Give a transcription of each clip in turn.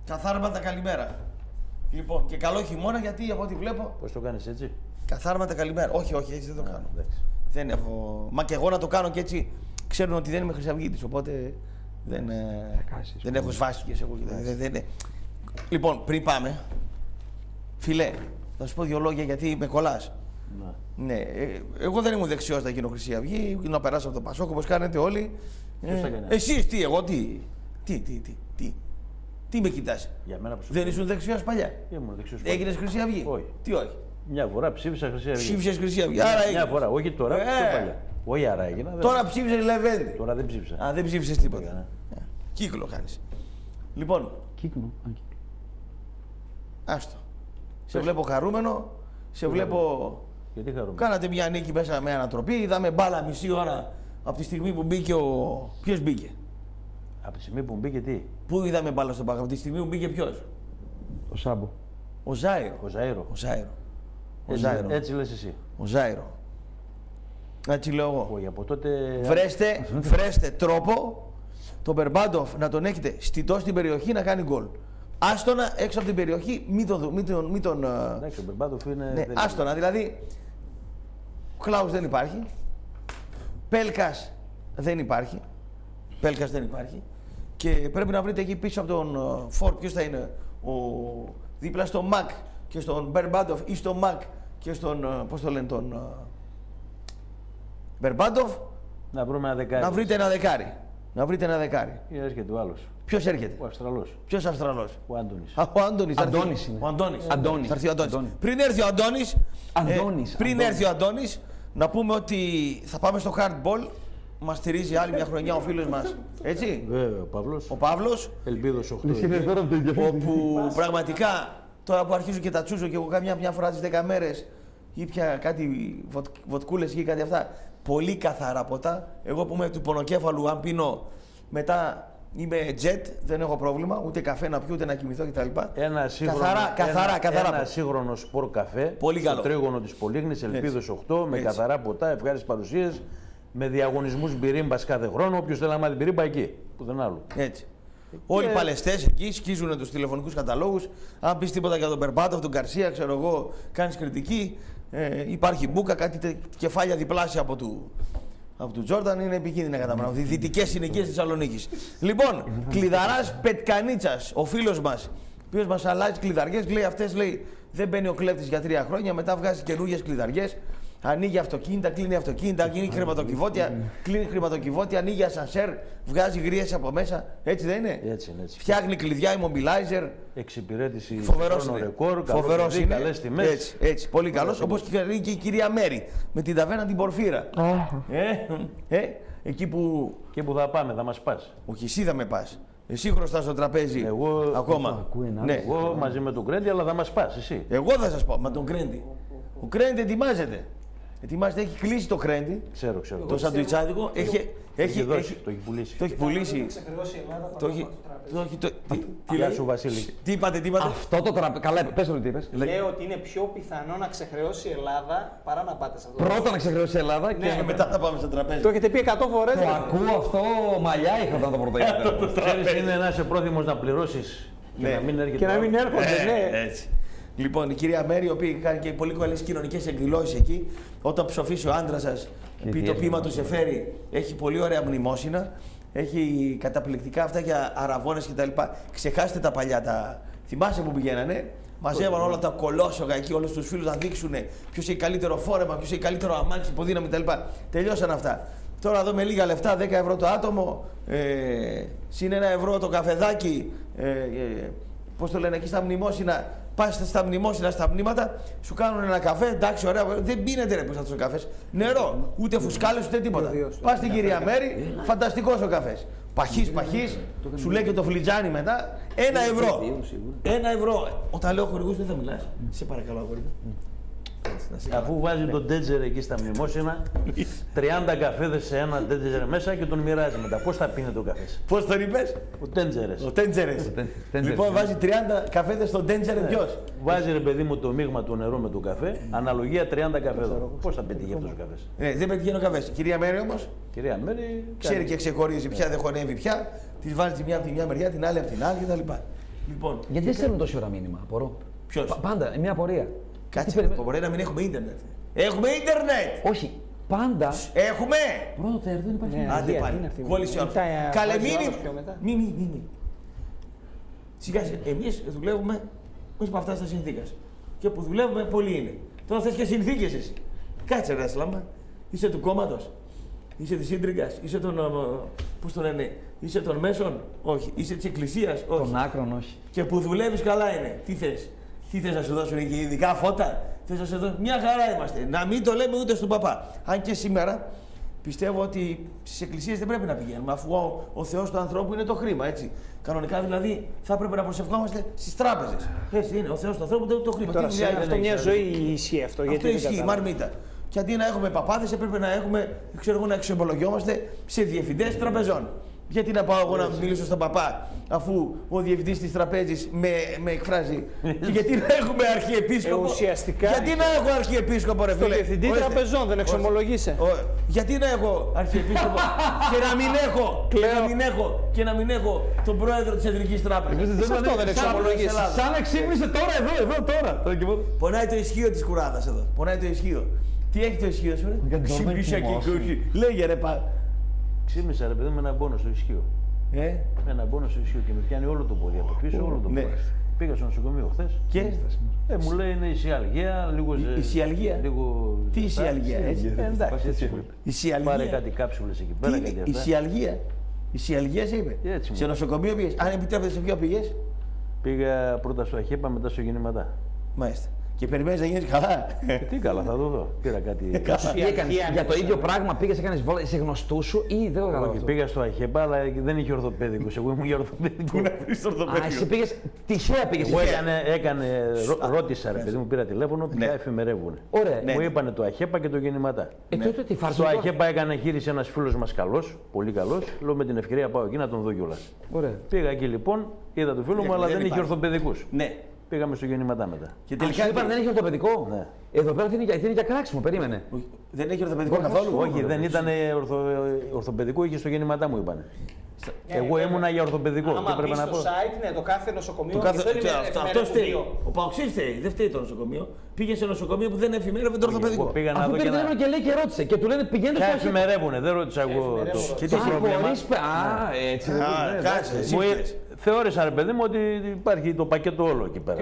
Καθάρματα καλημέρα. Λοιπόν, και καλό χειμώνα γιατί από ό,τι βλέπω. Πώς το κάνεις έτσι? Καθάρματα καλημέρα. Όχι, έτσι δεν το κάνω. Δεν έχω. Μα και εγώ να το κάνω και έτσι ξέρουν ότι δεν είμαι Χρυσαυγίτης. Οπότε δεν έχω σβάσκες εγώ. Λοιπόν, πριν πάμε, φιλέ, θα σου πω δύο λόγια γιατί με κολλάς. Ναι, εγώ δεν ήμουν δεξιός να γίνω Χρυσή Αυγή, να περάσω από το Πασόκ όπως κάνετε όλοι. Εσείς τι, εγώ τι. Τι με κοιτάς? Δεν ήσουν δεξιός παλιά? Έγινες Χρυσή Αυγή? Όχι. Τι όχι? Μια φορά ψήφισα Χρυσή Αυγή. Ψήφισες Χρυσή Αυγή. Μια φορά, όχι τώρα, πιο παλιά. Όχι άρα έγινα. Τώρα ψήφισες Λεβέντη. Τώρα δεν ψήφισα. Α, δεν ψήφισες τίποτα. Κύκλο κάνεις. Λοιπόν. Κύκλο. Άστο. Σε βλέπω χαρούμενο, σε βλέπω. Γιατί χαρούμενο? Κάνατε μια νίκη μέσα με ανατροπή, είδαμε μπάλα μισή ώρα από τη στιγμή που μπήκε ο. Ποιος μπήκε? Από τη στιγμή που μπήκε τι? Πού είδαμε μπάλα στον Πάγο, από τη στιγμή που μπήκε ποιος? Ο Σάμπο. Ο Ζάιρο. Ο Ζάιρο. Έτσι λες εσύ. Ο Ζάιρο. Έτσι λέω εγώ. Όχι, από τότε. Βρέστε τρόπο τον Μπερμπάντοφ να τον έχετε στιτό στην περιοχή να κάνει γκολ. Άστονα έξω από την περιοχή, μην τον. Εντάξει, ο Μπερμπάντοφ είναι. Ναι, άστονα, δηλαδή. Ο Κλάους δεν υπάρχει. Πέλκας δεν υπάρχει. Και πρέπει να βρείτε εκεί πίσω από τον Φορ ποιος θα είναι. Δίπλα στο Μακ και στον Μπερμπάντοφ ή στο Μακ και στον. Πώς το λένε τον. Μπερμπάντοφ. Να βρούμε ένα δεκάρι. Να βρείτε ένα δεκάρι. Ή έρχεται ο άλλος. Ποιος έρχεται? Ο Αυστραλός. Ποιος Αυστραλός? Ο Άντωνης. Ο Άντωνης. Αντώνης. Θα έρθει ο Αντώνης. Πριν έρθει ο Αντώνης, να πούμε ότι θα πάμε στο hardball. Μας στηρίζει άλλη μια χρονιά ο φίλος μας. Έτσι. Βέβαια, ο Παύλος. Ελπίδος 8. Όπου πραγματικά τώρα που αρχίζω και τα τσούζω και εγώ μια φορά τις 10 μέρες ή πια κάτι βοτκούλες ή κάτι αυτά. Πολύ καθαρά ποτά. Εγώ που είμαι του πονοκέφαλου, αν πίνω μετά είμαι jet, δεν έχω πρόβλημα. Ούτε καφέ να πιω, ούτε να κοιμηθώ κτλ. Ένα σύγχρονο σπορ καφέ. Πολύ καλό. Στο τρίγωνο της Πολύγνης, Ελπίδος 8, με καθαρά ποτά, ευχάριστες παρουσίες, με διαγωνισμούς μπυρίμπας κάθε χρόνο. Όποιος θέλει να μάθει μπυρίμπα εκεί, πουθενά άλλου. Έτσι. Όλοι οι παλαιστές εκεί σκίζουν τους τηλεφωνικούς καταλόγους. Αν πεις τίποτα για τον Μπερμπάντοφ, τον Γκαρσία, ξέρω εγώ, κάνεις κριτική. Υπάρχει μπούκα, κάτι κεφάλια διπλάσια από του Τζόρνταν, είναι επικίνδυνα κατά πράγματα. Δυτικές συνοικίες της Θεσσαλονίκης. Λοιπόν, κλειδαράς Πετκανίτσας, ο φίλος μας, ο οποίος μας αλλάζει κλειδαριές, λέει αυτές, λέει, δεν μπαίνει ο κλέφτης για 3 χρόνια, μετά βγάζει καινούργιες κλειδαριές. Ανοίγει αυτοκίνητα, κλείνει αυτοκίνητα, ανοίγει χρηματοκιβώτια, ανοίγει ασανσέρ, βγάζει γρίες από μέσα. Έτσι δεν είναι? Έτσι. Φτιάχνει κλειδιά, immobilizer. Εξυπηρέτηση φοβερός ρεκόρ, φοβερός είναι. Καλές τιμές. Έτσι, πολύ καλός. Όπως και η κυρία Μέρη με την ταβέρνα την Πορφύρα. Εκεί που. Και που θα πάμε, θα μας πας. Όχι, εσύ θα με πας. Εσύ χρωστάς στο τραπέζι. Εγώ ακόμα. Ναι. Εγώ μαζί με τον Κρέντι, αλλά θα μας πας εσύ. Εγώ θα σας πω, με τον Κρέντι. Ο Κρέντι ετοιμάζεται. Έχει κλείσει το Κρέντι. Ξέρω. Το σαντουιτσάδικο. Το έχει πουλήσει. Το έχει πουλήσει. Γεια σου, Βασίλη. Τι είπατε? Αυτό το τραπέζι. Καλά, πες το τι είπες. Λέω ότι είναι πιο πιθανό να ξεχρεώσει η Ελλάδα παρά να πάτε σε αυτό. Πρώτα να ξεχρεώσει η Ελλάδα και μετά θα πάμε στο τραπέζι. Το έχετε πει 100 φορές. Το ακούω αυτό, μαλλιά είχα όταν το πρώτο είδα. Είναι να είσαι πρόθυμος να πληρώσεις και να μην έρχεται. Και να μην έρχονται, ναι. Έτσι. Λοιπόν, η κυρία Μέρη, η οποία κάνει και πολύ καλές κοινωνικές εκδηλώσεις εκεί, όταν ψοφήσει ο άντρας σας, πει το ποίημα του σε φέρει, έχει πολύ ωραία μνημόσυνα, έχει καταπληκτικά αυτά για αραβώνες κτλ. Ξεχάστε τα παλιά, θυμάσαι που πηγαίνανε, μαζεύαν όλα τα κολόσογα εκεί, όλους τους φίλους να δείξουν ποιος έχει καλύτερο φόρεμα, ποιος έχει καλύτερο αμάξι, υποδύναμη κτλ. Τελειώσαν αυτά. Τώρα εδώ με λίγα λεφτά, 10 ευρώ το άτομο, συν 1 ευρώ το καφεδάκι, πώς το λένε εκεί στα μνημόσυνα. Πας στα μνημόσυνα, στα μνήματα, σου κάνουν ένα καφέ, εντάξει, ωραία. Δεν πίνετε ρε που είσαι αυτός ο καφές. Νερό, ούτε φουσκάλες, ούτε τίποτα. Πας στην κυρία Μέρη, φανταστικός ο καφές. Παχής, σου λέει και το φλιτζάνι μετά. 1 ευρώ. 1 ευρώ. Όταν λέω χορηγούς δεν θα μιλάς. Σε παρακαλώ, αγόρι μου. Αφού βάζει τον τέντζερ εκεί στα μνημόσυνα, 30 καφέδες σε ένα τέντζερ μέσα και τον μοιράζει μετά. Πώς θα πίνει το καφέ? Πώς τον είπες? Ο τέντζερες. Ο τέντζερες. Λοιπόν, βάζει 30 καφέδες στον τέντζερε, ποιος? Βάζει ρε παιδί μου το μείγμα του νερού με το καφέ, αναλογία 30 καφέδων. Πώς θα πετύχει αυτός ο καφές? Δεν πετυχαίνει ο καφές. Κυρία Μέρη όμως, κυρία Μέρη ξέρει και ξεχωρίζει ποια δεν χωνεύει πια. Τη βάζει τη μια από τη μια μεριά, την άλλη από την άλλη κτλ. Λοιπόν, Γιατί δεν στέλνουν τόση ώρα μήνυμα, απορώ. Ποιος? Πάντα, μια απορία. κάτσε, μπορεί να μην έχουμε ίντερνετ. Έχουμε ίντερνετ! Όχι, πάντα. Έχουμε! Πρώτο τέρ, δεν υπάρχει. Άντε πάλι. Κόλλησε ο Καλέ, μη. Σιγά σιγά. Εμείς δουλεύουμε όχι με αυτά τα συνθήκε. Και που δουλεύουμε, πολλοί είναι. Τώρα θες και συνθήκες εσύ. Κάτσε ρε Σλάμα. Είσαι του κόμματος. Είσαι της Σύντριγκας. Είσαι των. Πώς το λένε. Είσαι των μέσων. Όχι. Είσαι της Εκκλησίας. Όχι. Των άκρων, όχι. Και που δουλεύεις καλά είναι. Τι θες. Τι θες να σου δώσουν και ειδικά φώτα. Θες να σου δώσουν. Μια χαρά είμαστε. Να μην το λέμε ούτε στον παπά. Αν και σήμερα πιστεύω ότι στις εκκλησίες δεν πρέπει να πηγαίνουμε, αφού ο Θεός του ανθρώπου είναι το χρήμα, έτσι. Κανονικά δηλαδή θα έπρεπε να προσευχόμαστε στις τράπεζες. Έτσι είναι. Ο Θεός του ανθρώπου είναι το χρήμα. Τώρα, αυτό μια ζωή ισχύει αυτό. Αυτό ισχύει, μαρμίτα. Και αντί να έχουμε παπάδες, έπρεπε να έχουμε, ξέρω εγώ, να αξιολογιόμαστε σε διευθυντές τραπεζών. Γιατί να πάω εγώ να μιλήσω στον παπά, αφού ο διευθυντής της τραπέζης με εκφράζει. Και γιατί να έχουμε αρχιεπίσκοπο. Ουσιαστικά. Γιατί να έχω αρχιεπίσκοπο, ρε φίλε. Στο διευθυντή τραπεζών δεν εξομολογείσαι. Γιατί να έχω αρχιεπίσκοπο και να μην έχω τον πρόεδρο της Εθνικής Τράπεζας. Αυτό δεν εξομολογείσαι. Σαν να ξύπνησε τώρα. Πονάει το ισχύο της κουράδας εδώ. Πονάει το ισχύο. Τι έχει το ισχύο σου, ρε. Ξύπνησα και κούχη. Λέγε ρε πα. Ξύπνησα ρε παιδί με ένα πόνο στο ισχύο. Με ένα πόνο στο ισχύο και με πιάνει όλο το πόδι από πίσω, όλο το πόδι. Πήγα στο νοσοκομείο χθες. Και μου λέει είναι ισιαλγία, λίγο. Ισιαλγία. Τι ισιαλγία, έτσι. Εντάξει. Ισιαλγία. Πάρε κάτι κάψουλες εκεί πέρα. Ισιαλγία. Ισιαλγία σε είπε. Σε νοσοκομείο πήγες. Αν επιτρέπετε σε ποιο πήγες. Πήγα πρώτα στο Αχέπα, μετά στο Γεννηματά. Μάλιστα. Και περιμένεις να γίνεις καλά. Τι καλά, θα το δω. Πήρα κάτι. Τι έκανες, για το ίδιο πράγμα πήγες, έκανες βόλτα, είσαι γνωστού σου ή δεν το καταλαβαίνω. Πήγα στο Αχέπα, αλλά δεν είχε ορθοπαίδικους. Εγώ ήμουν για ορθοπαίδικο. Να βρεις ορθοπαίδικο. Α, εσύ πήγες, τυχαία πήγες. Ρώτησα ρε παιδί μου, πήρα τηλέφωνο, ποια εφημερεύουν. Ωραία. Μου είπανε το Αχέπα και το Γεννηματά. Τότε τι φάρση. Στο Αχέπα έκανε χείριση ένας φίλος μας καλός, πολύ καλός. Λέω με την ευκαιρία πάω εκεί να τον δω κιόλας. Πήγα εκεί λοιπόν, είδα το φίλο μου, αλλά δεν είχε ορθοπαίδικους. Πήγαμε στο Γεννηματά μετά. Και τελικά είπαν δεν έχει ορθοπαιδικό. Ναι. Εδώ πέρα είναι για κράξιμο, περίμενε. Δεν έχει ορθοπαιδικό καθόλου. Όχι, δεν ήταν ορθοπαιδικό, είχε στο Γεννηματά μου είπανε. Εγώ ήμουνα για ορθοπαιδικό. Άμα πρέπει να πω. στο site, ναι, το κάθε νοσοκομείο. Αυτό φταίει. Ο Παοξής φταίει. Δεν φταίει το νοσοκομείο. Πήγε σε νοσοκομείο που δεν εφημερεύεται το ορθοπαιδικό. Πήγα να Αφού δω πήρε τηλέφωνο και λέει και ρώτησε. Και του λένε πηγαίνετε στο Αχέπα. εφημερεύουνε, δεν ρώτησα εγώ. Και τι πρόβλημα. Έτσι. Κάτσε. Θεώρησα ρε παιδί μου ότι υπάρχει το πακέτο όλο εκεί πέρα.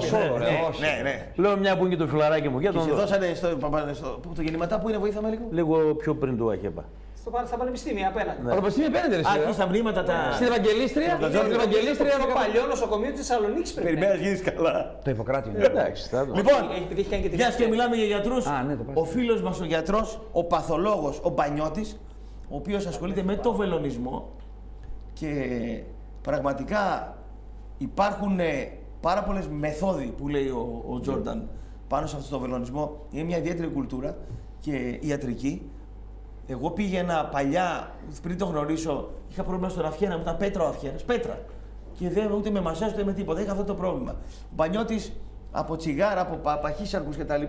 Ναι. Λέω μια που είναι και το φιλαράκι μου. Και σε δώσανε το Γεννηματά που είναι, βοήθαμε λίγο. Λίγο πιο πριν του Αχέπα. Στα πανεπιστήμια απέναντι. Το πανεπιστήμιο απέναντι. Άρχισε στα μνήματα τα. Στην Ευαγγελίστρια. Το παλιό νοσοκομείο τη Θεσσαλονίκη πρέπει. Περιμένει, γίνει καλά. Το Ιπποκράτιο. Εντάξει, θα δω. Λοιπόν, μια και μιλάμε για γιατρούς, το ο φίλος μας ο γιατρός, ο παθολόγος, ο Πανιώτης, ο οποίος ασχολείται με το βελονισμό και πραγματικά υπάρχουν πάρα πολλές μεθόδοι που λέει ο Τζόρνταν πάνω σε αυτό το βελονισμό. Είναι μια ιδιαίτερη κουλτούρα και ιατρική. Εγώ πήγαινα παλιά, πριν το γνωρίσω, είχα πρόβλημα στον Αφιένα, μου ήταν πέτρα ο Αφιένας, πέτρα. Και δεν ούτε με μασάζ ούτε με τίποτα, είχα αυτό το πρόβλημα. Ο Πανιώτης από τσιγάρα, από παχύσαρκους κτλ.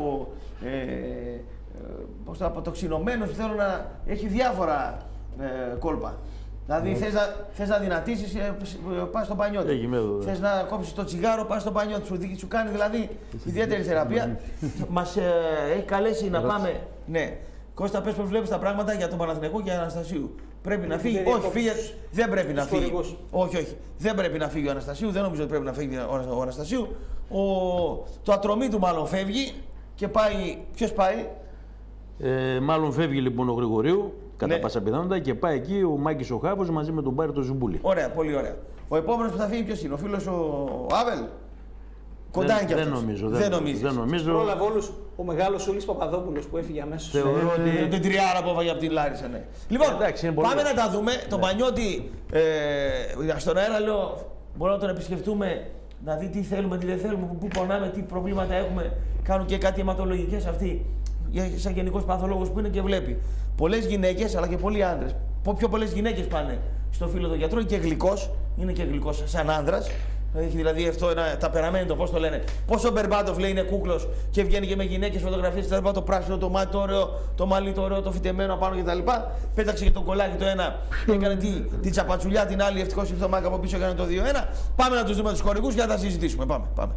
Από τοξινωμένους, θέλω να έχει διάφορα κόλπα. Δηλαδή θες να δυνατήσεις, πας στο Πανιώτη. Θες να κόψεις το τσιγάρο, πας στο Πανιώτη. Σου κάνει δηλαδή ιδιαίτερη θεραπεία. Μας έχει καλέσει να πάμε. Ναι. Κώστα, πες πως βλέπεις τα πράγματα για τον Παναθηναϊκό και τον Αναστασίου. Πρέπει να φύγει. Όχι, φύγε. Δεν πρέπει να φύγει. Όχι. Δεν πρέπει να φύγει ο Αναστασίου. Δεν νομίζω ότι πρέπει να φύγει ο Αναστασίου. Το ατρωμί του μάλλον φεύγει και πάει. Ποιος πάει? Μάλλον φεύγει λοιπόν ο Γρηγορίου, κατά πάσα πιθανότητα, και πάει εκεί ο Μάκης ο Χάβος μαζί με τον Πάρη τον Ζουμπούλη. Ωραία, πολύ ωραία. Ο επόμενος που θα φύγει ποιος είναι? Ο φίλος ο Άβελ. Κοντά είναι κι αυτός. Δεν νομίζω. Πρόλαβε όλους ο μεγάλος Σούλης Παπαδόπουλος που έφυγε αμέσως. Θεωρώ ότι. Την τριάρα που έφαγε από την Λάρισα, ναι. Λοιπόν, πάμε να τα δούμε. Τον Πανιώτη στον αέρα λέω, μπορούμε να τον επισκεφτούμε, να δει τι θέλουμε, τι δεν θέλουμε, πού πονάμε, τι προβλήματα έχουμε. Κάνουν και κάτι αιματολογικές αυτοί. Σαν γενικός παθολόγος που είναι και βλέπει. Πολλές γυναίκες αλλά και πολλοί άντρες. Πιο πολλές γυναίκες πάνε στο φίλο του γιατρού, είναι και γλυκός σαν άνδρας. Έχει δηλαδή αυτό ένα ταπεραμέντο, πώς το λένε. Πόσο ο Μπερμπάντοφ λέει είναι κούκλος και βγαίνει και με γυναίκες φωτογραφίες κτλ. Το πράσινο, το μάτι, το ωραίο, το μαλλί, το ωραίο, το φυτεμένο απάνω κτλ. Πέταξε και το κολλάκι το ένα, έκανε την τσαπατσουλιά την άλλη. Ευτυχώς ήρθε ο Μάκα από πίσω, έκανε το 2-1. Πάμε να τους δούμε τους χορηγούς για να τα συζητήσουμε. Πάμε.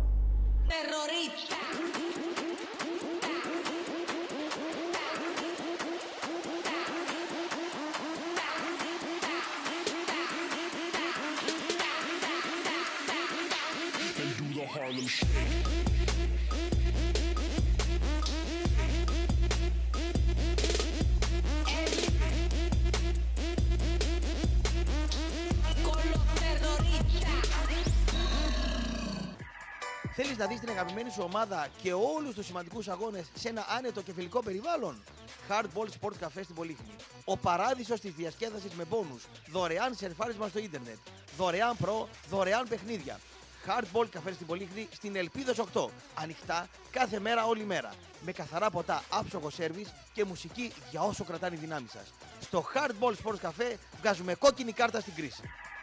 Θέλεις να δεις την αγαπημένη σου ομάδα και όλους τους σημαντικούς αγώνες σε ένα άνετο και φιλικό περιβάλλον? Hardball Sports Cafe στην Πολύχνη. Ο παράδεισος της διασκέδασης με μπόνους, δωρεάν σερφάρισμα στο ίντερνετ, δωρεάν προ, δωρεάν παιχνίδια. Hardball Cafe στην Πολύχνη, στην Ελπίδος 8. Ανοιχτά κάθε μέρα, όλη μέρα. Με καθαρά ποτά, άψογο σέρβις και μουσική για όσο κρατάνε οι δυνάμεις σας. Στο Hardball Sports Cafe βγάζουμε κόκκινη κάρτα στην κρίση.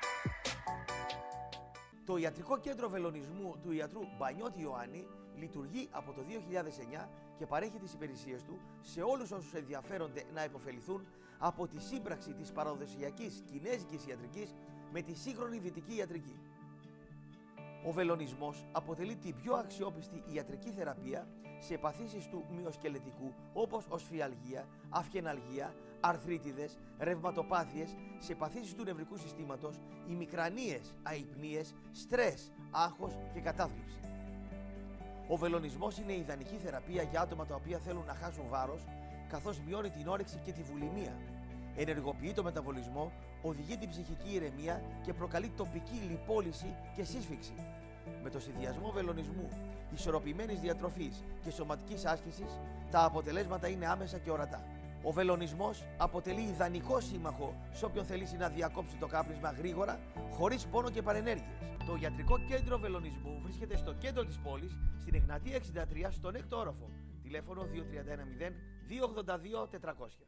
Το Ιατρικό Κέντρο Βελονισμού του ιατρού Μπανιώτη Ιωάννη λειτουργεί από το 2009 και παρέχει τις υπηρεσίες του σε όλους όσους ενδιαφέρονται να υποφεληθούν από τη σύμπραξη της παραδοσιακής κινέζικης ιατρικής με τη σύγχρονη δυτική ιατρική. Ο βελονισμός αποτελεί την πιο αξιόπιστη ιατρική θεραπεία σε παθήσεις του μυοσκελετικού όπως οσφιαλγία, αυχεναλγία, αρθρίτιδες, ρευματοπάθειες, σε παθήσεις του νευρικού συστήματος, ημικρανίες, αϊπνίες, στρες, άγχος και κατάθλιψη. Ο βελονισμός είναι η ιδανική θεραπεία για άτομα τα οποία θέλουν να χάσουν βάρος, καθώς μειώνει την όρεξη και τη βουλημία. Ενεργοποιεί το μεταβολισμό, οδηγεί την ψυχική ηρεμία και προκαλεί τοπική λιπόλυση και σύσφυξη. Με το συνδυασμό βελονισμού, ισορροπημένης διατροφής και σωματικής άσκησης, τα αποτελέσματα είναι άμεσα και ορατά. Ο βελονισμός αποτελεί ιδανικό σύμμαχο σε όποιον θελήσει να διακόψει το κάπνισμα γρήγορα, χωρίς πόνο και παρενέργειες. Το Ιατρικό Κέντρο Βελονισμού βρίσκεται στο κέντρο της πόλης, στην Εγνατία 63, στον 6ο όροφο. Τηλέφωνο 2310 282 400.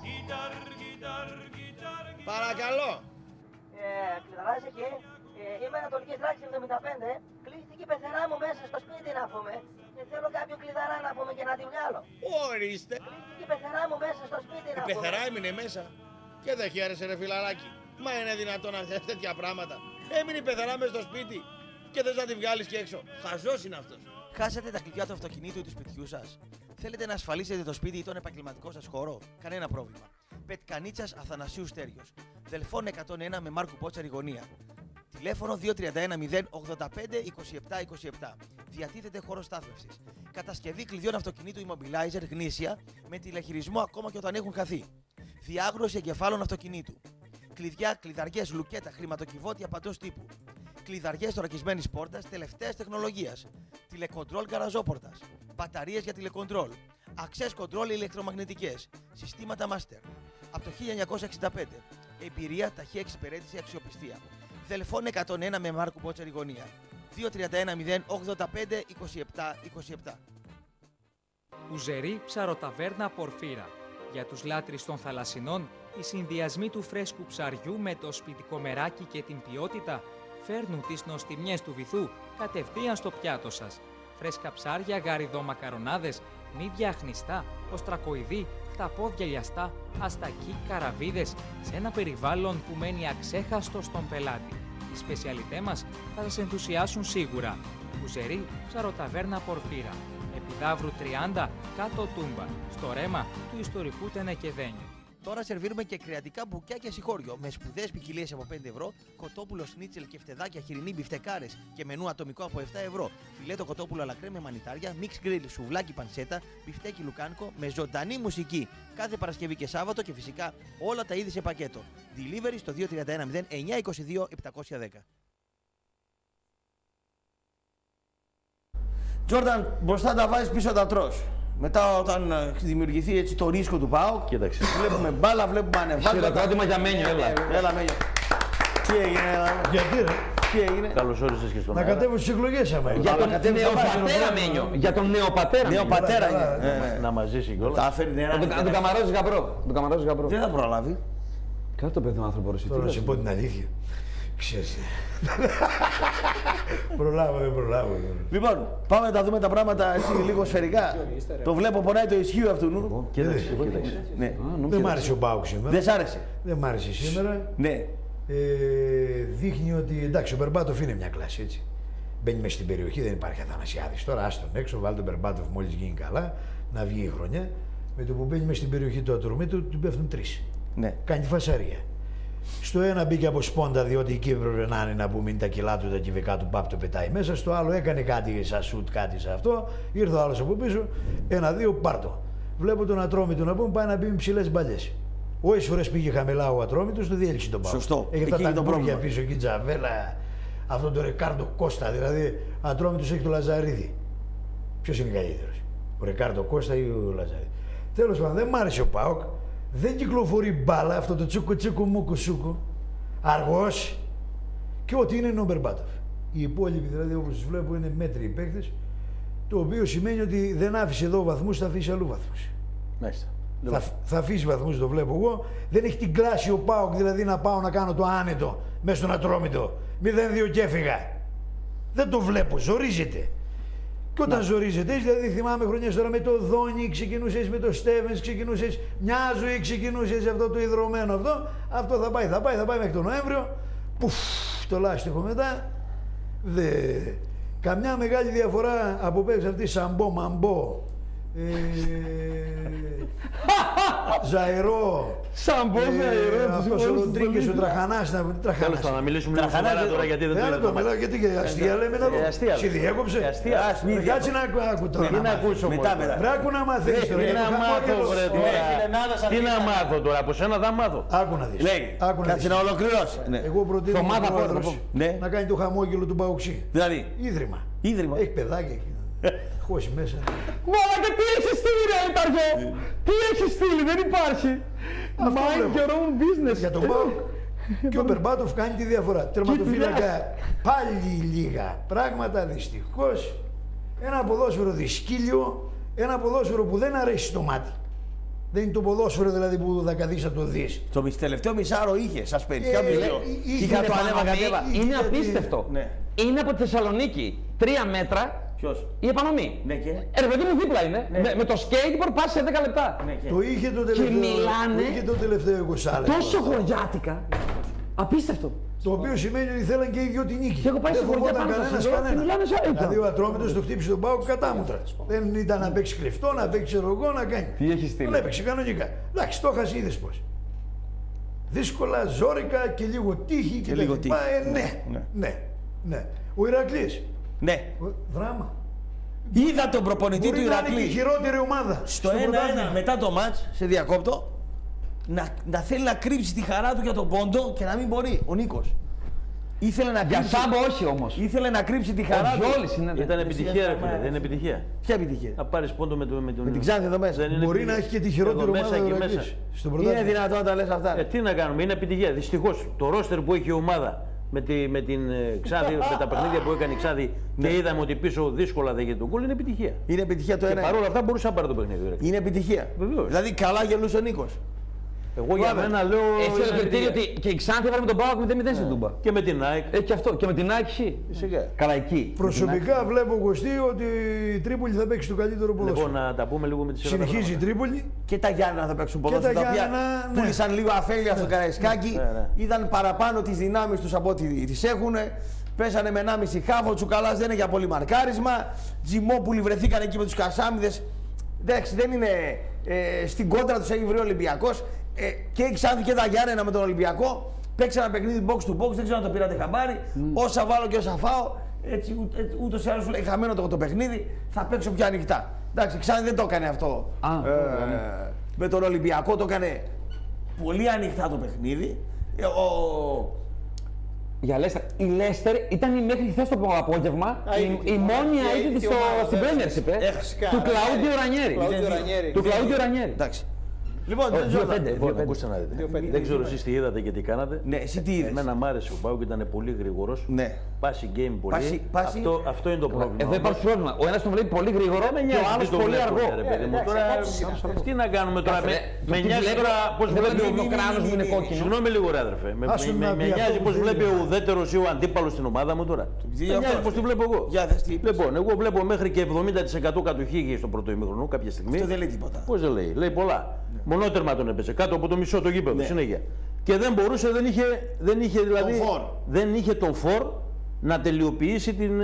Παρακαλώ. Κλειδαράς εκεί. Είμαι Ανατολική Τράξη 75. Κλείστηκε η πεθερά μου μέσα στο σπίτι να πούμε. Και θέλω κάποιο κλειδαρά να πούμε και να τη βγάλω. Ορίστε. Κλείστηκε η πεθερά μου μέσα στο σπίτι να πούμε. Η πεθερά έμεινε μέσα. Και δεν χαίρεσε ρε φιλαράκι. Μα είναι δυνατόν να θες τέτοια πράγματα? Έμεινε η πεθερά μέσα στο σπίτι και θες να τη βγάλεις και έξω. Χαζός είναι αυτός. Χάσατε τα κλειδιά του αυτοκινήτου ή του σπιτιού σας? Θέλετε να ασφαλίσετε το σπίτι ή τον επαγγελματικό σας χώρο? Κανένα πρόβλημα. Πετκανίτσας Αθανασίου Στέριος. Δελφών 101 με Μάρκου Πότσαρη γωνία. Τηλέφωνο 2310 85 27 27. Διατίθεται χώρος στάθμευσης. Κατασκευή κλειδιών αυτοκινήτου immobilizer γνήσια με τηλεχειρισμό ακόμα και όταν έχουν χαθεί. Διάγνωση εγκεφάλων αυτοκινήτου. Κλειδιά, κλειδαριές, λουκέτα, χρηματοκιβώτια παντός τύπου. Κλειδαριές θωρακισμένης πόρτας τελευταίας τεχνολογίας. Τηλεκοντρόλ γαραζόπορτας. Μπαταρίες για τηλεκοντρόλ. Access control ηλεκτρομαγνητικές. Συστήματα master. Από το 1965. Εμπειρία, ταχεία εξυπηρέτηση, αξιοπιστία. Δελφών 101 με Μάρκου Πότσαρη γωνία. 2310 85 27 27. Ουζερή ψαροταβέρνα Πορφύρα. Για τους λάτρεις των θαλασσινών, οι συνδυασμοί του φρέσκου ψαριού με το σπιτικό μεράκι και την ποιότητα φέρνουν τις νοστιμιές του βυθού κατευθείαν στο πιάτο σας. Φρέσκα ψάρια, γαριδό μακαρονάδες, μύδια αχνιστά, οστρακοειδή, χταπόδια λιαστά, αστακοί, καραβίδες, σε ένα περιβάλλον που μένει αξέχαστο στον πελάτη. Οι σπεσιαλιτέ μας θα σας ενθουσιάσουν σίγουρα. Ουζερή ψαροταβέρνα Πορφύρα. Επιδαύρου 30, κάτω Τούμπα, στο ρέμα του ιστορικού Τενεκεδένιου. Τώρα σερβίρουμε και κρεατικά μπουκιά και συγχώριο με σπουδαίες ποικιλίες από 5 ευρώ, κοτόπουλο σνίτσελ και φτεδάκια χοιρινή μπιφτεκάρες και μενού ατομικό από 7 ευρώ. Φιλέτο κοτόπουλο αλακρέ με μανιτάρια, μίξ γκριλ, σουβλάκι πανσέτα, μπιφτέκι λουκάνικο με ζωντανή μουσική κάθε Παρασκευή και Σάββατο και φυσικά όλα τα είδη σε πακέτο. Delivery στο 2310 922 710. Τζόρνταν, μπροστά τα βάζεις, πίσω τα τρως. Μετά, όταν δημιουργηθεί έτσι το ρίσκο του ΠΑΟΚ, κοίταξε. Βλέπουμε μπάλα, βλέπουμε ανεβάσματα. Χειροκρότημα για Μένιο, έλα. Έλα, Μένιο. Τι έγινε, γιατί ρε. Τι έγινε. Καλώς όρισες και στον Να κατέβω στις εκλογές άμα. Για τον νεοπατέρα Μένιο. Για τον νεοπατέρα. Νεοπατέρα είναι. Να μας ζήσει κιόλας. Τα έφερε νέα. Να τον καμαρώσεις γαμπρό. Δεν θα προλάβει. Κάτω το παιδί του άνθρωπο, Τώρα να σου πω την αλήθεια. Ξέρεις. Προλάβω, δεν προλάβω. Λοιπόν, πάμε να τα δούμε τα πράγματα έτσι λίγο σφαιρικά. Το βλέπω, πονάει το ισχύο αυτού. Κοίταξε. Ναι. Δεν μ' άρεσε ο ΠΑΟΚ σήμερα. Δεν σ' άρεσε. Δεν μ' άρεσε σήμερα. Ναι. Δείχνει ότι εντάξει, ο Μπερμπάτοφ είναι μια κλάση έτσι. Μπαίνει μέσα στην περιοχή, δεν υπάρχει Αθανασιάδης. Τώρα άστον έξω, βάλει τον Μπερμπάτοφ μόλις γίνει καλά, να βγει η χρονιά. Με το που μπαίνει μέσα στην περιοχή του ατρομί του πέφτουν 3. Ναι. Κάνει τη φασαρία. Στο ένα μπήκε από σπόντα, διότι εκεί έπρεπε να είναι να πούμε είναι τα κιλά του, τα κυβικά του, πάπ το πετάει μέσα. Στο άλλο έκανε κάτι σαν σουτ, κάτι σε αυτό. Ήρθε ο άλλο από πίσω, 1-2, πάρτο. Βλέπω τον Ατρόμητο να πούμε πάει να μπει με ψηλές μπαλιές. Όσες φορές πήγε χαμηλά ο Ατρόμητος, το διέλυσε τον Πάο. Σωστό. Έχει αυτά τα πρόβλημα πίσω εκεί, Τζαβέλα, αυτό το Ρεκάρντο Κώστα. Δηλαδή, ο Ατρόμητος έχει το Λαζαρίδη. Ποιος είναι καλύτερος, ο Ρεκάρντο Κώστα ή ο Λαζαρίδη? Τέλος πάντων, δεν μ' άρεσε ο ΠΑΟΚ. Δεν κυκλοφορεί μπάλα, αυτό το τσούκου τσούκου μούκου σούκου. Αργός. Και ό,τι είναι ο Μπερμπάτοφ. Οι υπόλοιποι δηλαδή όπως τους βλέπω είναι μέτριοι παίκτες. Το οποίο σημαίνει ότι δεν άφησε εδώ βαθμούς, θα αφήσει αλλού βαθμούς. Μάλιστα. Θα αφήσει βαθμούς, το βλέπω εγώ. Δεν έχει την κλάση ο ΠΑΟΚ δηλαδή να πάω να κάνω το άνετο μέσα στον Ατρόμητο. 0-2 και έφυγα. Δεν το βλέπω, ζορίζεται. Και όταν ζορίζεται, δηλαδή θυμάμαι χρονιές τώρα με το Δόνι, ξεκινούσες με το Στέβενς, ξεκινούσες μια ζωή, ξεκινούσες αυτό το ιδρωμένο αυτό θα πάει μέχρι τον Νοέμβριο. Πουφ, το λάστιχο μετά. Καμιά μεγάλη διαφορά από πέρα αυτή Σαμπό, Μαμπό, Ζαερό. Σαμπό, Ζαερό. Αυτός ο Ροντρίγκες, ο Τραχανάς. Τέλος πάντων, να μιλήσουμε λίγο σοβαρά τώρα γιατί δεν το μιλάω. Γιατί και αστεία λέμε να δω. Σε διέκοψε. Κάτσε να άκου τώρα. Τι να ακούσω μετά. Βράκου να μαθαίνεις τώρα. Τι να μάθω τώρα. Τι να μάθω τώρα, από σένα θα μάθω. Άκου να δεις. Κάτσε να ολοκληρώσει. Εγώ προτείνω τον πρόεδρο να κάνει το χαμόγελο του Παοξή. Δηλαδή. Ίδρυμα. Έχει παιδάκια εκεί. Χώσει μέσα. Μαλάκα, τι έχεις στείλει ρε Ιταργό! Τι έχεις στείλει, δεν υπάρχει! Mind your own business. Για τον ΠΑΟΚ. Και ο Μπερμπάτοφ κάνει τη διαφορά. Τερματοφύλακα πάλι λίγα πράγματα δυστυχώς. Ένα ποδόσφαιρο δυσκύλιο, ένα ποδόσφαιρο που δεν αρέσει στο μάτι. Δεν είναι το ποδόσφαιρο δηλαδή που θα καθίσει να το δεις. Το τελευταίο μισάρο είχε, σας πέτυχε. Είχα το ανέβα κατέβα. Είναι απίστευτο. Είναι από τη Θεσσαλονίκη 3 μέτρα. Ποιος? Η επανομή. Ναι, και. Παιδί μου δίπλα είναι. Με το skateboard πας σε 10 λεπτά. Ναι, και. Το είχε το τελευταίο 20 λεπτό. Τόσο χωριάτικα. Απίστευτο. Το οποίο σημαίνει ότι θέλαν και οι δυο την νίκη. Και έχω πάει σε χωριά πάνω κανένα. Δηλαδή ο Ατρόμητος το χτύπησε τον ΠΑΟΚ κατάμουτρα. Δεν ήταν να παίξει κρυφτό, να παίξει ρογό, να κάνει. Τι έχει στείλει? Δεν έπαιξε κανονικά. Εντάξει, το έχασε, είδες πώς. Δύσκολα, ζόρικα και λίγο τύχη και λίγο τύχη. Ναι. Ο Ηρακλής. Ναι. Δράμα. Είδα τον προπονητή του Ηρακλή. Είναι η χειρότερη ομάδα. Στο 1-1 μετά το μάτς, σε διακόπτω, να θέλει να κρύψει τη χαρά του για τον πόντο και να μην μπορεί. Ο Νίκος. Ήθελε να κρύψει. Για Σάμπο όχι όμως. Ήθελε να κρύψει τη χαρά του. Ήταν επιτυχία, ρε φίλε. Δεν είναι επιτυχία. Ποια επιτυχία? Να πάρεις πόντο με την Ξάνθη εδώ μέσα. Μπορεί να έχει και τη χειρότερη ομάδα εκεί μέσα. Είναι δυνατόν να τα λες αυτά? Τι να κάνουμε, είναι επιτυχία. Δυστυχώς το ρόστερ που έχει η ομάδα με την Ξάδη, με τα παιχνίδια που έκανε η Ξάδη και είδαμε ότι πίσω δύσκολα δεν γίνεται το γκολ, είναι επιτυχία. Είναι επιτυχία το ένα. Και παρόλα αυτά μπορούσε να πάρει το παιχνίδι. Είναι επιτυχία. Βεβαίως. Δηλαδή καλά γελούσε ο Νίκος. Εγώ για μένα λέω. Έχει το κριτήριο ότι και η Ξάνθη έβαλε με τον ΠΑΟΚ 0-0 στην Τούμπα. Και με την ΑΕΚ. Έχει και αυτό. Και με την ΑΕΚ καλά εκεί. Προσωπικά βλέπω Κωστή ότι η Τρίπολη θα παίξει το καλύτερο ποδόσφαιρο. Λοιπόν, να τα πούμε λίγο με τη σειρά. Συνεχίζει η Τρίπολη. Και τα Γιάννενα θα παίξουν ποδόσφαιρο. Τα οποία πούλησαν λίγο αφέλεια στο Καραϊσκάκι. Είδαν παραπάνω τις δυνάμεις τους από ό,τι τις έχουν. Πέσανε με 1,5 χάφο. Ο Τσουκαλάς δεν είναι για πολύ μαρκάρισμα. Τζιμόπουλοι βρεθήκαν εκεί με τους Κασάμιδες. Εντάξει, δεν είναι. Στην κόντρα τους έχει βρει ο Ολυμπιακός. Και η Ξάνθη και τα Γιάννενα με τον Ολυμπιακό παίξαν ένα παιχνίδι box to box, δεν ξέρω αν το πήρατε χαμπάρι. Όσα βάλω και όσα φάω, έτσι ούτως ή άλλως λέει χαμένο το παιχνίδι, θα παίξω πιο ανοιχτά. Εντάξει, η Ξάνθη δεν το έκανε αυτό με τον Ολυμπιακό, το έκανε πολύ ανοιχτά το παιχνίδι. Για Λέστερ. Η Λέστερ ήταν μέχρι χθες το απόγευμα η μόνη αίτητη στην Premiership του Κλαούντιο Ρανιέρη. Εντάξει. Λοιπόν, ακούστε να δείτε. Δεν ξέρω εσείς τι είδατε και τι κάνατε. Ναι, εσύ τι είδες? Εμένα μ' άρεσε ο Πάουκ, ήταν πολύ γρήγορος. Ναι. Passing game πολύ. Αυτό είναι το πρόβλημα. Εδώ υπάρχει πρόβλημα. Ο ένας τον βλέπει πολύ γρήγορο και ο άλλος πολύ αργό. Τι να κάνουμε τώρα. Με νοιάζει τώρα πώς βλέπει το κράνος μου είναι κόκκινο. Συγγνώμη λίγο, ρε αδερφέ. Με νοιάζει πώς βλέπει ο ουδέτερος ή ο αντίπαλος στην ομάδα μου τώρα. Με νοιάζει πώς τη βλέπω εγώ. Λοιπόν, εγώ βλέπω μέχρι και 70% κατοχή στο πρώτο ημίχρονο κάποια στιγμή. Αυτό δεν λέει τίποτα. Πώς δεν λέει, λέει πολλά. Μονότερμα τον έπαιζε κάτω από το μισό το γήπεδο συνέχεια. Και δεν μπορούσε, δεν είχε δηλαδή. Δεν είχε τον φορ να τελειοποιήσει την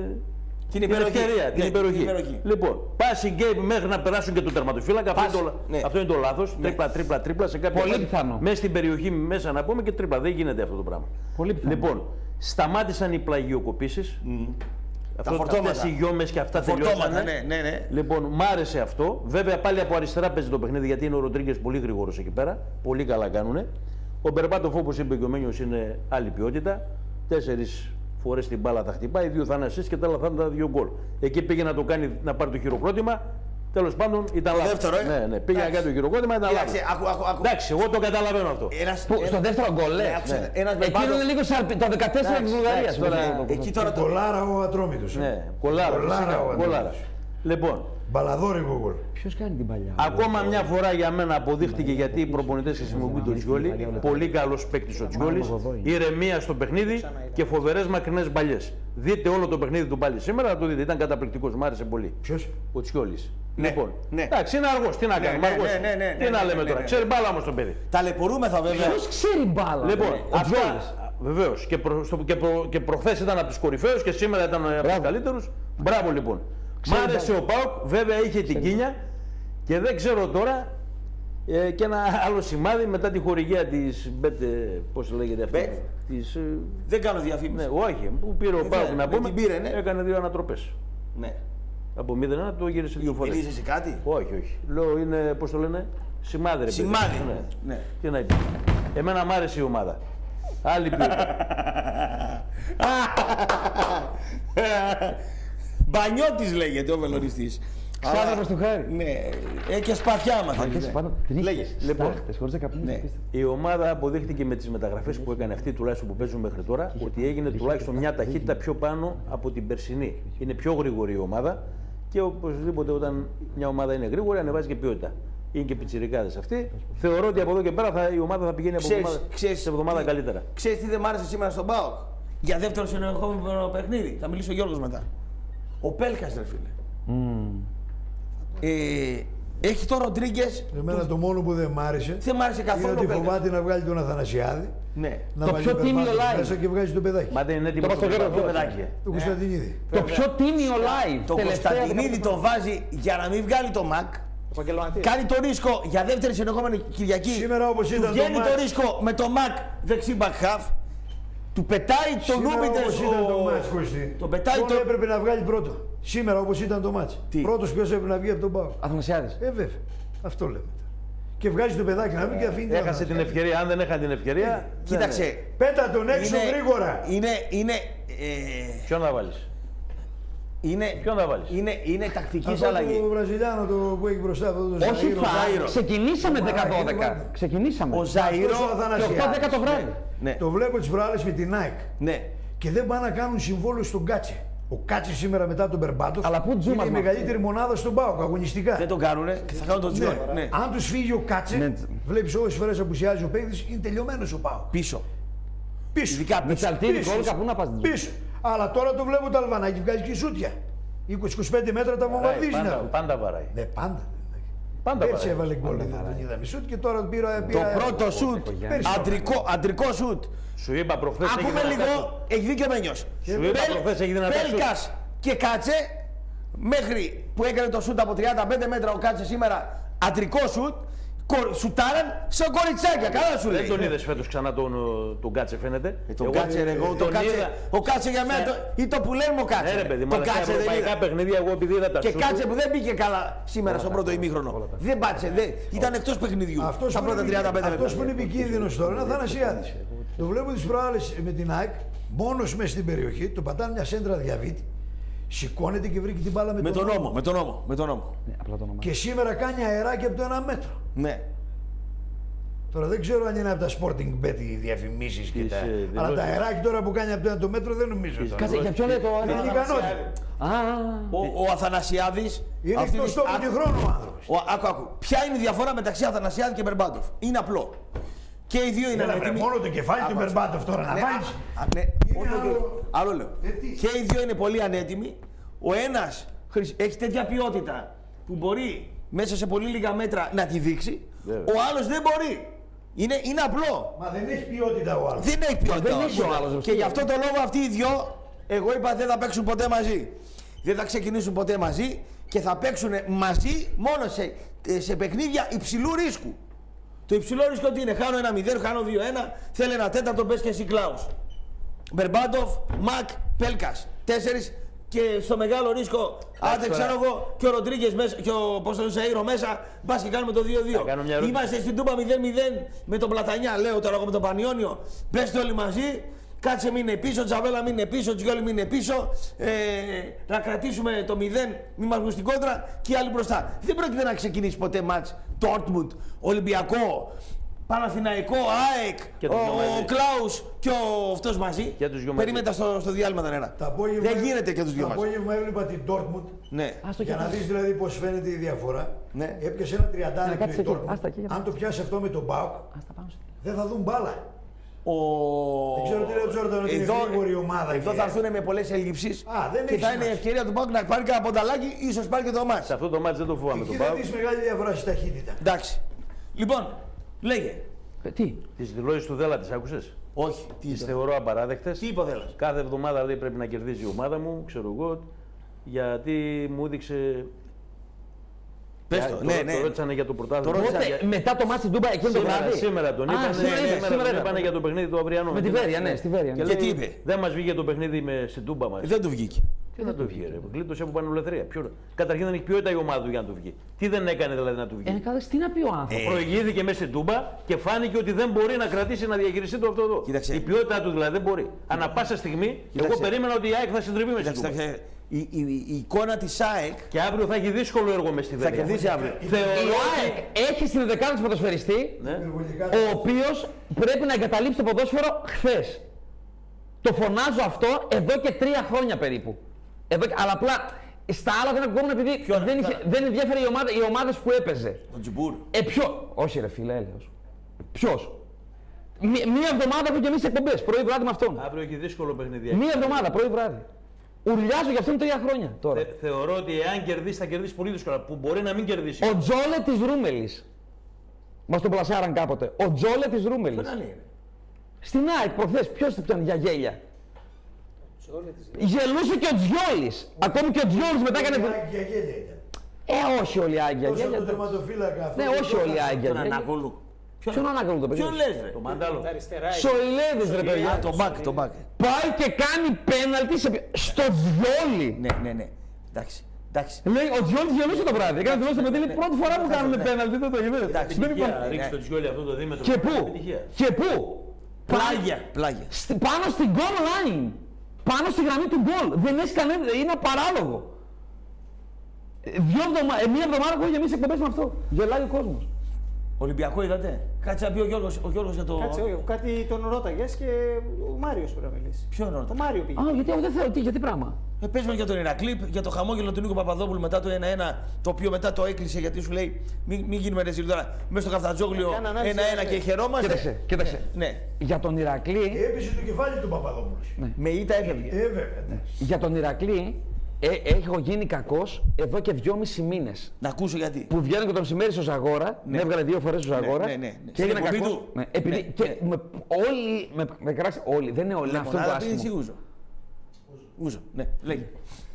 ευκαιρία, την υπεροχή. Λοιπόν, passing game μέχρι να περάσουν και το τερματοφύλακα. Αυτό είναι το λάθος. Τρίπλα σε κάποια πολύ πιθανό. Μέσα στην περιοχή μέσα να πούμε και τρίπλα. Δεν γίνεται αυτό το πράγμα. Πολύ πιθανό. Λοιπόν, σταμάτησαν οι πλαγιοκοπήσεις. Αυτές οι γιόμες και αυτά τελειώσανε. Ναι. Λοιπόν, μ' άρεσε αυτό. Βέβαια πάλι από αριστερά παίζει το παιχνίδι γιατί είναι ο Ροντρίγκες πολύ γρήγορος εκεί πέρα. Πολύ καλά κάνουνε. Ο Μπερμπάτοφ, όπως είπε και ο Μένιος, είναι άλλη ποιότητα. 4 φορές την μπάλα τα χτυπάει, 2 θα είναι assist και τα άλλα θα είναι τα 2 γκολ. Εκεί πήγε να το κάνει, να πάρει το χειροκρότημα. Τέλος πάντων ήταν λάθος. Δεύτερο, Ναι, πήγε να κάνει το χειροκρότημα, ήταν λάθος. Εντάξει, εγώ το καταλαβαίνω αυτό. Στο δεύτερο γκολ, εκείνο είναι λίγο το 14 της Βουλγαρίας. Εκεί τώρα το κολάρα ο Ατρόμητος. Ναι, κολάρα. Λοιπόν, μπαλαδόρικο γκολ. Ποιος κάνει την παλιά? Ακόμα μια φορά για μένα αποδείχτηκε γιατί οι προπονητές χρησιμοποιούν τον Τζιόλι. Πολύ καλός παίκτης ο Τζιόλις. Ηρεμία στο παιχνίδι και φοβερές μακρινές μπαλιές. Δείτε όλο το παιχνίδι του πάλι σήμερα, να το δείτε. Ήταν καταπληκτικός, μου άρεσε πολύ. Ποιος? Ο Τζιόλις. Λοιπόν, εντάξει, είναι αργός. Τι να κάνουμε, αργός. Τι να λέμε τώρα. Ξέρει μπάλα όμως το παιδί. Ταλαιπωρούμεθα βέβαια. Ποιος ξέρει μπάλα? Λοιπόν, αυτά. Βεβαίως. Και προχθές ήταν από τους κορυφαίους και σήμερα ήταν από τους καλύτερους. Μπράβο λοιπόν. Μ' άρεσε ο ΠΑΟΚ, βέβαια είχε την κίνια και δεν ξέρω τώρα και ένα άλλο σημάδι μετά τη χορηγία της πώς λέγεται αυτή. Δεν κάνω διαφήμιση. Ναι, όχι, που πήρε ο ΠΑΟΚ να πούμε, πήρε, έκανε 2 ανατροπές. Ναι. Από 0-1 το γύρισε 2 φορές. Ελίζεσαι κάτι? Όχι. Λέω είναι, πώς το λένε, σημάδι. Σημάδι. Ναι. Τι να είπε. Εμένα μ' άρεσε η ομάδα. Άλλη ποιότητα. Μπανιώτης λέγεται ο βελονιστής. Ξάδερφος του Χάρη. Ναι, και σπαθιά μας. Λέγες. Λοιπόν, η ομάδα αποδείχτηκε με τις μεταγραφές που έκανε αυτή, τουλάχιστον που παίζουν μέχρι τώρα, ότι έγινε τουλάχιστον μια ταχύτητα πιο πάνω από την περσινή. Είναι πιο γρήγορη η ομάδα και οπωσδήποτε όταν μια ομάδα είναι γρήγορη ανεβάζει και ποιότητα. Είναι και πιτσιρικάδες αυτοί. Θεωρώ ότι από εδώ και πέρα η ομάδα θα πηγαίνει σε εβδομάδα καλύτερα. Ξέρεις τι δεν μ' άρεσε σήμερα στον ΠΑΟΚ? Για δεύτερο συνεχόμενο παιχνίδι. Θα μιλήσει ο Γιώργος μετά. Ο Πέλκας, ρε φίλε. Έχει το Ροντρίγκες. Εμένα το μόνο που δεν μ' άρεσε. Δεν μ' άρεσε καθόλου. Είναι ότι φοβάται να βγάλει τον Αθανασιάδη. Ναι. Να το πιο τίμιο live. Μέσα και βγάζει το παιδάκι. Μα δεν είναι έτοιμο το παιδάκι. Το Κωνσταντινίδη. Το πιο τίμιο live. Το Κωνσταντινίδη το βάζει για να μην βγάλει το ΜΑΚ. Κάνει το ρίσκο για δεύτερη συνεχόμενη Κυριακή. Σήμερα όπως ήταν. Βγαίνει το ρίσκο με το ΜΑΚ δεξί μπακχάφ. Του πετάει το Νούμπιτερ όπως ήταν το μάτς, Κωστή. Το πετάει το... έπρεπε να βγάλει πρώτο. Σήμερα όπως ήταν το μάτς. Πρώτος ποιος έπρεπε να βγει από τον ΠΑΟΚ? Αθανασιάδης. Βέβαια. Αυτό λέμε. Και βγάζει το παιδάκι να μην και αφήνει. Έχασε την ευκαιρία. Αν δεν έχανε την ευκαιρία. Κοίταξε. Πέτα τον έξω γρήγορα. Ποιον θα βάλεις? Ποιον θα βάλεις? Είναι τακτική αλλαγή. Το Βραζιλιάνο που έχει μπροστά αυτό το Ζαΐρο. Όχι, ξεκινήσαμε 10-12. Ξεκινήσαμε. Ο Ζαΐρο και 8-10 το βράδυ. Το βλέπω τις προάλλες με την ΑΕΚ. Ναι. Και δεν πάνε να κάνουν συμβόλαιο στον Κάτσε. Ο Κάτσε σήμερα μετά τον Μπερμπάτοφ είναι η μεγαλύτερη μονάδα στον ΠΑΟΚ αγωνιστικά. Δεν τον κάνουνε και θα κάνουν τον Τζιόλ. Ναι. Αν τους φύγει ο Κάτσε, βλέπεις όσες φορές απουσιάζει ο παίκτης, είναι τελειωμένος ο ΠΑΟΚ. Πίσω. Ειδικά πίσω. Αλλά τώρα το βλέπω το Αλβανάκι βγάζει και σούτια. 20-25 μέτρα τα βομβαρδίζει. Πάντα βαράει. Ναι, πάντα. Πέρσι έβαλε γκολ, δεν είδαμε σούτ και τώρα πήρα. Το πρώτο σούτ, αντρικό σούτ. Σου είπα προχθές. Ακούμε λίγο, έχει δίκιο ο Μένιος. Σου είπα προχθές έχει δυνατά σούτ. Πέλκας και Κάτσε, μέχρι που έκανε το σούτ από 35 μέτρα ο Κάτσε σήμερα, αντρικό σούτ, σουτάραν σαν κοριτσάκια. Καλά σου λέει. Δεν τον είδες φέτος ξανά τον Κάτσε, φαίνεται? Τον Κάτσε, ο Κάτσε για μένα ή το που λέμε ο Κάτσε. Ναι, ρε παιδί, αλλά στα ευρωπαϊκά παιχνίδια εγώ επειδή είδα τα και Κάτσε που δεν μπήκε καλά σήμερα στο πρώτο ημίχρονο. Δεν πάτησε, ήταν εκτός παιχνιδιού. Στα πρώτα 35 λεπτά. Αυτός που είναι επικίνδυνος τώρα είναι ο Αθανασιάδης. Το βλέπω τις προάλλες με την ΑΕΚ, μόνος μέσα στην περιοχή, το πατάνε μια σέντρα διαβήτη. Σηκώνεται και βρήκε την μπάλα με τον νόμο. Με τον νόμο. Και σήμερα κάνει αεράκι από το 1 μέτρο. Ναι. Τώρα δεν ξέρω αν είναι από τα Sporting Bet οι διαφημίσεις και τα. Αλλά τα αεράκι τώρα που κάνει από το μέτρο δεν νομίζω. Κάτσε, για ποιον λέει το είναι ικανότητα. Ο Αθανασιάδης. Είναι εκτός στόχου και χρόνου ο άνθρωπος. Άκου. Ποια είναι η διαφορά μεταξύ Αθανασιάδη και Μπερμπάντοφ? Είναι απλό. Και οι δύο είναι ανέτοιμοι. Μόνο το κεφάλι του Μπερμπάντοφ τώρα να βάλεις. Ναι, άλλο λέω. Και οι δύο είναι πολύ ανέτοιμοι. Ο ένας έχει τέτοια ποιότητα που μπορεί μέσα σε πολύ λίγα μέτρα να τη δείξει. Ο άλλος δεν μπορεί. Είναι απλό. Μα δεν έχει ποιότητα ο άλλος. Δεν έχει ποιότητα ο άλλος. Και γι' αυτό το λόγο αυτοί οι δυο, εγώ είπα, δεν θα παίξουν ποτέ μαζί. Δεν θα ξεκινήσουν ποτέ μαζί και θα παίξουν μαζί μόνο σε παιχνίδια υψηλού ρίσκου. Το υψηλό ρίσκο τι είναι? Χάνω 1-0, χάνω 2-1, θέλει ένα τέταρτο, πες και εσύ Κλάους. Μπερμπάντοφ, Μακ, Πέλκας. 4 και στο μεγάλο ρίσκο, άντε ξέρω εγώ, και ο Ροντρίγκες μέσα, και ο Σαΐρο μέσα, μπας και κάνουμε το 2-2. Είμαστε στην Τούμπα 0-0 με τον Πλατανιά, λέω τώρα εγώ με τον Πανιόνιο. Πέστε όλοι μαζί, κάτσε μην είναι πίσω, Τζαβέλα μην είναι πίσω, Τζιόλι μην είναι πίσω, να κρατήσουμε το 0, μην μας βγουν στην κόντρα και οι άλλοι μπροστά. Δεν πρόκειται να ξεκινήσει ποτέ μάτς Ντόρτμουντ, Ολυμπιακό, Παναθηναϊκό, ΑΕΚ, ο Κλάους και αυτός μαζί. Περίμενα στο διάλειμμα τον ένα. Δεν γίνεται και τους δυο μαζί. Το απόγευμα έβλεπα την Ντόρτμουντ. Ναι. Για να δεις δηλαδή πώς φαίνεται η διαφορά. Ναι. Έπιασε ένα 30 λεπτό η Ντόρτμουντ. Αν το πιάσει αυτό με τον ΠΑΟΚ, δεν θα δουν μπάλα. Δεν ξέρω τι λέει ο Τζόρνταν, ότι είναι γρήγορη ομάδα. Εδώ θα έρθουν με πολλές ελλείψεις και θα είναι η ευκαιρία του ΠΑΟΚ να πάρει κανένα πονταλάκι, ίσως πάρει και το μάτς. Σε αυτό το μάτς δεν το φοβάμαι τον ΠΑΟΚ. Θα δεις μεγάλη διαφορά στη ταχύτητα. Εντάξει. Λοιπόν, λέγε. Τι? Τις δηλώσεις του Δέλα τις άκουσες? Όχι. Τις θεωρώ απαράδεκτες. Τι είπε ο Δέλλας? Κάθε εβδομάδα λέει πρέπει να κερδίζει η ομάδα μου, ξέρω εγώ, γιατί μου έδειξε. Πες το, ναι. Το ρώτησανε για το πρωτάθλημα. Μετά το μάτς στην Τούμπα εκείνο το βράδυ. Σήμερα τον είπαν. Σήμερα τον είπαν για το παιχνίδι του αυριανού. Με τη Βέρεια, ναι, στη Βέρεια. Και τι είπε? Δεν μας βγήκε το παιχνίδι στην Τούμπα μας. Δεν του βγήκε. Τι δεν του βγήκε, ρε. Γλίτωσε από πανελευθερία. Καταρχήν δεν έχει ποιότητα η ομάδα του για να του βγει. Τι δεν έκανε δηλαδή να του βγει? Τι να πει ο άνθρωπος? Προηγήθηκε μέσα στην Τούμπα και φάνηκε ότι δεν μπορεί να κρατήσει, να διαχειριστεί το αυτό εδώ. Κοίταξε. Η ποιότητά του δηλαδή δεν μπορεί. Ανά πάσα στιγμή, εγώ περίμενα ότι η ΑΕΚ θα συντριβεί μέσα στην Τούμπα. Η εικόνα της ΑΕΚ. Και αύριο θα έχει δύσκολο έργο με στη Βέρεια. Θα κερδίσει αύριο. Η ΑΕΚ έχει στην δεκάδα της ποδοσφαιριστή, ο οποίος πρέπει να εγκαταλείψει το ποδόσφαιρο χθες. Το φωνάζω αυτό εδώ και 3 χρόνια περίπου. Αλλά απλά στα άλλα δεν ακουγόμουν επειδή δεν ενδιαφέρει οι ομάδες που έπαιζε. Ο Τζιμπούρ. Όχι ρε φίλε, έλεος. Ποιος? Μία εβδομάδα έχω και εμείς εκπομπές, πρωί βράδυ με αυτόν. Αύριο έχει δύσκολο παιχνίδι. Μία εβδομάδα, πρωί βράδυ. Ουρλιάζω για αυτόν 3 χρόνια τώρα. Θεωρώ ότι εάν κερδίσει θα κερδίσει πολύ δύσκολα, που μπορεί να μην κερδίσει. Ο Τζόλε της Ρούμελης. Μας τον πλασάραν κάποτε. Ο Τζόλε της Ρούμελης. Στην ΑΕΚ προχθές, ποιος το πιάνει για γέλια? Γελούσε και ο Τζιόλης. Ακόμη και ο Τζιόλης μετά έκανε. Όχι όλοι οι Άγγια. Τόσο το τερματοφύλακα. Ναι, όχι όλοι οι Άγγια. Ποιον Ανάκολου το παιδί? Ποιον λες ρε? Το Μάνταλο. Σοηλέδης ρε παιδιά. Το μπακ. Πάει και κάνει πέναλτι στο Τζιόλι. Ναι. Εντάξει. Λέει, ο Τζιόλις γελούσε το βράδυ. Έκανε δηλώσει το παιδί, λέει, πρώτη φορά που κάνουμε πέναλτι, δεν το γίνεται. Ρίξει το Τζιόλι αυτό το δίμετρο. Και πού? Πλάγια. Πάνω στην goal line. Πάνω στη γραμμή του γκολ. Δεν έχει κανένα. Είναι απαράλογο. Μία εβδομάδα έχω γεμίσει εκπομπές με αυτό. Γελάει ο κόσμος. Ολυμπιακό είδατε? Κάτσε να πει ο Γιώργος για το. Κάτσε, κάτι τον ρώταγες και ο Μάριος πρέπει να μιλήσει. Ποιον ρώταγε? Το Μάριο πήγε. Γιατί εγώ δεν θέλω. Γιατί πράγμα? Πες μας για τον Ηρακλή, για το χαμόγελο του Νίκο Παπαδόπουλου μετά το 1-1, το οποίο μετά το έκλεισε γιατί σου λέει μην γίνουμε ρεζίλ τώρα. Μέσα στο Καφτατζόγλιο 1-1 και χαιρόμαστε. Κοίταξε. Ναι. Για τον Ηρακλή. Έπεισε το κεφάλι του Παπαδόπουλου. Με ήττα έφευγε. Για τον Ηρακλή. Έχω γίνει κακός εδώ και 2,5 μήνες. Να ακούσω γιατί. Που βγαίνω και το μεσημέρι στο Ζαγόρα, με έβγαλε 2 φορές στο Ζαγόρα. Και έγινα κακός. Επειδή όλοι με κράξει. Όλοι, δεν είναι όλοι. Αυτό το άσχημο. Ούζο, ναι, λέγε.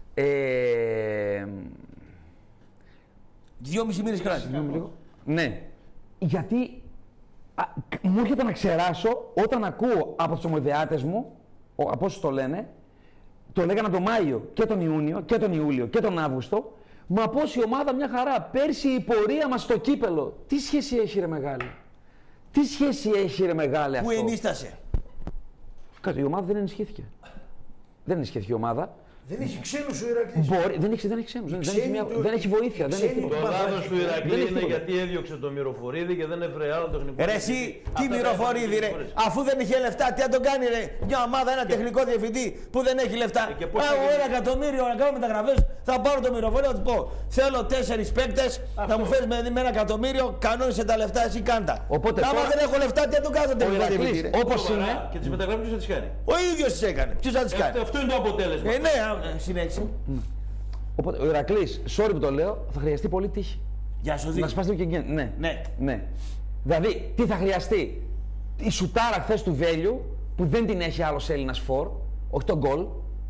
2,5 μήνες κράτησε. Ναι. Γιατί μου έρχεται να ξεράσω όταν ακούω από τους ομοειδεάτες μου, από όσους το λένε, το λέγανε τον Μάιο και τον Ιούνιο και τον Ιούλιο και τον Αύγουστο, μα πώς η ομάδα μια χαρά. Πέρσι η πορεία μας στο κύπελο. Τι σχέση έχει ρε μεγάλη? Τι σχέση έχει ρε μεγάλη αυτό? Πού ενίστασε? Κάτι, η ομάδα δεν ενισχύθηκε. Δεν ενισχύθηκε η ομάδα. Δεν έχει ξένους ο Ηρακλής. Δεν έχει ξένους. Δεν έχει βοήθεια. Δεν έχει Το λάθος του Ηρακλή είναι γιατί έδιωξε το Μυροφορίδη και δεν έφερε άλλο τεχνικό. Ρε εσύ, τι Μυροφορίδη ρε, αφού δεν είχε λεφτά, τι να τον κάνει ρε. Μια ομάδα, ένα τεχνικό διευθυντή που δεν έχει λεφτά. Πάω 1 εκατομμύριο να κάνω μεταγραφές, θα πάρω το Μυροφορίδη, θα του πω θέλω 4 παίκτες, να μου φέρεις με 1 εκατομμύριο, κανόνισε τα λεφτά, εσύ κάντα. Άμα δεν έχω λεφτά, τι να τον κάνω τεχνικό διευθυντή. Όπως είναι. Και τις μεταγραφές ποιος θα τις κάνει. Ο ίδιος τις έκανε. Ποιος θα τις κάνει. Αυτό είναι το αποτέλεσμα. Ναι, συνέχισε. Οπότε ο Ηρακλής, sorry που το λέω, θα χρειαστεί πολύ τύχη. Για σου Να σπάσει το και ναι. Δηλαδή, τι θα χρειαστεί. Η σουτάρα χθες του Βέλιου, που δεν την έχει άλλος Έλληνας φορ, όχι τον γκολ.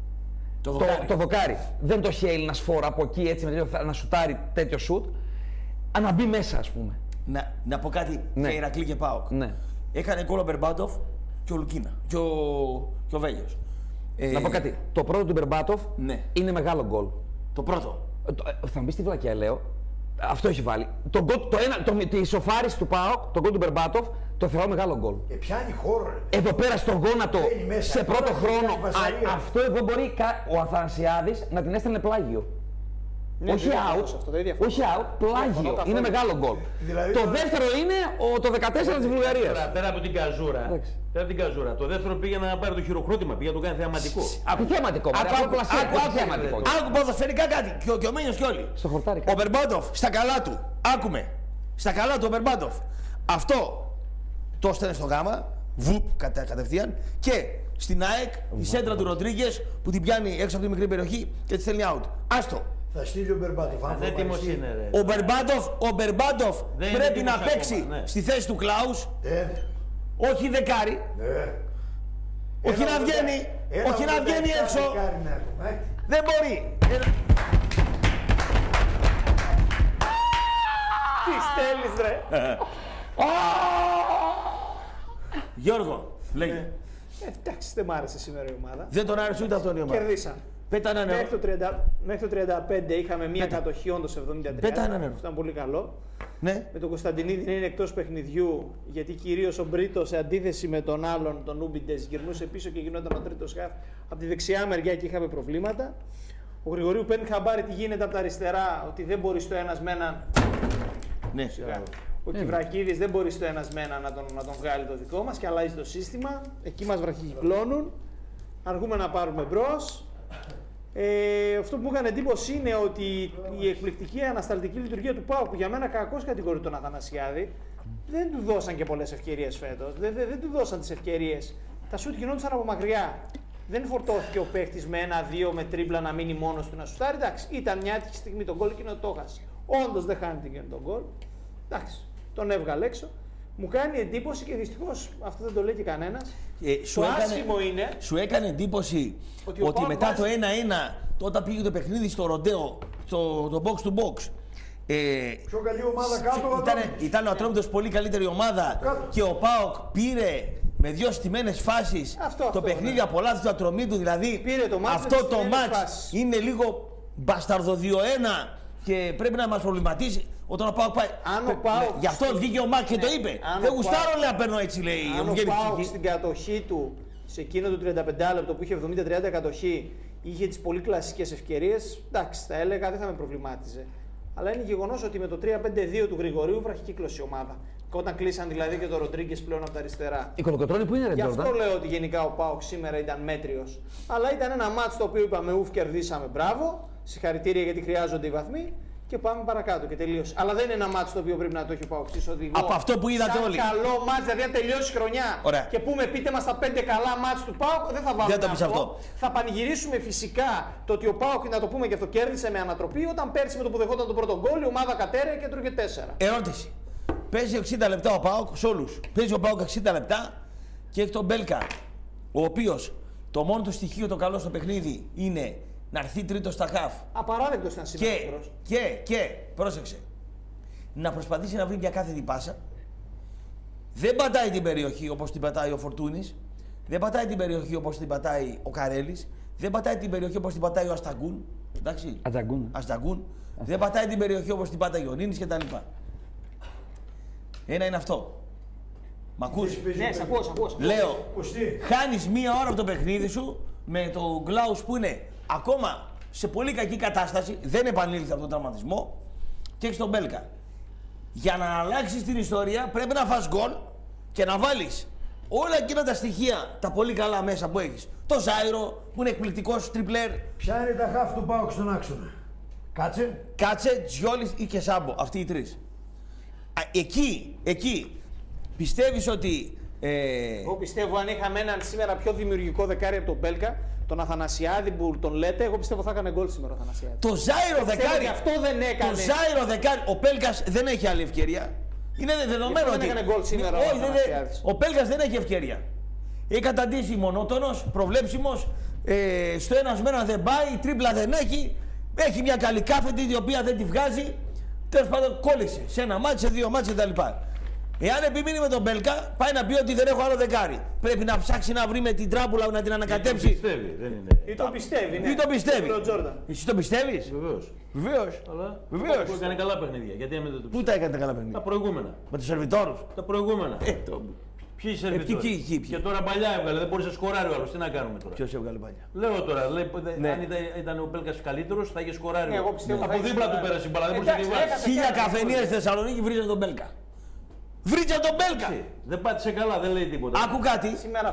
Το δοκάρι. Δεν το έχει Έλληνας φορ από εκεί έτσι να σουτάρει τέτοιο σουτ. Να μπει μέσα, ας πούμε. Να πω κάτι για Ηρακλή και ΠΑΟΚ. Ναι. Έκανε γκολ ο Μπερμπάτοφ και ο Λουκίνα. Και ο Βέλιος. Να πω κάτι. Το πρώτο του Μπερμπάτοφ είναι μεγάλο γκολ. Το πρώτο. Θα μου πεις τι βλακιά λέω. Αυτό έχει βάλει. Τη ισοφάριση του ΠΑΟΚ, το γκολ του Μπερμπάτοφ, το θεωρώ μεγάλο γκολ. Πιάνει χώρο. Εδώ πέρα στον γόνατο, σε πρώτο χρόνο, αυτό εδώ μπορεί ο Αθανασιάδης να την έστελνε πλάγιο. Ναι, όχι out, πλάγιο. Είναι μεγάλο γκολ. Δηλαδή, το δεύτερο είναι το 14 της Βουλγαρίας. Πέρα από την καζούρα. Το δεύτερο πήγε να πάρει το χειροκρότημα, πήγε να το κάνει θεαματικό. Από θεαματικό. Άκου ποδοσφαιρικά κάτι. Και ο Μένιος κι όλοι. Στο χορτάρι. Ο Μπερμπάτοφ στα καλά του. Άκουμε. Στα καλά του ο Μπερμπάτοφ. Αυτό το έστελνε στο γάμα. Βουπ κατευθείαν. Και στην ΑΕΚ η σέντρα του Ροντρίγκες που την πιάνει έξω από τη μικρή περιοχή και τη στέλνει out. Άστο. Θα στείλει ο Μπερμπάτοφ. Έτοιμος είναι ρε. Ο Μπερμπάτοφ πρέπει να παίξει στη θέση του Κλάους. Όχι δεκάρι. Όχι να βγαίνει έξω. Δεν μπορεί. Τι στέλνεις ρε. Γιώργο, λέγε. Εντάξει, δεν μ' άρεσε σήμερα η ομάδα. Δεν τον άρεσε ούτε αυτόν η ομάδα. Κερδίσαν. Μέχρι το 35 είχαμε μία κατοχή όντως 73. Ήταν πολύ καλό. Ναι. Με τον Κωνσταντινίδη να είναι εκτός παιχνιδιού, γιατί κυρίως ο Μπρίτο σε αντίθεση με τον άλλον, τον Ούμπιντες, γυρνούσε πίσω και γινόταν ο τρίτος χαφ από τη δεξιά μεριά και είχαμε προβλήματα. Ο Γρηγορίου παίρνει χαμπάρι τι γίνεται από τα αριστερά, ότι δεν μπορεί στο ένας με έναν. Ναι. Ο Κιβρακίδης δεν μπορεί στο ένας με έναν να τον βγάλει το δικό μας και αλλάζει το σύστημα. Εκεί μας βραχυκλώνουν. Αργούμε να πάρουμε μπρος. Αυτό που μου έκανε εντύπωση είναι ότι η εκπληκτική ανασταλτική λειτουργία του ΠΑΟΚ, που για μένα κακώς κατηγορεί τον Αθανασιάδη, δεν του δώσαν και πολλές ευκαιρίες φέτος. Δεν του δώσαν τις ευκαιρίες. Τα σουτ γινόντουσαν από μακριά. Δεν φορτώθηκε ο παίκτης με 1-2 με τρίμπλα να μείνει μόνος του να σουτάρει. Εντάξει, ήταν μια άτυχη στιγμή τον γκολ και το έχασε. Όντως δεν χάνεται τον γκολ. Εντάξει, τον έβγαλε έξω. Μου κάνει εντύπωση και δυστυχώς αυτό δεν το λέει και κανένας. Σου έκανε εντύπωση ότι μετά το 1-1, όταν πήγε το παιχνίδι στο Ροντέο, το box to box. Πιο καλή ομάδα κάτω. Ήταν ο Ατρόμητος πολύ καλύτερη ομάδα και ο ΠΑΟΚ πήρε με 2 στιμένες φάσεις το παιχνίδι από λάθη του Ατρομήτου. Δηλαδή αυτό το μάτς είναι λίγο μπασταρδο 2-1 και πρέπει να μας προβληματίσει. Όταν ο ΠΑΟΚ πάει. Γι' αυτό βγήκε ο Μάκ και το είπε. Δεν γουστάρω λέει να παίρνω έτσι, λέει. Αν ο ΠΑΟΚ στην κατοχή του, σε εκείνο το 35 λεπτό που είχε 70-30 κατοχή, είχε τις πολύ κλασικές ευκαιρίες, εντάξει, θα έλεγα δεν θα με προβλημάτιζε. Αλλά είναι γεγονός ότι με το 3-5-2 του Γρηγορίου βραχικύκλωσε η ομάδα. Και όταν κλείσαν δηλαδή και το Ροντρίγκες πλέον από τα αριστερά. Η Κολοκοτρώνη που είναι, ρε. Γι' αυτό λέω ότι γενικά ο ΠΑΟΚ σήμερα ήταν μέτριος. Αλλά ήταν ένα μάτς το οποίο είπαμε ουφ, κερδίσαμε, μπράβο. Συγχαρητήρια γιατί χρειάζονται οι βαθμοί. Και πάμε παρακάτω και τελείωσε. Αλλά δεν είναι ένα μάτς το οποίο πρέπει να το έχει ο ΠΑΟΚ ως οδηγό. Από αυτό που είδατε όλοι. Καλό μάτς, δηλαδή αν τελειώσει η χρονιά. Ωραία. Και πούμε πείτε μας τα 5 καλά μάτς του ΠΑΟΚ, δεν θα βάλουμε αυτό. Θα πανηγυρίσουμε φυσικά το ότι ο ΠΑΟΚ, να το πούμε και αυτό, κέρδισε με ανατροπή όταν πέρσι με το που δεχόταν τον πρώτο γκολ η ομάδα κατέρε και τρώγε 4. Ερώτηση. Παίζει 60 λεπτά ο ΠΑΟΚ σε όλους. Παίζει ο ΠΑΟΚ 60 λεπτά και έχει τον Μπέλκα, ο οποίος το μόνο του στοιχείο το καλό στο παιχνίδι είναι να έρθει τρίτο στα χαφ. Απαράδεκτο ήταν σήμερα. Και πρόσεξε. Να προσπαθήσει να βρει μια κάθετη πάσα. Δεν πατάει την περιοχή όπως την πατάει ο Φορτούνης. Δεν πατάει την περιοχή όπως την πατάει ο Καρέλης. Δεν πατάει την περιοχή όπως την πατάει ο Ασταγκούν. Εντάξει. Ασταγκούν. Δεν πατάει την περιοχή όπως την πατάει ο Νίνης κτλ. Ένα είναι αυτό. Μ' ακούς? Ναι, σ' ακούω. Λέω, χάνεις μία ώρα από το παιχνίδι σου με τον Γκλάους που είναι ακόμα σε πολύ κακή κατάσταση, δεν επανήλθε από τον τραυματισμό, και έχει τον Μπέλκα. Για να αλλάξεις την ιστορία πρέπει να φας γκολ και να βάλεις όλα εκείνα τα στοιχεία, τα πολύ καλά μέσα που έχεις. Το Ζάιρο που είναι εκπληκτικός τριπλέρ. Ποια είναι τα χαφ του ΠΑΟΚ στον άξονα? Κάτσε, Τζιόλης ή και Σάμπο, αυτοί οι τρεις. Εκεί πιστεύεις ότι... Εγώ πιστεύω αν είχαμε έναν σήμερα πιο δημιουργικό δεκάρι από τον Μπέλκα, τον Αθανασιάδη που τον λέτε, εγώ πιστεύω θα έκανε γκολ σήμερα ο Αθανασιάδη. Το Ζάιρο δεκάρι. Αυτό δεν έκανε. Το Ζάιρο δεκάρι. Ο Πέλκας δεν έχει άλλη ευκαιρία. Είναι δεδομένο ότι. Δεν έκανε γκολ σήμερα ο Πέλκας δεν έχει ευκαιρία. Έχει καταντήσει μονότονος, προβλέψιμος. Στο ένας μένα δεν πάει, τρίπλα δεν έχει. Έχει μια καλή κάθετη η οποία δεν τη βγάζει. Τέλος πάντων κόλλησε σε ένα μάτι, σε δύο μάτς κτλ. Εάν επιμείνει με τον Μπέλκα, πάει να πει ότι δεν έχω άλλο δεκάρι. Πρέπει να ψάξει να βρει με την τράπουλα να την ανακατέψει. Ή το πιστεύει. Ή το πιστεύει. Εσύ το πιστεύεις? Βεβαίως. Βεβαίως. Έκανε καλά παιχνίδια. Γιατί να μην το Πού τα έκανε τα καλά παιχνίδια? Τα προηγούμενα. Με τους σερβιτόρους. Τα προηγούμενα. Ποιοι σερβιτόροι? Και τώρα παλιά έβγαλε, δεν μπορούσε να σκοράρει ο άλλος. Τι να κάνουμε τώρα? Ποιος έβγαλε παλιά? Λέω τώρα, αν ήταν ο Πέλκας καλύτερος θα είχε σκοράρει. Από δίπλα του πέρασε η μπάλα, δεν μπορούσε να τη βάλει. 1000 καφενείες στη Θεσσαλονίκη βρίζαν τον Μπέλκα. Βρίζαν τον Μπέλκα! Δεν πάτησε καλά, δεν λέει τίποτα. Άκου κάτι.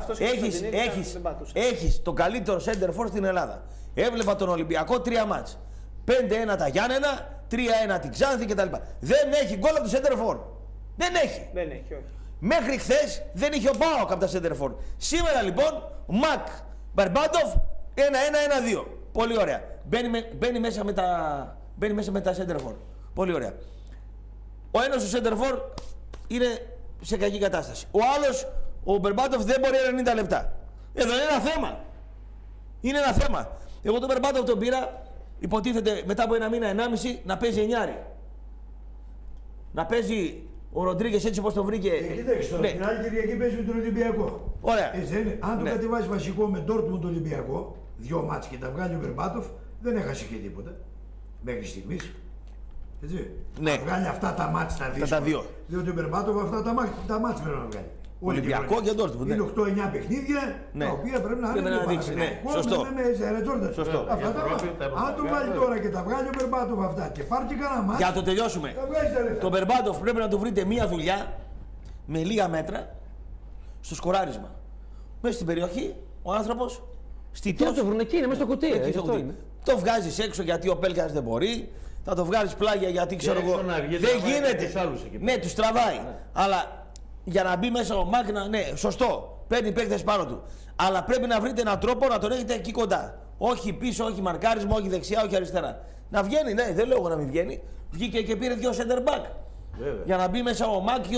Έχεις το καλύτερο center for στην Ελλάδα. Έβλεπα τον Ολυμπιακό 3 μάτς. 5-1 τα Γιάννενα, 3-1 την Ξάνθη κτλ. Δεν έχει γκολ από το center for. Δεν έχει. Όχι. Μέχρι χθες δεν είχε ο ΠΑΟΚ από τα center for. Σήμερα λοιπόν, Μακ, Μπερμπάντοφ, 1-1-1-2. Πολύ ωραία. Μπαίνει μέσα με τα center for. Πολύ ωραία. Ο ένας ο center for είναι σε κακή κατάσταση. Ο άλλος, ο Μπερμπάτοφ, δεν μπορεί 90 λεπτά. Εδώ είναι ένα θέμα. Είναι ένα θέμα. Εγώ τον Μπερμπάτοφ τον πήρα, υποτίθεται μετά από ένα μήνα, 1,5 να παίζει εννιάρι. Να παίζει ο Ροντρίγκες έτσι όπως το βρήκε. Κοίταξε τώρα, την άλλη Κυριακή παίζει με τον Ολυμπιακό. Ωραία. Αν τον κατεβάσει βασικό με Ντόρτμουντ τον Ολυμπιακό, 2 μάτς και τα βγάλει ο Μπερμπάτοφ, δεν έχασε και τίποτα. Μέχρι στιγμής. Έτσι. Ναι. Να βγάλει αυτά τα μάτς τα δύσκολα. Διότι ο Μπερμπάτοφ αυτά τα μάτς πρέπει να βγάλει. Ολυμπιακό και Ντόρτμουντ. Είναι 8-9 παιχνίδια τα οποία πρέπει να δείξει. Σωστό. Σωστό. Αν του βάλει τώρα και τα βγάλει ο Μπερμπάτοφ αυτά και πάρει και κανένα μάτς. Για να το τελειώσουμε. Το Μπερμπάτοφ πρέπει να του βρείτε μία δουλειά με λίγα μέτρα στο σκοράρισμα. Μέσα στην περιοχή ο άνθρωπος στιτός. Και το βρουν εκεί, είναι μέσα στο κουτί. Το βγάζεις έξω γιατί ο Πέλκας δεν μπορεί. Θα το βγάλεις πλάγια γιατί ξέρω εγώ. Δεν γίνεται. Ναι, τους τραβάει. Αλλά για να μπει μέσα ο Μάκνα, ναι, σωστό. Παίρνει παίκτες πάνω του. Αλλά πρέπει να βρείτε έναν τρόπο να τον έχετε εκεί κοντά. Όχι πίσω, όχι μαρκάρισμα, όχι δεξιά, όχι αριστερά. Να βγαίνει, ναι, δεν λέω εγώ να μην βγαίνει. Βγήκε και πήρε 2 center back. Βέβαια. Για να μπει μέσα ο Μάκιο,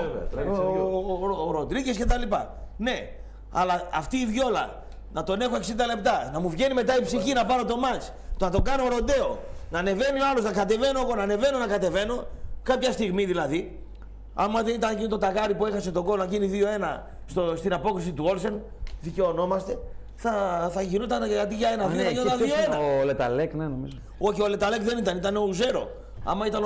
ο Ροντρίγκες κτλ. Ναι, αλλά αυτή η βιόλα να τον έχω 60 λεπτά, να μου βγαίνει μετά η ψυχή να πάρω το μάτς, να τον κάνω ροντέο, να ανεβαίνει ο άλλος, να κατεβαίνω εγώ, να ανεβαίνω, να κατεβαίνω. Κάποια στιγμή δηλαδή. Άμα δεν ήταν εκείνο το ταγάρι που έχασε τον γκολ να γίνει 2-1 στην απόκριση του Όλσεν, δικαιωνόμαστε, θα γινόταν γιατί για 1-2 θα γινόταν 2-1. Ο Λεταλέκ, ναι, νομίζω. Όχι, ο Λεταλέκ δεν ήταν ο Ουζέρο. Άμα ήταν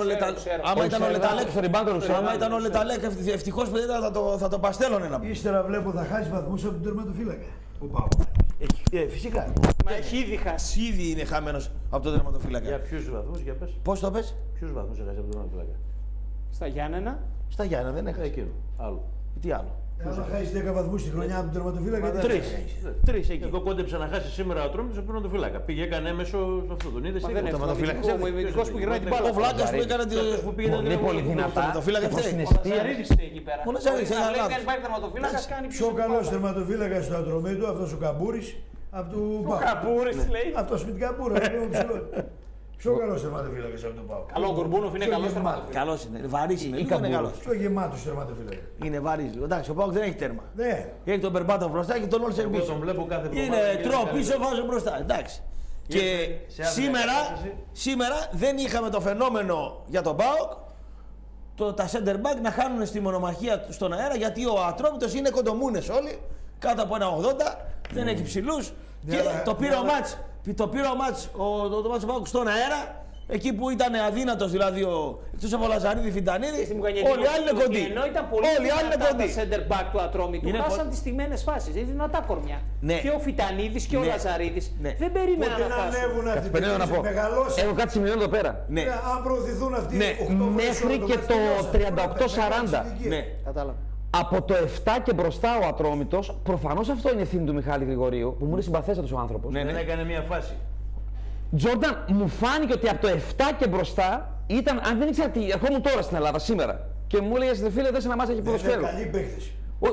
ο Λεταλέκ, ευτυχώς παιδιά θα το παστέλωνε να πει. Ύστερα βλέπω θα χάσει βαθμούς από τον τερματοφύλακα. Φυσικά. Μα έχει ήδη χάσει. Ήδη είναι χαμένος από τον τερματοφύλακα. Για ποιους βαθμούς, για πες. Πώς το πες? Ποιους βαθμούς έχασε από τον τερματοφύλακα? Στα Γιάννενα. Στα Γιάννενα δεν έχασε. Εκείνο. Άλλο. Τι άλλο? Αν χάσει 10 βαθμούς τη χρονιά από τον τερματοφύλακα. 3 εκεί. Εδώ κόντεψε να χάσει σήμερα ο Ατρόμητος από τον τερματοφύλακα. Πήγε, έκανε έμεσο σε αυτό. Τον είδε. Δεν είναι ο ειδικός που γυρνάει την μπάλα. Ο Βλάκας που έκανε που πήγε. Είναι πολύ δυνατά. Τερματοφύλακα φταίει. Εκεί πέρα. Ο Ναζαρίδης ένα λάθος. Δεν υπάρχει τερματοφύλακας, κάνει Πιο καλός τερματοφύλακας στο Ατρομήτου, αυτός ο Καμπούρης. Από του Πάκου. Ο Καμπούρης λέει. Αυτός με την Καμπούρα, είναι ψηλό. Πιο καλός τερματοφύλακας από τον Πάκου. Καλό, ο Γκουρμπούνοφ είναι καλός τερματοφύλακας. Καλός είναι, βαρύς είναι, λίγο είναι καλός. Πιο γεμάτος τερματοφύλακας. Είναι βαρύς. Εντάξει, ο Πάκου δεν έχει τέρμα. Ναι. Έχει τον Μπερμπάτοφ μπροστά και τον Όλσεν πίσω. Τον βλέπω κάθε εβδομάδα. Είναι τρώω πίσω, βάζω μπροστά. Εντάξει. Και σήμερα δεν είχαμε το φαινόμενο για τον ΠΑΟΚ τα center back να χάνουν στη μονομαχία στον αέρα γιατί ο Ατρόμητος είναι κοντομούνες όλοι κάτω από ένα 80, δεν έχει ψηλούς και το πήρε ο μάτς. Το πήρε ο μάτς του ΠΑΟΚ στον αέρα Εκεί που ήταν αδύνατος, δηλαδή εκτός από Λαζαρίδη, Φιντανίδη, όλοι οι άλλοι είναι κοντοί. Ενώ ήταν πολύ δυνατά τα center back του Ατρόμητου, χάσαν τις στιγμένες φάσεις. Είναι δυνατά κορμιά. Ναι. Και ο Φιτανίδης και ο Λαζαρίδης δεν περίμεναν να χάσουν. ανέβουν αυτοί να πω. μεγαλώσαν. Έχω κάτι σημειώνω εδώ πέρα. Ναι. Αν προωθηθούν αυτοί Μέχρι και το 38-40. Ναι. Κατάλαβα. Από το 7 και μπροστά ο Ατρόμητος, προφανώς αυτό είναι ευθύνη του Μιχάλη Γρηγορίου, που μου είναι συμπαθέστατος ο άνθρωπος. Ναι, δεν έκανε μια φάση. Τζόρνταν, μου φάνηκε ότι από το 7 και μπροστά ήταν, αν δεν ήξερα τι, ερχόμουν τώρα στην Ελλάδα σήμερα και μου έλεγε στην φίλε, δες ένα μάτσα έχει ποδοσφαίρο. Καλή παίχτες.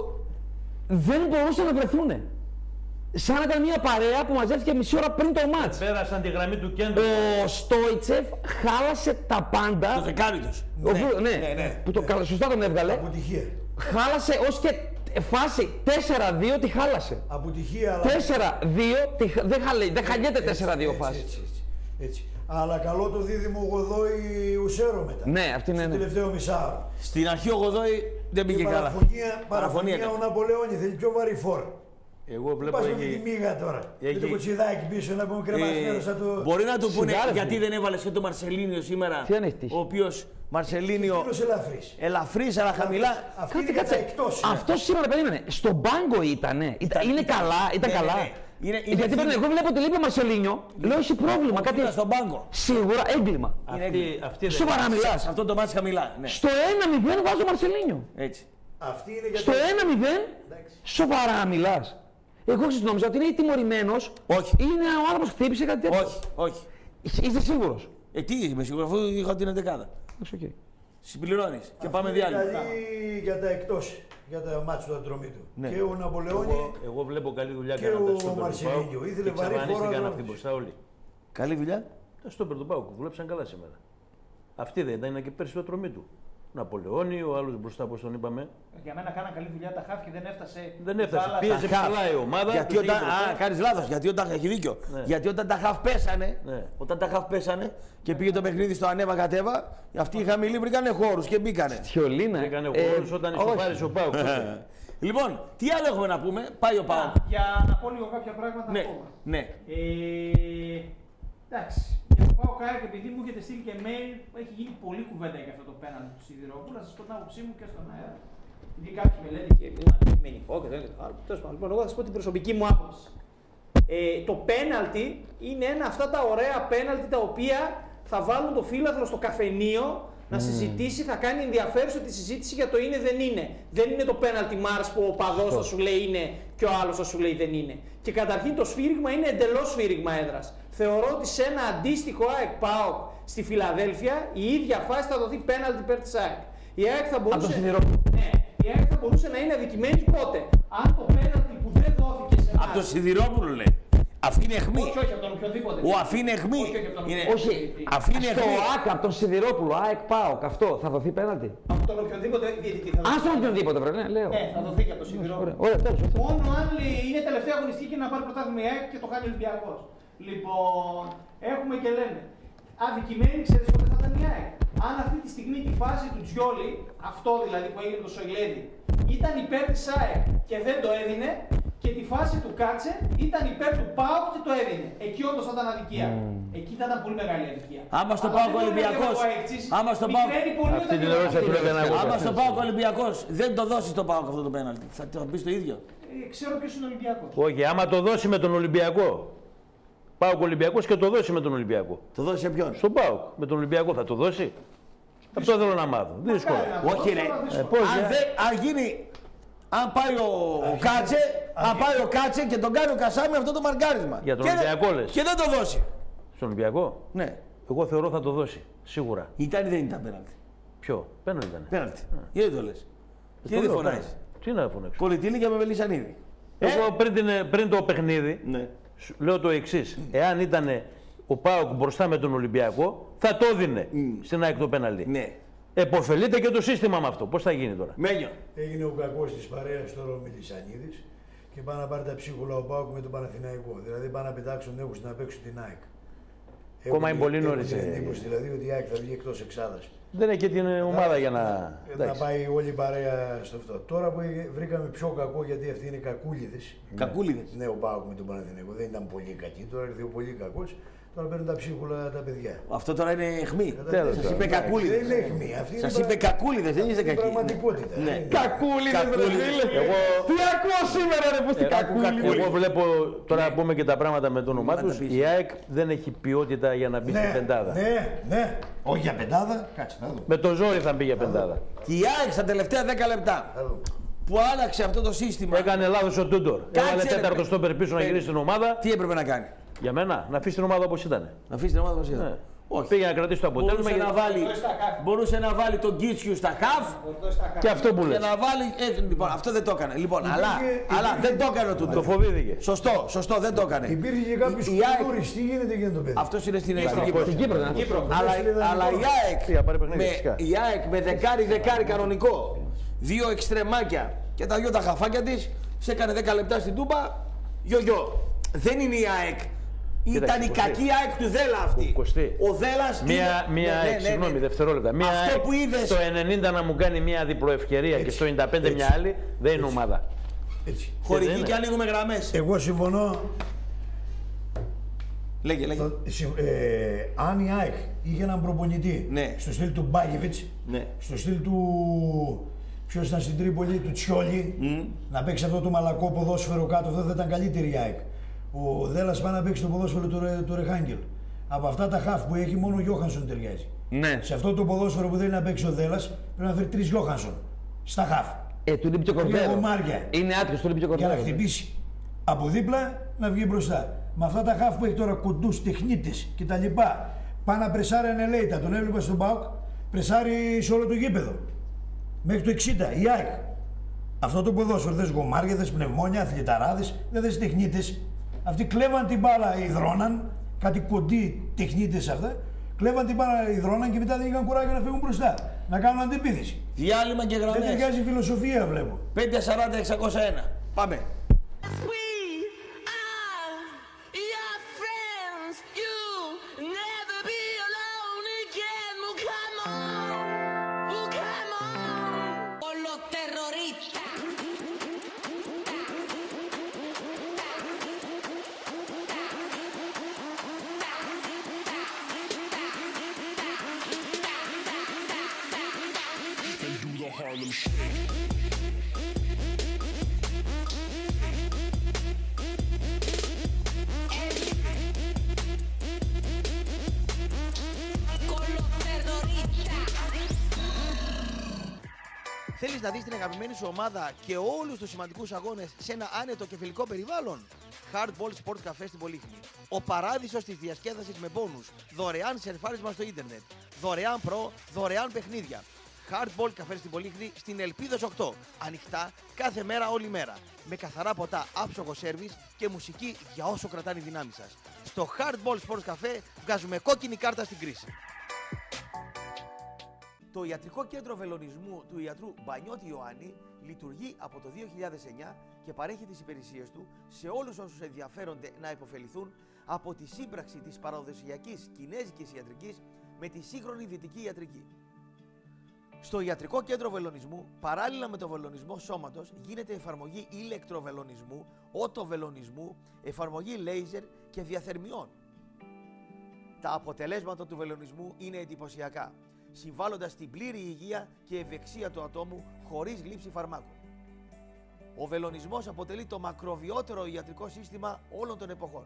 Δεν μπορούσαν να βρεθούνε. Σαν να ήταν μια παρέα που μαζεύτηκε μισή ώρα πριν το μάτς. Πέρασαν τη γραμμή του κέντρου. Ο Στόιτσεφ χάλασε τα πάντα. Το δεκάρι τους. Ναι, που το σωστά τον έβγαλε. Αποτυχία. Χάλασε ως και φάση 4-2 τη χάλασε. Αποτυχία, αλλά. 4-2, δεν χαλιέται 4-2 φάση. Έτσι. Αλλά καλό το δίδυμο Γοδόη Ουσέρο μετά. Ναι, αυτή είναι. Στο τελευταίο μισάωρο. Στην αρχή ο Γοδόη δεν πήγε καλά. Παραφωνία ο Ναπολεόνι θέλει πιο βαρύ φόρ. Εγώ βλέπω Πας με τη μίγα τώρα. Με το κοτσιδάκι πίσω να πούμε κρεμασμένο σαν το. Μπορεί να του πούνε γιατί δεν έβαλε και το Μαρσελίνιο σήμερα. Τι αν έχει τύχει. Ο οποίος Μαρσελίνιο. Ελαφρύς, αλλά χαμηλά. Αυτή είναι κατά εκτός. Αυτό σήμερα περίμενε. Στον πάγκο ήτανε. Είναι καλά, ήταν καλά. Γιατί εγώ βλέπω ότι λείπει ο Μαρσελίνιο. Λέω έχει πρόβλημα. Κάτι ήταν στον πάγκο. Σίγουρα έγκλημα. Σοβαρά μιλάς. Αυτό το μάτι χαμηλά. Στο 1-0 βάζω Μαρσελίνιο. Έτσι. Στο 1-0 σοβαρά μιλάς. Εγώ νόμιζα ότι είναι τιμωρημένος. Όχι. Είναι ο άνθρωπος που χτύπησε κάτι τέτοιο. Όχι. Είστε σίγουρος? Τι είμαι σίγουρος, αφού είχα την 11. Συμπληρώνεις και πάμε διάλειμμα. Για τα εκτός, για τα μάτια του Ατρομήτου. Ναι. Και ο Ναπολεόνι. Εγώ βλέπω καλή δουλειά και ο Μαρσελίνιο. Ήθελε βαρύ φόρο. Αυτοί μπροστά όλοι. Καλή δουλειά. Τα στόπερ του ΠΑΟΚ δουλέψαν καλά σήμερα. Αυτή δεν ήταν και πέρσι το Ατρομήτου. Ναπολεόνι, ο άλλος μπροστά, όπως τον είπαμε. Για μένα κάνα καλή δουλειά τα χάφη και δεν έφτασε. Δεν έφτασε. Πίεζε ψηλά η ομάδα. Γιατί όταν. Κάνεις λάθος. Γιατί όταν. Έχει δίκιο. Ναι. Γιατί όταν τα χαφ πέσανε. Ναι. Όταν τα χαφ πέσανε και πήγε το παιχνίδι στο ανέβα-κατέβα, αυτοί οι χαμηλοί βρήκανε χώρους και μπήκανε. Χιολίνα. Βρήκανε χώρους όταν ισοφάρισε ο ΠΑΟΚ. Λοιπόν, τι άλλο έχουμε να πούμε, πάει ο ΠΑΟΚ. Για να πω λίγο κάποια πράγματα ακόμα. Ναι. Εντάξει. Για το ΠΑΟΚ, επειδή μου έχετε στείλει και mail, έχει γίνει πολλή κουβέντα για αυτό το πέναλτι του Σιδηρόπουλου. Να σας πω την άποψή μου και στον αέρα. Γιατί κάποιοι με λένε και είναι αντικειμενικό και δεν είναι άλλο. Τέλος πάντων, εγώ θα σας πω την προσωπική μου άποψη. Το πέναλτι είναι ένα αυτά τα ωραία πέναλτι τα οποία θα βάλουν το φύλαθρο στο καφενείο να συζητήσει, θα κάνει ενδιαφέρουσα τη συζήτηση για το είναι δεν είναι. Δεν είναι το πέναλτι Μάρς που ο παδός θα σου λέει είναι και ο άλλος θα σου λέει δεν είναι. Και καταρχήν το σφύριγμα είναι εντελώς σφύριγμα έδρας. Θεωρώ ότι σε ένα αντίστοιχο ΑΕΚ ΠΑΟΚ στη Φιλαδέλφια η ίδια φάση θα δοθεί πέναλτι υπέρ της ΑΕΚ. Η ΑΕΚ θα μπορούσε, η ΑΕΚ θα μπορούσε να είναι αδικημένη πότε. Αν το πέναλτι που δεν δόθηκε σε εμάς. Από τον Σιδηρόπουλο λέει. Αυτή είναι αιχμή. Όχι, από τον οποιοδήποτε. Ο Αφή είναι αιχμή. Όχι, στο ΑΚ, από τον Σιδηρόπουλο, ΑΕΚ ΠΑΟΚ, αυτό θα δοθεί πέναλτι. Από τον οποιοδήποτε διαιτητή θα δοθεί. Α, τον οποιοδήποτε πρέπει να λέω. Θα δοθεί και από τον Σιδηρόπουλο. Μόνο αν είναι τελευταία αγωνιστική και να πάρει πρωτάθλημα η ΑΕΚ και το κάνει ο Ολυμπιακός. Λοιπόν, έχουμε και λέμε. Αδικημένη, ξέρεις πότε θα ήταν η ΑΕΚ. Αν αυτή τη στιγμή τη φάση του Τζιόλι, αυτό δηλαδή που έγινε το Σοηλέδη, ήταν υπέρ της ΑΕΚ και δεν το έδινε, και τη φάση του Κάτσε ήταν υπέρ του ΠΑΟΚ και το έδινε. Εκεί όντως θα ήταν αδικία. Εκεί θα ήταν πολύ μεγάλη αδικία. Άμα στο ΠΑΟΚ Ολυμπιακός. Άμα στο ΠΑΟΚ Ολυμπιακός δεν το δώσει το ΠΑΟΚ αυτό το πέναλτι. Θα το πει το ίδιο. Ξέρω ποιος είναι ο Ολυμπιακός. Όχι, άμα το δώσει με τον Ολυμπιακό. ΠΑΟΚ Ολυμπιακός και το δώσει με τον Ολυμπιακό. Το δώσει σε ποιον? Στον ΠΑΟΚ. Με τον Ολυμπιακό θα το δώσει. Αυτό θέλω να μάθω. Δύσκολο. Όχι, ρε. Αν γίνει. Αν πάει ο Κάτσε, και τον κάνει ο Κασάμι αυτό το μαρκάρισμα. Για τον Ολυμπιακό λες. Και δεν το δώσει. Στον Ολυμπιακό. Ναι. Εγώ θεωρώ θα το δώσει. Σίγουρα. Ήταν ή δεν ήταν πέναλτι? Ποιο? Πέναλτι ήταν. Πέναλτι. Γιατί το λες? Και δεν φωνάζεις? Τι να φωνάξω? Κολυτήλη και με Μελισσανίδη. Εγώ πριν το παιχνίδι λέω το εξής. Εάν ήταν ο ΠΑΟΚ μπροστά με τον Ολυμπιακό, θα το έδινε στην ΑΕΚ το πέναλτι. Ναι. Εποφελείται και το σύστημα με αυτό. Πώς θα γίνει τώρα? Μένιο. Έγινε ο κακός της παρέας τώρα ο Μελισσανίδης και πάνε να πάρει τα ψίχουλα ο ΠΑΟΚ με τον Παναθηναϊκό. Δηλαδή πάνε να πετάξουν νέους να παίξουν την ΑΕΚ. Ακόμα είναι πολύ νωρίς. Έχω την εντύπωση δηλαδή ότι η ΑΕΚ θα βγει εκτός εξάδας Δεν έχει και την ομάδα για να. Να πάει όλη η παρέα στο αυτό. Τώρα που βρήκαμε πιο κακό, γιατί αυτοί είναι κακούλιδες. Κακούλιδες. Ναι, ο Πάοκ με τον Παναθηναϊκό δεν ήταν πολύ κακοί. Τώρα ήρθε ο πολύ κακός. Τώρα παίρνουν τα ψίχουλα τα παιδιά. Αυτό τώρα είναι αιχμή. Τέλος. Σας είπε κακούλιδες. Δεν είναι αιχμή. Σας είπε κακούλιδες, δεν είστε κακοί. Πραγματικότητα. Ναι. Κακούλιδες, ρε φίλε. Τι ακούω σήμερα, ρε, πως τι κακούλιδες. Εγώ βλέπω τώρα να πούμε και τα πράγματα με το όνομά τους. Η ΑΕΚ δεν έχει ποιότητα για να μπει στην πεντάδα. Ναι. Όχι για πεντάδα. Κάτσε να δούμε. Με το ζόρι θα μπει για πεντάδα. Και η ΑΕΚ στα τελευταία 10 λεπτά που άλλαξε αυτό το σύστημα. Έκανε λάθος ο Τούντορ. Έβαλε τέταρτο στόπερ πίσω να γυρίσει την ομάδα. Τι έπρεπε να κάνει? Για μένα, να αφήσει την ομάδα όπως ήταν. Να αφήσει την ομάδα όπως ήταν. Ναι. Όχι. Πήγε να κρατήσει το αποτέλεσμα. Μπορούσε να βάλει τον Κίτσιου στα χαφ. Και αυτό που Και λες. να βάλει. Λοιπόν, αυτό δεν το έκανε. Λοιπόν, αλλά δεν το έκανε ο Τούντορ. Το φοβήθηκε. Σωστό, δεν το έκανε. Υπήρχε και κάποιος κουλούρης. Τι γίνεται για το παιδί. Αυτό είναι στην Κύπρο. Στην Κύπρο. Αλλά η ΑΕΚ με δεκάρι κανονικό, δύο εξτρεμάκια και τα δυο τα χαφάκια της, σε έκανε 10 λεπτά στην Τούμπα. Γιο. Δεν είναι η ΑΕΚ. Ήταν η κακή ΑΕΚ του Δέλα αυτή. Ο Δέλας. Συγγνώμη, δευτερόλεπτα. Μία αυτό που είδες. Στο 90 να μου κάνει μια διπλοευκαιρία και στο 95 μια άλλη, δεν είναι ομάδα. Χωρική και ανοίγουμε γραμμές. Εγώ συμφωνώ. Λέγε. Αν η ΑΕΚ είχε έναν προπονητή στο στυλ του Μπάγεβιτς, στο στυλ του. Ποιος ήταν στην Τρίπολη, του Τσιόλι, να παίξει αυτό το μαλακό ποδόσφαιρο κάτω, αυτό θα ήταν καλύτερη η ΑΕΚ. Ο Δέλλας πάει να παίξει το ποδόσφαιρο του Ρεχάγγελ. Από αυτά τα χαφ που έχει, μόνο ο Γιώχανσον ταιριάζει. Ναι. Σε αυτό το ποδόσφαιρο που θέλει να παίξει ο Δέλλας, πρέπει να φέρει 3 Γιώχανσον στα χαφ. Του λείπει και κορδέλο. Είναι άτυχος, του λείπει και κορδέλο. Για να χτυπήσει από δίπλα να βγει μπροστά. Με αυτά τα χαφ που έχει τώρα κοντούς, τεχνίτες κτλ. Πάει να πρεσάρει ανελέητα. Τον έβλεπα στον ΠΑΟΚ, πρεσάρει σε όλο το γήπεδο. Μέχρι το 60, η ΑΕΚ. Αυτό το ποδόσφαιρο θες γομάρια, θες πνευμόνια, αθληταράδες, δεν θες τεχνίτες. Αυτοί κλέβαν την μπάλα, υδρώναν, κάτι κοντοί τεχνίτες αυτά. Κλέβαν την μπάλα, υδρώναν και μετά δεν είχαν κουράγιο να φύγουν μπροστά. Να κάνουν αντεπίθεση. Διάλειμμα και γραμμές. Δεν ταιριάζει η φιλοσοφία, βλέπω. 540-601. Πάμε. Θέλεις να δεις την αγαπημένη σου ομάδα και όλους τους σημαντικούς αγώνες σε ένα άνετο και φιλικό περιβάλλον? Hardball Sports Cafe στην Πολύχνη. Ο παράδεισος της διασκέδασης με μπόνους, δωρεάν σερφάρισμα στο ίντερνετ, δωρεάν προ, δωρεάν παιχνίδια. Hardball Cafe στην Πολύχνη, στην Ελπίδος 8. Ανοιχτά κάθε μέρα, όλη μέρα. Με καθαρά ποτά, άψογο σέρβις και μουσική για όσο κρατάνε οι δυνάμεις σας. Στο Hardball Sports Cafe βγάζουμε κόκκινη κάρτα στην κρίση. Το Ιατρικό Κέντρο Βελονισμού του ιατρού Μπανιώτη Ιωάννη λειτουργεί από το 2009 και παρέχει τις υπηρεσίες του σε όλους όσους ενδιαφέρονται να υποφεληθούν από τη σύμπραξη της παραδοσιακής κινέζικης ιατρικής με τη σύγχρονη δυτική ιατρική. Στο Ιατρικό Κέντρο Βελονισμού, παράλληλα με το βελονισμό σώματος, γίνεται εφαρμογή ηλεκτροβελονισμού, ότοβελονισμού, εφαρμογή λέιζερ και διαθερμιών. Τα αποτελέσματα του βελονισμού είναι εντυπωσιακά, συμβάλλοντας στην πλήρη υγεία και ευεξία του ατόμου χωρίς λήψη φαρμάκων. Ο βελονισμός αποτελεί το μακροβιότερο ιατρικό σύστημα όλων των εποχών.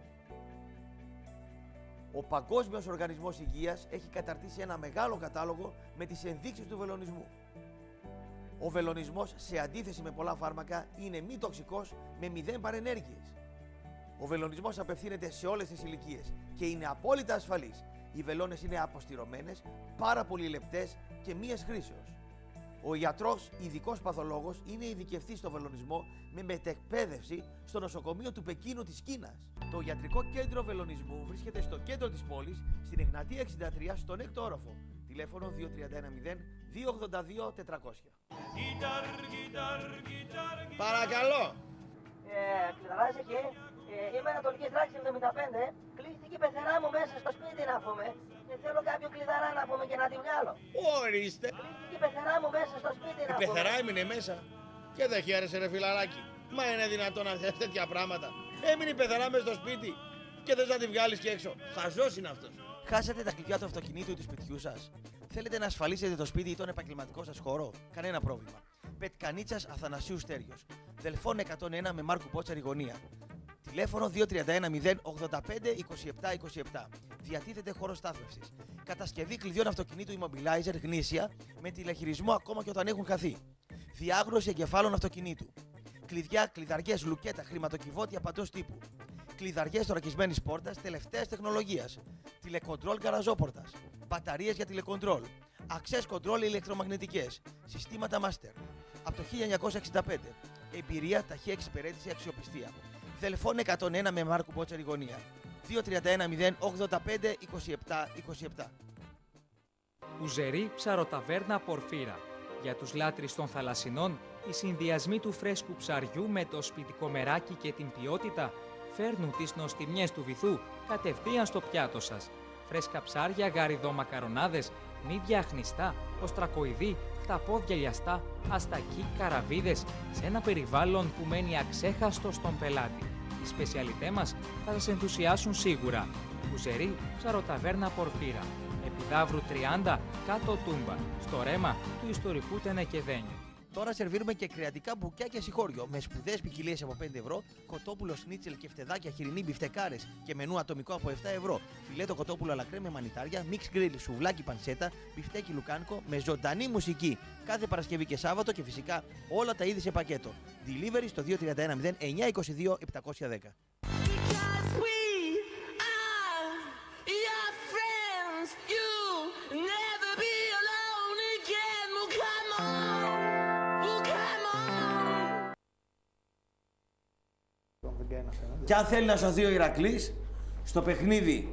Ο Παγκόσμιος Οργανισμός Υγείας έχει καταρτήσει ένα μεγάλο κατάλογο με τις ενδείξεις του βελονισμού. Ο βελονισμός, σε αντίθεση με πολλά φάρμακα, είναι μη τοξικός με 0 παρενέργειες. Ο βελονισμός απευθύνεται σε όλες τις ηλικίες και είναι απόλυτα ασφαλής. Οι βελόνες είναι αποστηρωμένες, πάρα πολύ λεπτές και μίας χρήσεως. Ο ιατρός, ειδικός παθολόγος, είναι ειδικευτής στο βελονισμό με μετεκπαίδευση στο νοσοκομείο του Πεκίνου της Κίνας. Το Ιατρικό Κέντρο Βελονισμού βρίσκεται στο κέντρο της πόλης, στην Εγνατία 63, στον 6ο όροφο. Τηλέφωνο 2310 282 400. Παρακαλώ. Κλειδαράς εκεί. Είμαι Ανατολικής Τράξης 75. Κλείστηκε η πεθερά μου μέσα στο σπίτι να πούμε. Και θέλω κάποιο κλειδαρά να πούμε και να τη βγάλω. Ορίστε. Κλείστηκε η πεθερά μου μέσα στο σπίτι να Η πούμε. πεθερά έμεινε μέσα. Και δεν χαίρεσαι ρε φιλαράκι. Μα είναι δυνατόν να θες τέτοια πράγματα. Έμεινε η πεθερά μέσα στο σπίτι και θες να τη βγάλεις και έξω. Χαζός είναι αυτός. Χάσατε τα κλειδιά του αυτοκινήτου ή του σπιτιού σας. Θέλετε να ασφαλίσετε το σπίτι ή τον επαγγελματικό σας χώρο. Κανένα πρόβλημα. Πετκανίτσας Αθανασίου Στέριος. Δελφών 101 με Μάρκου Πότσαρη γωνία. Τηλέφωνο 231 085 27 27. Διατίθεται χώρο στάθμευσης. Κατασκευή κλειδιών αυτοκινήτου immobilizer γνήσια με τηλεχειρισμό ακόμα και όταν έχουν χαθεί. Διάγνωση εγκεφάλων αυτοκινήτου. Κλειδιά, κλειδαριές, λουκέτα, χρηματοκιβώτια παντός τύπου. Κλειδαριές θωρακισμένης πόρτας τελευταίας τεχνολογίας. Τηλεκοντρόλ γαραζόπορτας. Μπαταρίες για τηλεκοντρόλ. Access control ηλεκτρομαγνητικές. Συστήματα master. Από το 1965. Εμπειρία, ταχεία εξυπηρέτηση, αξιοπιστία. Δελφών 101 με Μάρκου Πότσαρη γωνία. 231 085 27 27. Ουζερή ψαροταβέρνα Πορφύρα. Για τους λάτρεις των θαλασσινών, οι συνδυασμοί του φρέσκου ψαριού με το σπιτικό μεράκι και την ποιότητα φέρνουν τις νοστιμιές του βυθού κατευθείαν στο πιάτο σας. Φρέσκα ψάρια, γαριδό μακαρονάδες, μύδια αχνιστά, οστρακοειδή, χταπόδια λιαστά, αστακοί, καραβίδες, σε ένα περιβάλλον που μένει αξέχαστο στον πελάτη. Οι σπεσιαλιτέ μας θα σας ενθουσιάσουν σίγουρα. Ουζερή ψαροταβέρνα Πορφύρα. Επιδαύρου 30, κάτω Τούμπα, στο ρέμα του ιστορικού Τενεκεδένιου. Τώρα σερβίρουμε και κρεατικά μπουκιά συγχώριο με σπουδαίες ποικιλίες από 5 ευρώ, κοτόπουλο σνίτσελ και φτεδάκια χοιρινή μπιφτεκάρες και μενού ατομικό από 7 ευρώ, φιλέτο κοτόπουλο αλακρέ με μανιτάρια, μίξ γκριλ, σουβλάκι πανσέτα, μπιφτέκι λουκάνικο με ζωντανή μουσική κάθε Παρασκευή και Σάββατο και φυσικά όλα τα είδη σε πακέτο. Delivery στο 2310 922 710. Και αν θέλει να σωθεί ο Ηρακλής στο παιχνίδι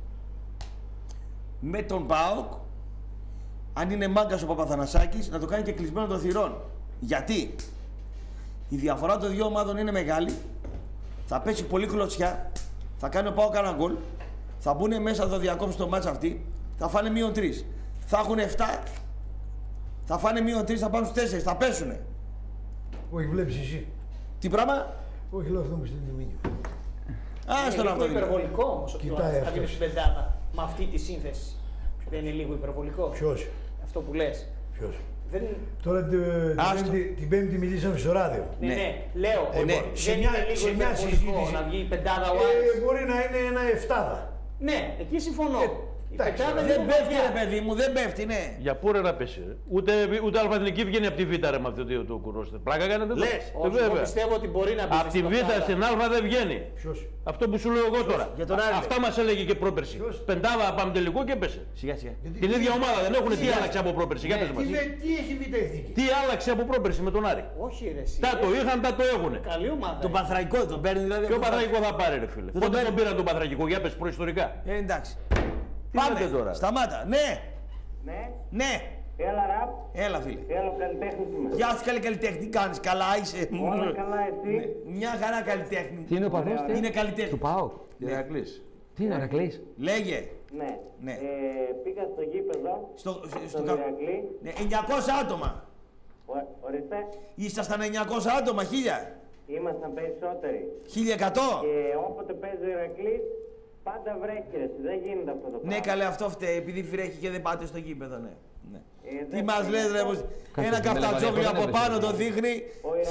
με τον ΠΑΟΚ, αν είναι μάγκας ο Παπαθανασάκης, να το κάνει και κλεισμένο των θυρών. Γιατί η διαφορά των δύο ομάδων είναι μεγάλη, θα πέσει πολύ κλωτσιά, θα κάνει ο ΠΑΟΚ ένα γκολ, θα μπουν μέσα, θα διακόψει το μάτς αυτή, θα φάνε μείον 3. Θα έχουν 7, θα φάνε μείον 3, θα πάνε στους 4, θα πέσουνε. Όχι, βλέπεις εσύ. Τι πράγμα? Όχι, λέω αυτό μου στην τιμή. Άστον αυτό. Είναι υπερβολικό όμως ότι θα βγει στην πεντάδα με αυτή τη σύνθεση. Δεν είναι λίγο υπερβολικό? Ποιος? Αυτό που λες. Ποιος? Δεν... Τώρα την Πέμπτη μιλήσαμε στο ράδιο. Ναι, λέω. Ναι. Δεν είναι λίγο υπερβολικό να βγει η πεντάδα ο Άρης. Μπορεί να είναι ένα 7. Ναι, εκεί συμφωνώ. Δεν πέφτει ρε παιδί μου, δεν πέφτει, ναι. Για πού ρε να πέσει ρε. Ούτε αλφα-εθνική βγαίνει από τη Β' ρε με αυτό το κουρόστε. Πλάκα κάνετε. Λες. Όχι, εγώ πιστεύω ότι μπορεί να μπει. Από τη Β' στην Α δεν βγαίνει. Ποιος? Αυτό που σου λέω εγώ τώρα. Για τον Άρη. Αυτά μας έλεγε και πρόπερση. Πεντάδα πάμε τελικό και έπεσε. Σιγά σιγά. Την ίδια ομάδα δεν έχουν. Τι άλλαξε από πρόπερση. Για πες μας. Τι έχει Β' εθνική? Τι άλλαξε από πρόπερση με τον Άρη. Όχι ρε εσύ. Τα το είχαν, τα το έχουνε. Καλή ομάδα. Τον Πανθραϊκό τον παίρνει δηλαδή. Ποιο Πανθραϊκό θα πάρει ρε φίλε. Πότε τον πήραν τον Πανθραϊκό, για πες προϊστορικά. Εντάξει. Πάμε τώρα. Σταμάτα. Ναι. Ναι. Ναι. Έλα ραπ. Έλα φίλε. Έλα καλλιτέχνη είμαι. Γεια σου καλή καλλιτέχνη. Τι κάνεις, καλά είσαι? Όλα καλά εσύ? Ναι. Μια χαρά καλλιτέχνη. Τι είναι ο παθός? Είναι καλλιτέχνη. Του ΠΑΟΚ. Ηρακλής. Τι είναι, Ηρακλής? Λέγε. Ναι. Πήγα στο γήπεδο. Στο Ηρακλή. Ναι, 900 άτομα. Ορίστε. Ήσασταν 900 άτομα, 1000. Ήμασταν περισσότεροι. 1100. Και όποτε παίζει ο Ηρακλής, πάντα βρέχει ρε. Δεν γίνεται αυτό το πράγμα. Ναι, καλέ, αυτό φταίει. Επειδή βρέχει και δεν πάτε στο γήπεδο, ναι. Τι δεν μας λες, ρε, ένα καφτατζόγλιο από πάνω το δείχνει.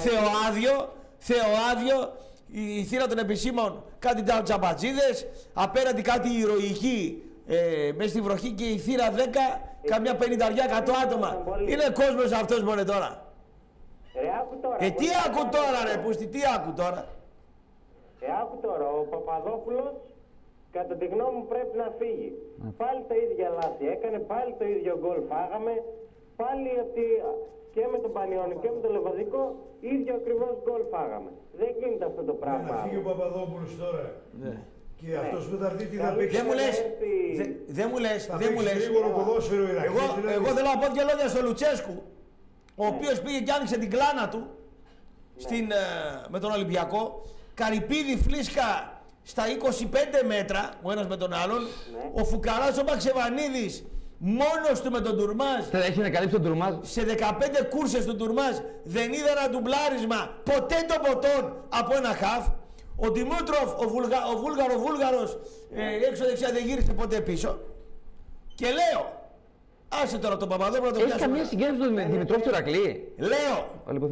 Θεοάδιο. Η θύρα των επισήμων κάτι τζαμπατζίδες. Απέναντι κάτι ηρωική μέσα στη βροχή και η θύρα 10, καμιά 50-100 άτομα. Είναι κόσμος αυτός μόνο τώρα. Άκου τώρα. Τι άκου τώρα, ρε Πούστη, τι άκου τώρα? Άκου τώρα, ο Παπαδόπουλος κατά τη γνώμη μου πρέπει να φύγει. Πάλι τα ίδια λάθη έκανε, πάλι το ίδιο γκολ φάγαμε, πάλι και με τον Πανιόνι και με τον Λεβαδικό ίδιο ακριβώς γκολ φάγαμε. Δεν γίνεται αυτό το πράγμα. Να φύγει ο Παπαδόπουλος τώρα. Ναι. Και αυτός που θα έρθει τι θα παίξει. Δεν μου λες, δεν μου λες. Εγώ θέλω να πω δύο λόγια στο Λουτσέσκου, ο οποίος πήγε και άνοιξε την κλάνα του με τον Ολυμπιακό. Καρυπίδη, Φλίσκα, στα 25 μέτρα ο ένας με τον άλλον, ο Φουκαράς ο Μπαξεβανίδης μόνος του με τον Τουρμάζ. Έχει να καλύψει τον Τουρμάζ. Σε 15 κούρσες του Τουρμάζ δεν είδα ένα ντουμπλάρισμα ποτέ των ποτών από ένα χαφ. Ο Δημήτροφ, ο Βούλγαρος, έξω δεξιά δεν γύρισε ποτέ πίσω. Και λέω, άσε τώρα τον Παπαδόπουλο να το πιάσουμε. Έχει καμία συγκέντρωση με τον Δημητρόφ του Ηρακλή. Λέω,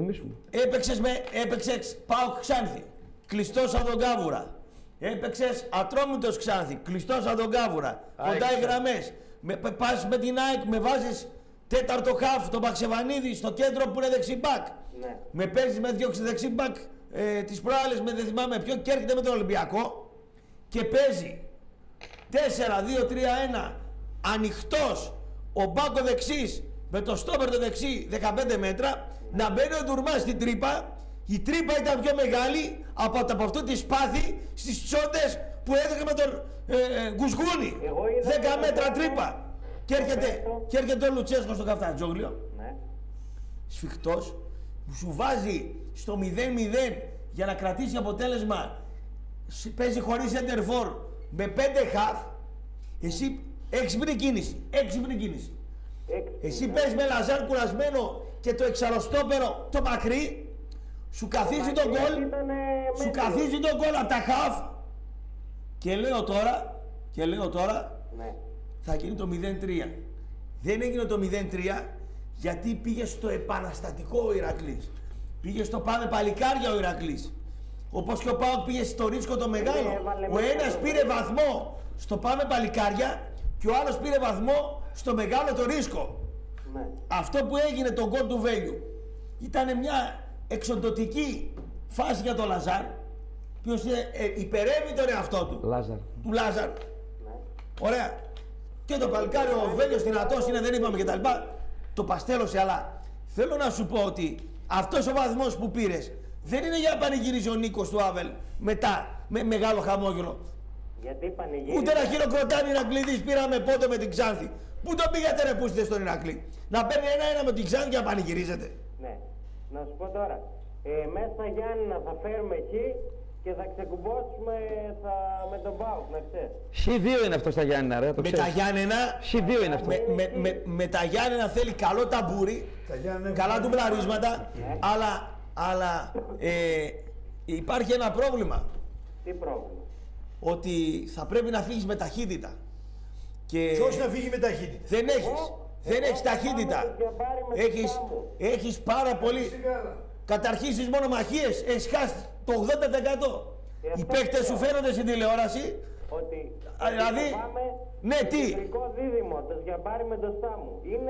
έπαιξες ΠΑΟΚ Ξάνθη, κλειστός από τον Κάβουρα. Έπαιξες Ατρόμητος Ξάνθη, κλειστός από τον Κάβουρα. Κοντά οι γραμμές. Πας με την ΑΕΚ, με βάζεις τέταρτο χαφ, τον Παξεβανίδη στο κέντρο που είναι δεξιμπάκ. Ναι. Με παίζεις με διώξει δεξιμπάκ τις προάλλες με δεν θυμάμαι ποιο και έρχεται με τον Ολυμπιακό και παίζει 4-2-3-1 ανοιχτός ο μπάκο δεξής με το στόπερ το δεξί 15 μέτρα, να μπαίνει ο Τουρμάς στην τρύπα. Η τρύπα ήταν πιο μεγάλη από αυτό τη σπάθη στις τσόντες που έδωκε με τον Γκουσγούνι. 10 μέτρα τρύπα. Και έρχεται ο Λουτσέσκο στο Καφτατζόγλιο. Ναι. Σφιχτός, που σου βάζει στο 0-0 για να κρατήσει αποτέλεσμα. Παίζει χωρίς εντερφόρ με 5 χαφ. Εσύ έξυπνη κίνηση. Εσύ παίζεις με Λαζάρ κουρασμένο και το εξαροστόπερο το μακρύ. Σου καθίζει τον γκολ. Σου καθίζει τον γκολ από τα χαφ. Και λέω τώρα Ναι. θα γίνει το 0-3. Δεν έγινε το 0-3 γιατί πήγε στο επαναστατικό ο Ηρακλής. Πήγε στο πάμε παλικάρια ο Ηρακλής. Όπως και ο ΠΑΟΚ πήγε στο ρίσκο το μεγάλο. Ο ένας πήρε βαθμό στο πάμε παλικάρια και ο άλλος πήρε βαθμό στο μεγάλο το ρίσκο. Ναι. Αυτό που έγινε το γκολ του Βέλιου ήταν μια εξοντωτική φάση για τον Λαζάρ, ποιος υπερεύει τον εαυτό του. Του Λάζαρ. Ωραία. Και το παλικάρι ο Βέλιος δυνατός είναι, δεν είπαμε κτλ. Το παστέλωσε, αλλά θέλω να σου πω ότι αυτός ο βαθμός που πήρες δεν είναι για να πανηγυρίζει ο Νίκος του Άβελ μετά με μεγάλο χαμόγελο. Γιατί πανηγύριζε. Ούτε να χειροκροτάνε οι Ηρακλήδεις πήραμε πότε με την Ξάνθη. Πού τον πήγατε ρε που είστε στον Ηρακλή. Να παίρνει ένα-ένα με την Ξάνθη και να πανηγυρίζετε. Ναι. Να σου πω τώρα. Μέσα Γιάννηνα θα φέρουμε εκεί και θα ξεκουμπώσουμε με τον ΠΑΟΚ, να ξέρεις. Συ2 είναι αυτό στα Γιάννηνα, ρε. Με τα Γιάννενα. Συ2 είναι αυτό. Με τα Γιάννενα θέλει καλό ταμπούρι, καλά του μπλαρίσματα, αλλά υπάρχει ένα πρόβλημα. Τι πρόβλημα? Ότι θα πρέπει να φύγεις με ταχύτητα. Ποιος να φύγει με ταχύτητα? Δεν έχεις ταχύτητα. Έχεις πάρα πολύ. Καταρχήν στις μονομαχίες έχεις χάσει το 80%. Οι παίκτες σου φαίνονται στην τηλεόραση. Ότι δηλαδή, ναι, τι. Δίδυμο, το Σγιαμπάρι με το Στάμου. Είναι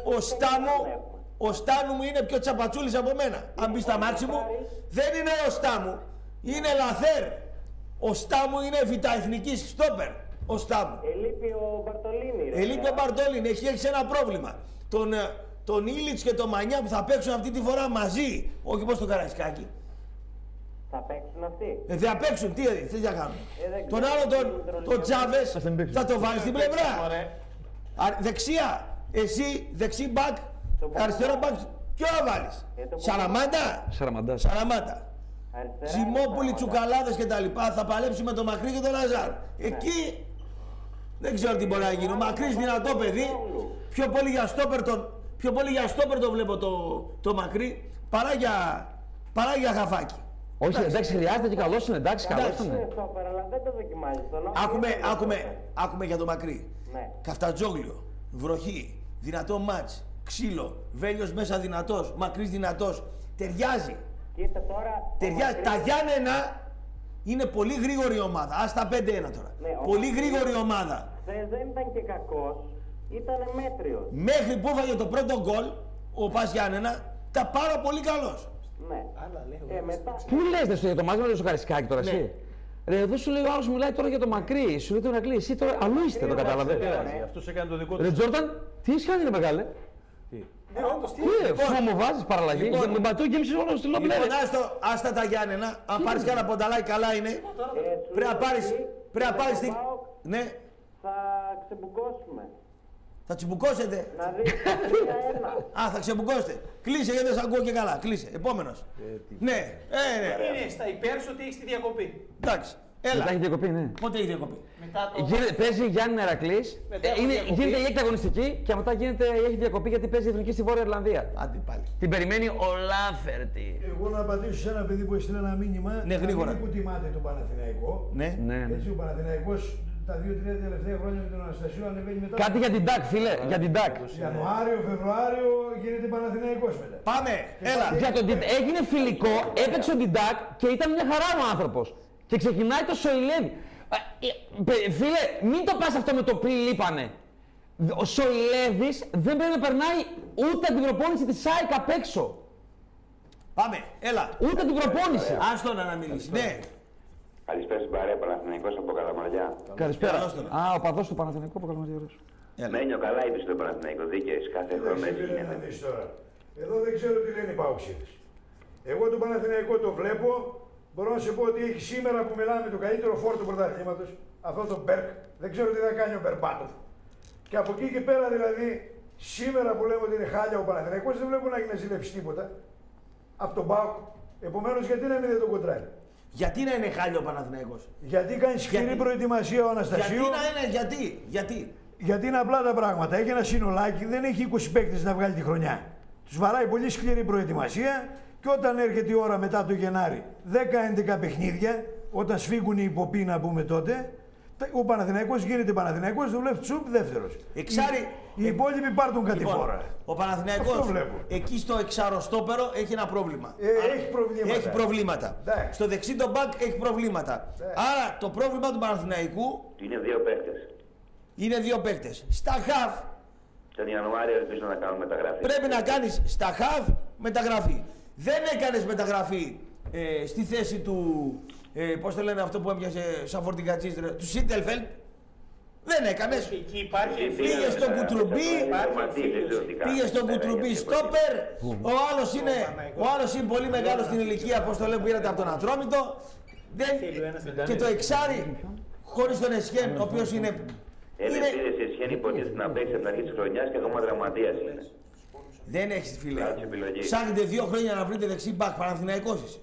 ο Στάνου μου είναι πιο τσαπατσούλης από μένα. Αν μπει στα μάξι μου, δεν είναι ο Στάμου. Είναι Λαθέρ. Ο Στάμου είναι β' στόπερ. Ο Στάμου. Ελείπει ο Μπαρτολίνη. Ελείπει ο Μπαρτολίνη. Έχει ένα πρόβλημα. Τον Ήλιτς και τον Μανιά που θα παίξουν αυτή τη φορά μαζί. Όχι πως το Καραϊσκάκι. Θα παίξουν αυτοί. Δεν θα παίξουν. Τι θες να κάνουν. Τον άλλο τον Τσάβες θα το βάλει στην πλευρά. Δεξιά. Εσύ δεξί μπακ. Αριστερό μπακ. Ποιο να βάλεις. Σαραμάντα. Τζιμόπουλοι, Τσουκαλάδες και τα λοιπά. Θα παλέψει με τον Μακρύ και τον Λαζάρ. Εκεί δεν ξέρω τι μπορεί να γίνει. Ο Μακρύς δυνατό παιδί. Πιο πολύ για στόπερ το βλέπω το Μακρύ παρά για χαφάκι. Όχι, εντάξει, χρειάζεται και καλός είναι, εντάξει, καλός είναι. Αλλά δεν το δοκιμάζεις. Άκουμε για το Μακρύ. Ναι. Καφτατζόγλιο, βροχή, δυνατό μάτς, ξύλο, Βέλιος μέσα δυνατός, Μακρύς δυνατός. Ταιριάζει. Κοίτα τώρα. Ταιριάζει. Τα Γιάννενα είναι πολύ γρήγορη ομάδα. Ας τα 5-1 τώρα. Ναι, πολύ γρήγορη ομάδα. Δεν ήταν και κακός. Ήταν μέτριος. Μέχρι που έφαγε το πρώτο γκολ, ο Πας Γιάννενα, ήταν πάρα πολύ καλός. Ναι. Μετά... Πού λες για το μάζι με το Καρισκάκι τώρα, εσύ. Ρε, εδώ σου λέει ο άλλος μιλάει τώρα για το Μακρύ, σου λέει το Ηρακλή, εσύ τώρα αλλού είστε, το κατάλαβε. Αυτός έκανε το δικό του. Ρε Τζόρταν, τι έχεις κάνει ρε μεγάλε. Φόμο βάζεις παραλλαγή, με μπατού και έμεισες όλο στη λόμπλε. Λοιπόν, άστα τα Γιάννενα, αν πάρεις κανένα πονταλάκι καλά είναι. Πρέπει να πάρεις την... Ναι. Θα ξεμπουκώσουμε. Θα τσιμπουκώσετε. Να δεις 3-1. Α, θα ξεμπουκώσετε. Κλείσε γιατί δεν σ' ακούω και καλά. Κλείσε. Επόμενος. Ναι. Είναι στα υπέρ σου ότι έχεις τη διακοπή. Εντάξει. Έλα. Μετά έχει διακοπή, ναι. Πότε έχει διακοπή? Παίζει Γιάννη Ερακλής, γίνεται η έκτη αγωνιστική και μετά έχει διακοπή γιατί παίζει η Εθνική στη Βόρεια Ιρλανδία. Άντε πάλι. Την περιμένει ο Λάφερτη. Εγώ να απαντήσω σε ένα παιδί που έστειλε ένα μήνυμα. Ναι, γρήγορα. Που τιμάται τον Παναθηναϊκό. Ναι. Έτσι, ο Παναθηναϊκός τα 2-3 τελευταία χρόνια με τον Αναστασίου ανεβαίνει μετά. Κάτι για την ΤΑΚ, φίλε. Για την ΤΑΚ. Ιανουάριο, Φεβρουάριο γίνεται Παναθηναϊκός μετά. Πάμε, έλα. Έγινε φιλικό, έπαιξε ο Ντιντάκ και ήταν μια χαρά ο άνθρωπος. Και ξεκινάει το Σοηλέδη. Φίλε, μην το πας αυτό με το πριν λείπανε. Ο Σοηλέδης δεν πρέπει να περνάει ούτε την προπόνηση της ΣΑΕΚ απ' έξω. Πάμε, έλα. Ούτε την προπόνηση. Άστον να μιλήσει. Ναι. Καλησπέρα στην παρέα, Παναθηναϊκός από Καλαμαριά. Καλησπέρα. Α, ο παδός του Παναθηναϊκού από Καλαμαριά. Μένιο καλά είπε στο Παναθηναϊκό, δίκαιος. Κάθε χρόνο έτσι γίνεται. Εδώ δεν ξέρω τι λένε οι Παοξίδες. Εγώ τον Παναθηναϊκό το βλέπω. Μπορώ να σου πω ότι έχει σήμερα που μιλάμε το καλύτερο φόρ του πρωταθλήματος, αυτό τον Μπέρκ. Δεν ξέρω τι θα κάνει ο Μπερμπάτοφ. Και από εκεί και πέρα δηλαδή, σήμερα που λέμε ότι είναι χάλια ο Παναθηναϊκός, δεν βλέπω να έχει να ζηλέψει τίποτα από τον ΠΑΟΚ. Επομένως, γιατί να μην δεν τον κοντράει. Γιατί να είναι χάλια ο Παναθηναϊκός? Γιατί κάνει σκληρή προετοιμασία ο Αναστασίου. Γιατί να είναι, γιατί. Γιατί είναι απλά τα πράγματα. Έχει ένα συνολάκι, δεν έχει 20 παίκτες να βγάλει τη χρονιά. Τους βαράει πολύ σκληρή προετοιμασία. Και όταν έρχεται η ώρα μετά το Γενάρη, 10-11 παιχνίδια, όταν σφίγγουν οι υποποί να πούμε τότε, ο Παναθηναϊκός γίνεται Παναθηναϊκός, δουλεύει τσουπ δεύτερος. Οι υπόλοιποι πάρτουν κατηφόρα. Λοιπόν, ο Παναθηναϊκός εκεί στο εξαροστόπερο έχει ένα πρόβλημα. Έχει προβλήματα. Στο δεξί το μπακ έχει προβλήματα. Άρα το πρόβλημα του Παναθηναϊκού είναι δύο παίκτες. Είναι δύο παίκτες. Στα χαφ. Τον Ιανουάριο ελπίζω να κάνουμε μεταγραφή. Πρέπει να κάνεις στα χαφ μεταγραφή. Δεν έκανες μεταγραφή στη θέση του, πώς το λένε αυτό που έπιασε σαν φορτηγατσής, του Σίτελφελτ. Δεν έκανες. Πήγε στον Κουτρουμπί στόπερ. Ο άλλος είναι πολύ μεγάλος στην ηλικία, πώς το λένε, που πήρατε από τον Ατρόμητο. Και το εξάρι χωρίς τον Εσχέν, ο οποίος είναι... Πήρε σε Εσχέν υποτίθεται να παίξει από την αρχή της χρονιάς και ακόμα δραματίας είναι. Δεν έχεις φίλε. Ψάχνετε 2 χρόνια να βρείτε δεξί μπακ, Παναθηναϊκός είσαι.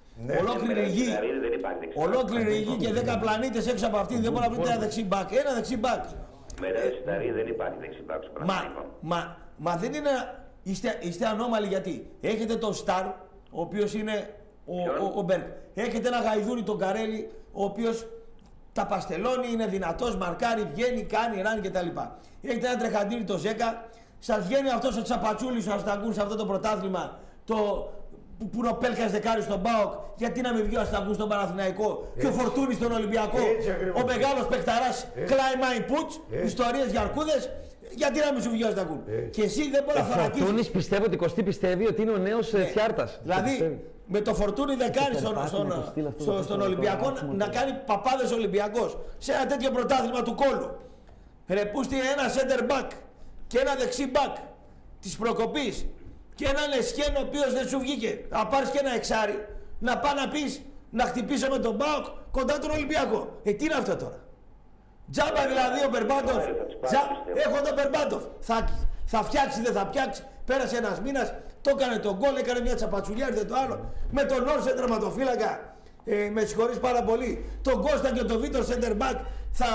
Ολόκληρη η γη και 10 πλανήτες έξω από αυτήν δεν μπορεί να βρείτε ένα δεξί μπακ. Ένα δεξί μπακ. Μετά Σιταρή δεν υπάρχει δεξί μπακ στο Παναθηναϊκό. Μα δεν είναι. Είστε ανώμαλοι γιατί. Έχετε τον Σταρ, ο οποίος είναι ο Μπέρκ. Έχετε ένα γαϊδούρι τον Καρέλη, ο οποίος τα παστελώνει, είναι δυνατός, μαρκάρει, βγαίνει, κάνει, ράνει κτλ. Έχετε ένα τρεχαντήρι το Ζέκα. Σας βγαίνει αυτός ο Τσαπατσούλης ο Ασταγκούν σε αυτό το πρωτάθλημα, που είναι ο Πέλκας δεκάρι στον ΠΑΟΚ, γιατί να μην βγει ο Ασταγκούν στον Παναθηναϊκό και ο Φορτούνης στον Ολυμπιακό, ο μεγάλος παικταράς Κλάιμαϊν Πουτς, ιστορίες για αρκούδες, γιατί να μην σου βγει ο Ασταγκούν. Και εσύ δεν μπορεί να θωρακίσεις. Ο Φορτούνης πιστεύω ότι Κωστή πιστεύει ότι είναι ο νέος Τσιάρτας. Δηλαδή με το Φορτούνη δεκάρι στον Ολυμπιακό να κάνει παπάδες Ολυμπιακός σε ένα τέτοιο πρωτάθλημα του κόλου. Ρε πούστη ένα center back και ένα δεξί μπακ της προκοπής και έναν Εσχέν ο οποίος δεν σου βγήκε. Να πάρεις και ένα εξάρι, να πάει να πεις, να χτυπήσω με τον ΠΑΟΚ κοντά τον Ολυμπιακό. Τι είναι αυτό τώρα? Τζάμπα δηλαδή ο Μπερμπάτοφ. Έχω τον Μπερμπάτοφ. Θα φτιάξει, δεν θα φτιάξει. Πέρασε ένας μήνας, το έκανε τον γκολ, έκανε μια τσαπατσουλιά, ήρθε το άλλο. Με τον Όρσεν τερματοφύλακα, με συγχωρείς πάρα πολύ. Τον Κώστα και τον Βίτορ Σέντερ Μπακ θα...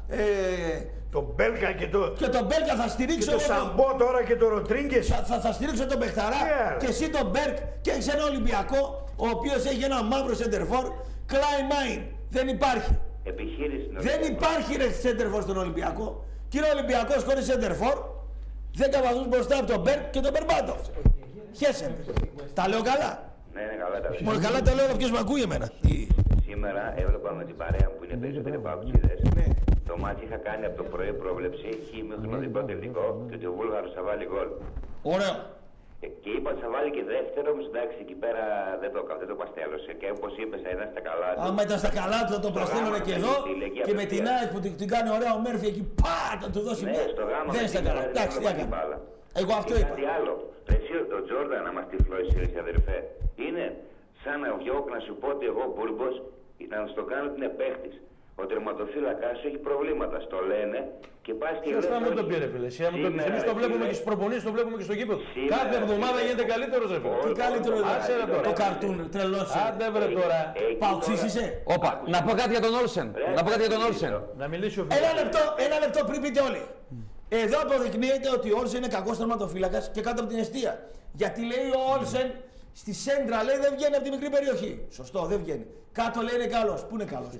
Τον Μπέλκα και τον Μπέλκα θα στηρίξω. Και το Σαμπό τώρα και το Ροτρίγκες. Θα στηρίξω τον Μπεχταρά και εσύ τον Μπέρκ και έχεις ένα Ολυμπιακό ο οποίος έχει ένα μαύρο σεντερφόρ. Κλάιμαϊν. Δεν υπάρχει. Δεν υπάρχει ρε σεντερφόρ στον Ολυμπιακό. Και είναι Ολυμπιακός χωρίς σεντερφόρ. 10 βαθμούς μπροστά από τον Μπέρκ και τον Μπερμπάτοφ. Χέσε με. Τα λέω καλά. Ναι, είναι καλά τα λέω. Μόνο καλά τα λέω, ποιος με ακούει εμένα. Σήμερα έβλεπα με την παρέα που είναι περισσότεροι παοξίδες. Το μάτι είχα κάνει από το πρωί πρόβλεψη, χείμιχνο διπλό τελικό και ότι ο Βούλγαρος θα βάλει γκολ. Ωραίο. Και είπα ότι θα βάλει και δεύτερο, όμως εντάξει εκεί πέρα δεν το παστέλωσε. Και όπως είπες, θα ήταν στα καλά του. Άμα ήταν στα καλά του, θα το παστέλωνε και εδώ. Και με την ΑΕΚ που την κάνει ωραία ο Μέρφυ εκεί, θα του δώσει μια. Δεν είναι στα καλά. Εντάξει, τι έκανε. Εγώ αυτό είπα. Κάτι άλλο. Εσύ ο Τζόρνταν να μας τυφλώσει, αδερφέ. Είναι σαν να βγω να σου πω ότι εγώ Μπούρμπος να σου το κάνω ότι είναι παίχτης. ο τερματοφύλακας έχει προβλήματα. Στο λένε και πας και λες. Ποιος το πήρε, φίλε. Εμείς το βλέπουμε και στις προπονήσεις, το βλέπουμε και στο γήπεδο. Κάθε εβδομάδα γίνεται καλύτερος, ρε φίλε. Τι καλύτερο, το καρτούν, τρελός. Άντε βρε τώρα. Παοξής είσαι. Όπα, να πω κάτι για τον Όλσεν. Να μιλήσει ο Ένα λεπτό πριν πείτε όλοι. Εδώ αποδεικνύεται ότι ο Όλσεν είναι κακός τερματοφύλακας και κάτω από την εστία. Γιατί λέει ο Όλσεν στη σέντρα λέει δεν βγαίνει από τη μικρή περιοχή. Σωστό, δεν βγαίνει. Κάτω λέει είναι καλός. Πού είναι καλός?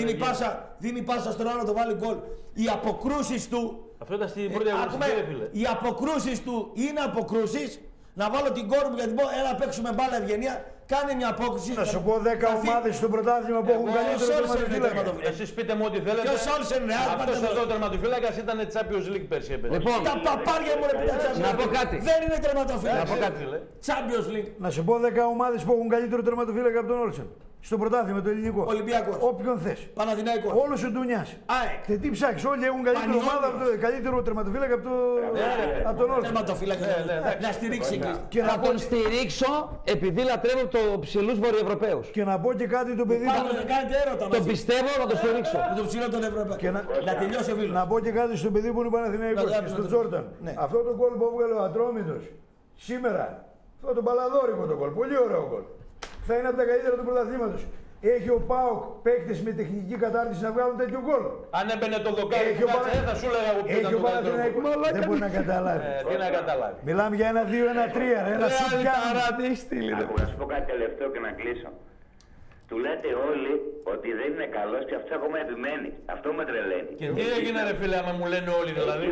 Δίνει πάσα στον άλλο να το βάλει γκολ. Οι αποκρούσεις του. Αυτό ήταν στην πρώτη αγωνιστική, φίλε. Οι αποκρούσεις του είναι αποκρούσεις. Να βάλω την κόρη μου γιατί πω έλα παίξουμε μπάλα ευγενία. Κάνει μια απόκριση. Να σου πω 10 ομάδες στο πρωτάθλημα που έχουν καλύτερο τερματοφύλακα. Εσείς πείτε μου ό,τι θέλετε. Ποιος Όλσεν είναι? Αυτός εδώ ο τερματοφύλακας ήταν Champions League πέρσι. Λοιπόν, τα παπάρια μου ρε παιδιά Champions League. Να πω κάτι. Δεν είναι τερματοφύλακα. Να πω κάτι. Champions League. Να σου πω 10 ομάδες που έχουν καλύτερο τερματοφύλακα από τον Όλσεν. Στο πρωτάθλημα το ελληνικό. Ολυμπιακός. Όποιον θες. Παναθηναϊκός. Όλος ο Ντουνιάς. ΑΕΚ. Και τι ψάξεις, όλοι έχουν καλύτερη ομάδα, καλύτερο τερματοφύλακα από τον Όλσεν. Τερματοφύλακα. Να στηρίξει. Και να τον στηρίξω επειδή λατρεύω το ψηλούς Βορειοευρωπαίους. Και να πω και κάτι το παιδί. Το πιστεύω να το στηρίξω. Με το ψηλό των Ευρωπαίων. Να τελειώσει ο φίλος. Να πω και κάτι στο παιδί που είναι Παναθηναϊκός και στον Τζόρνταν. Αυτό το γκολ που έβγαλε ο Ατρόμητος σήμερα. Αυτό το μπαλαδόρικο το γκολ. Πολύ ωραίο γκολ. Θα είναι από τα καλύτερα του πρωταθλήματος. Έχει ο ΠΑΟΚ παίκτες με τεχνική κατάρτιση να βγάλουν τέτοιο γκολ. Αν έμπαινε το δοκάρι του Κάτσε, θα σου έλεγα εγώ ποιο ήταν το καλύτερο. Δεν μπορεί να καταλάβει. Τι να καταλάβει. Μιλάμε για 1-2-1-3. Ένα σουτιάνι. Να σου πω κάτι τελευταίο και να κλείσω. Του λέτε όλοι ότι δεν είναι καλός και αυτός ακόμα επιμένει. Αυτό με τρελαίνει. Και τι έγινε ρε φίλε άμα μου λένε όλοι δηλαδή.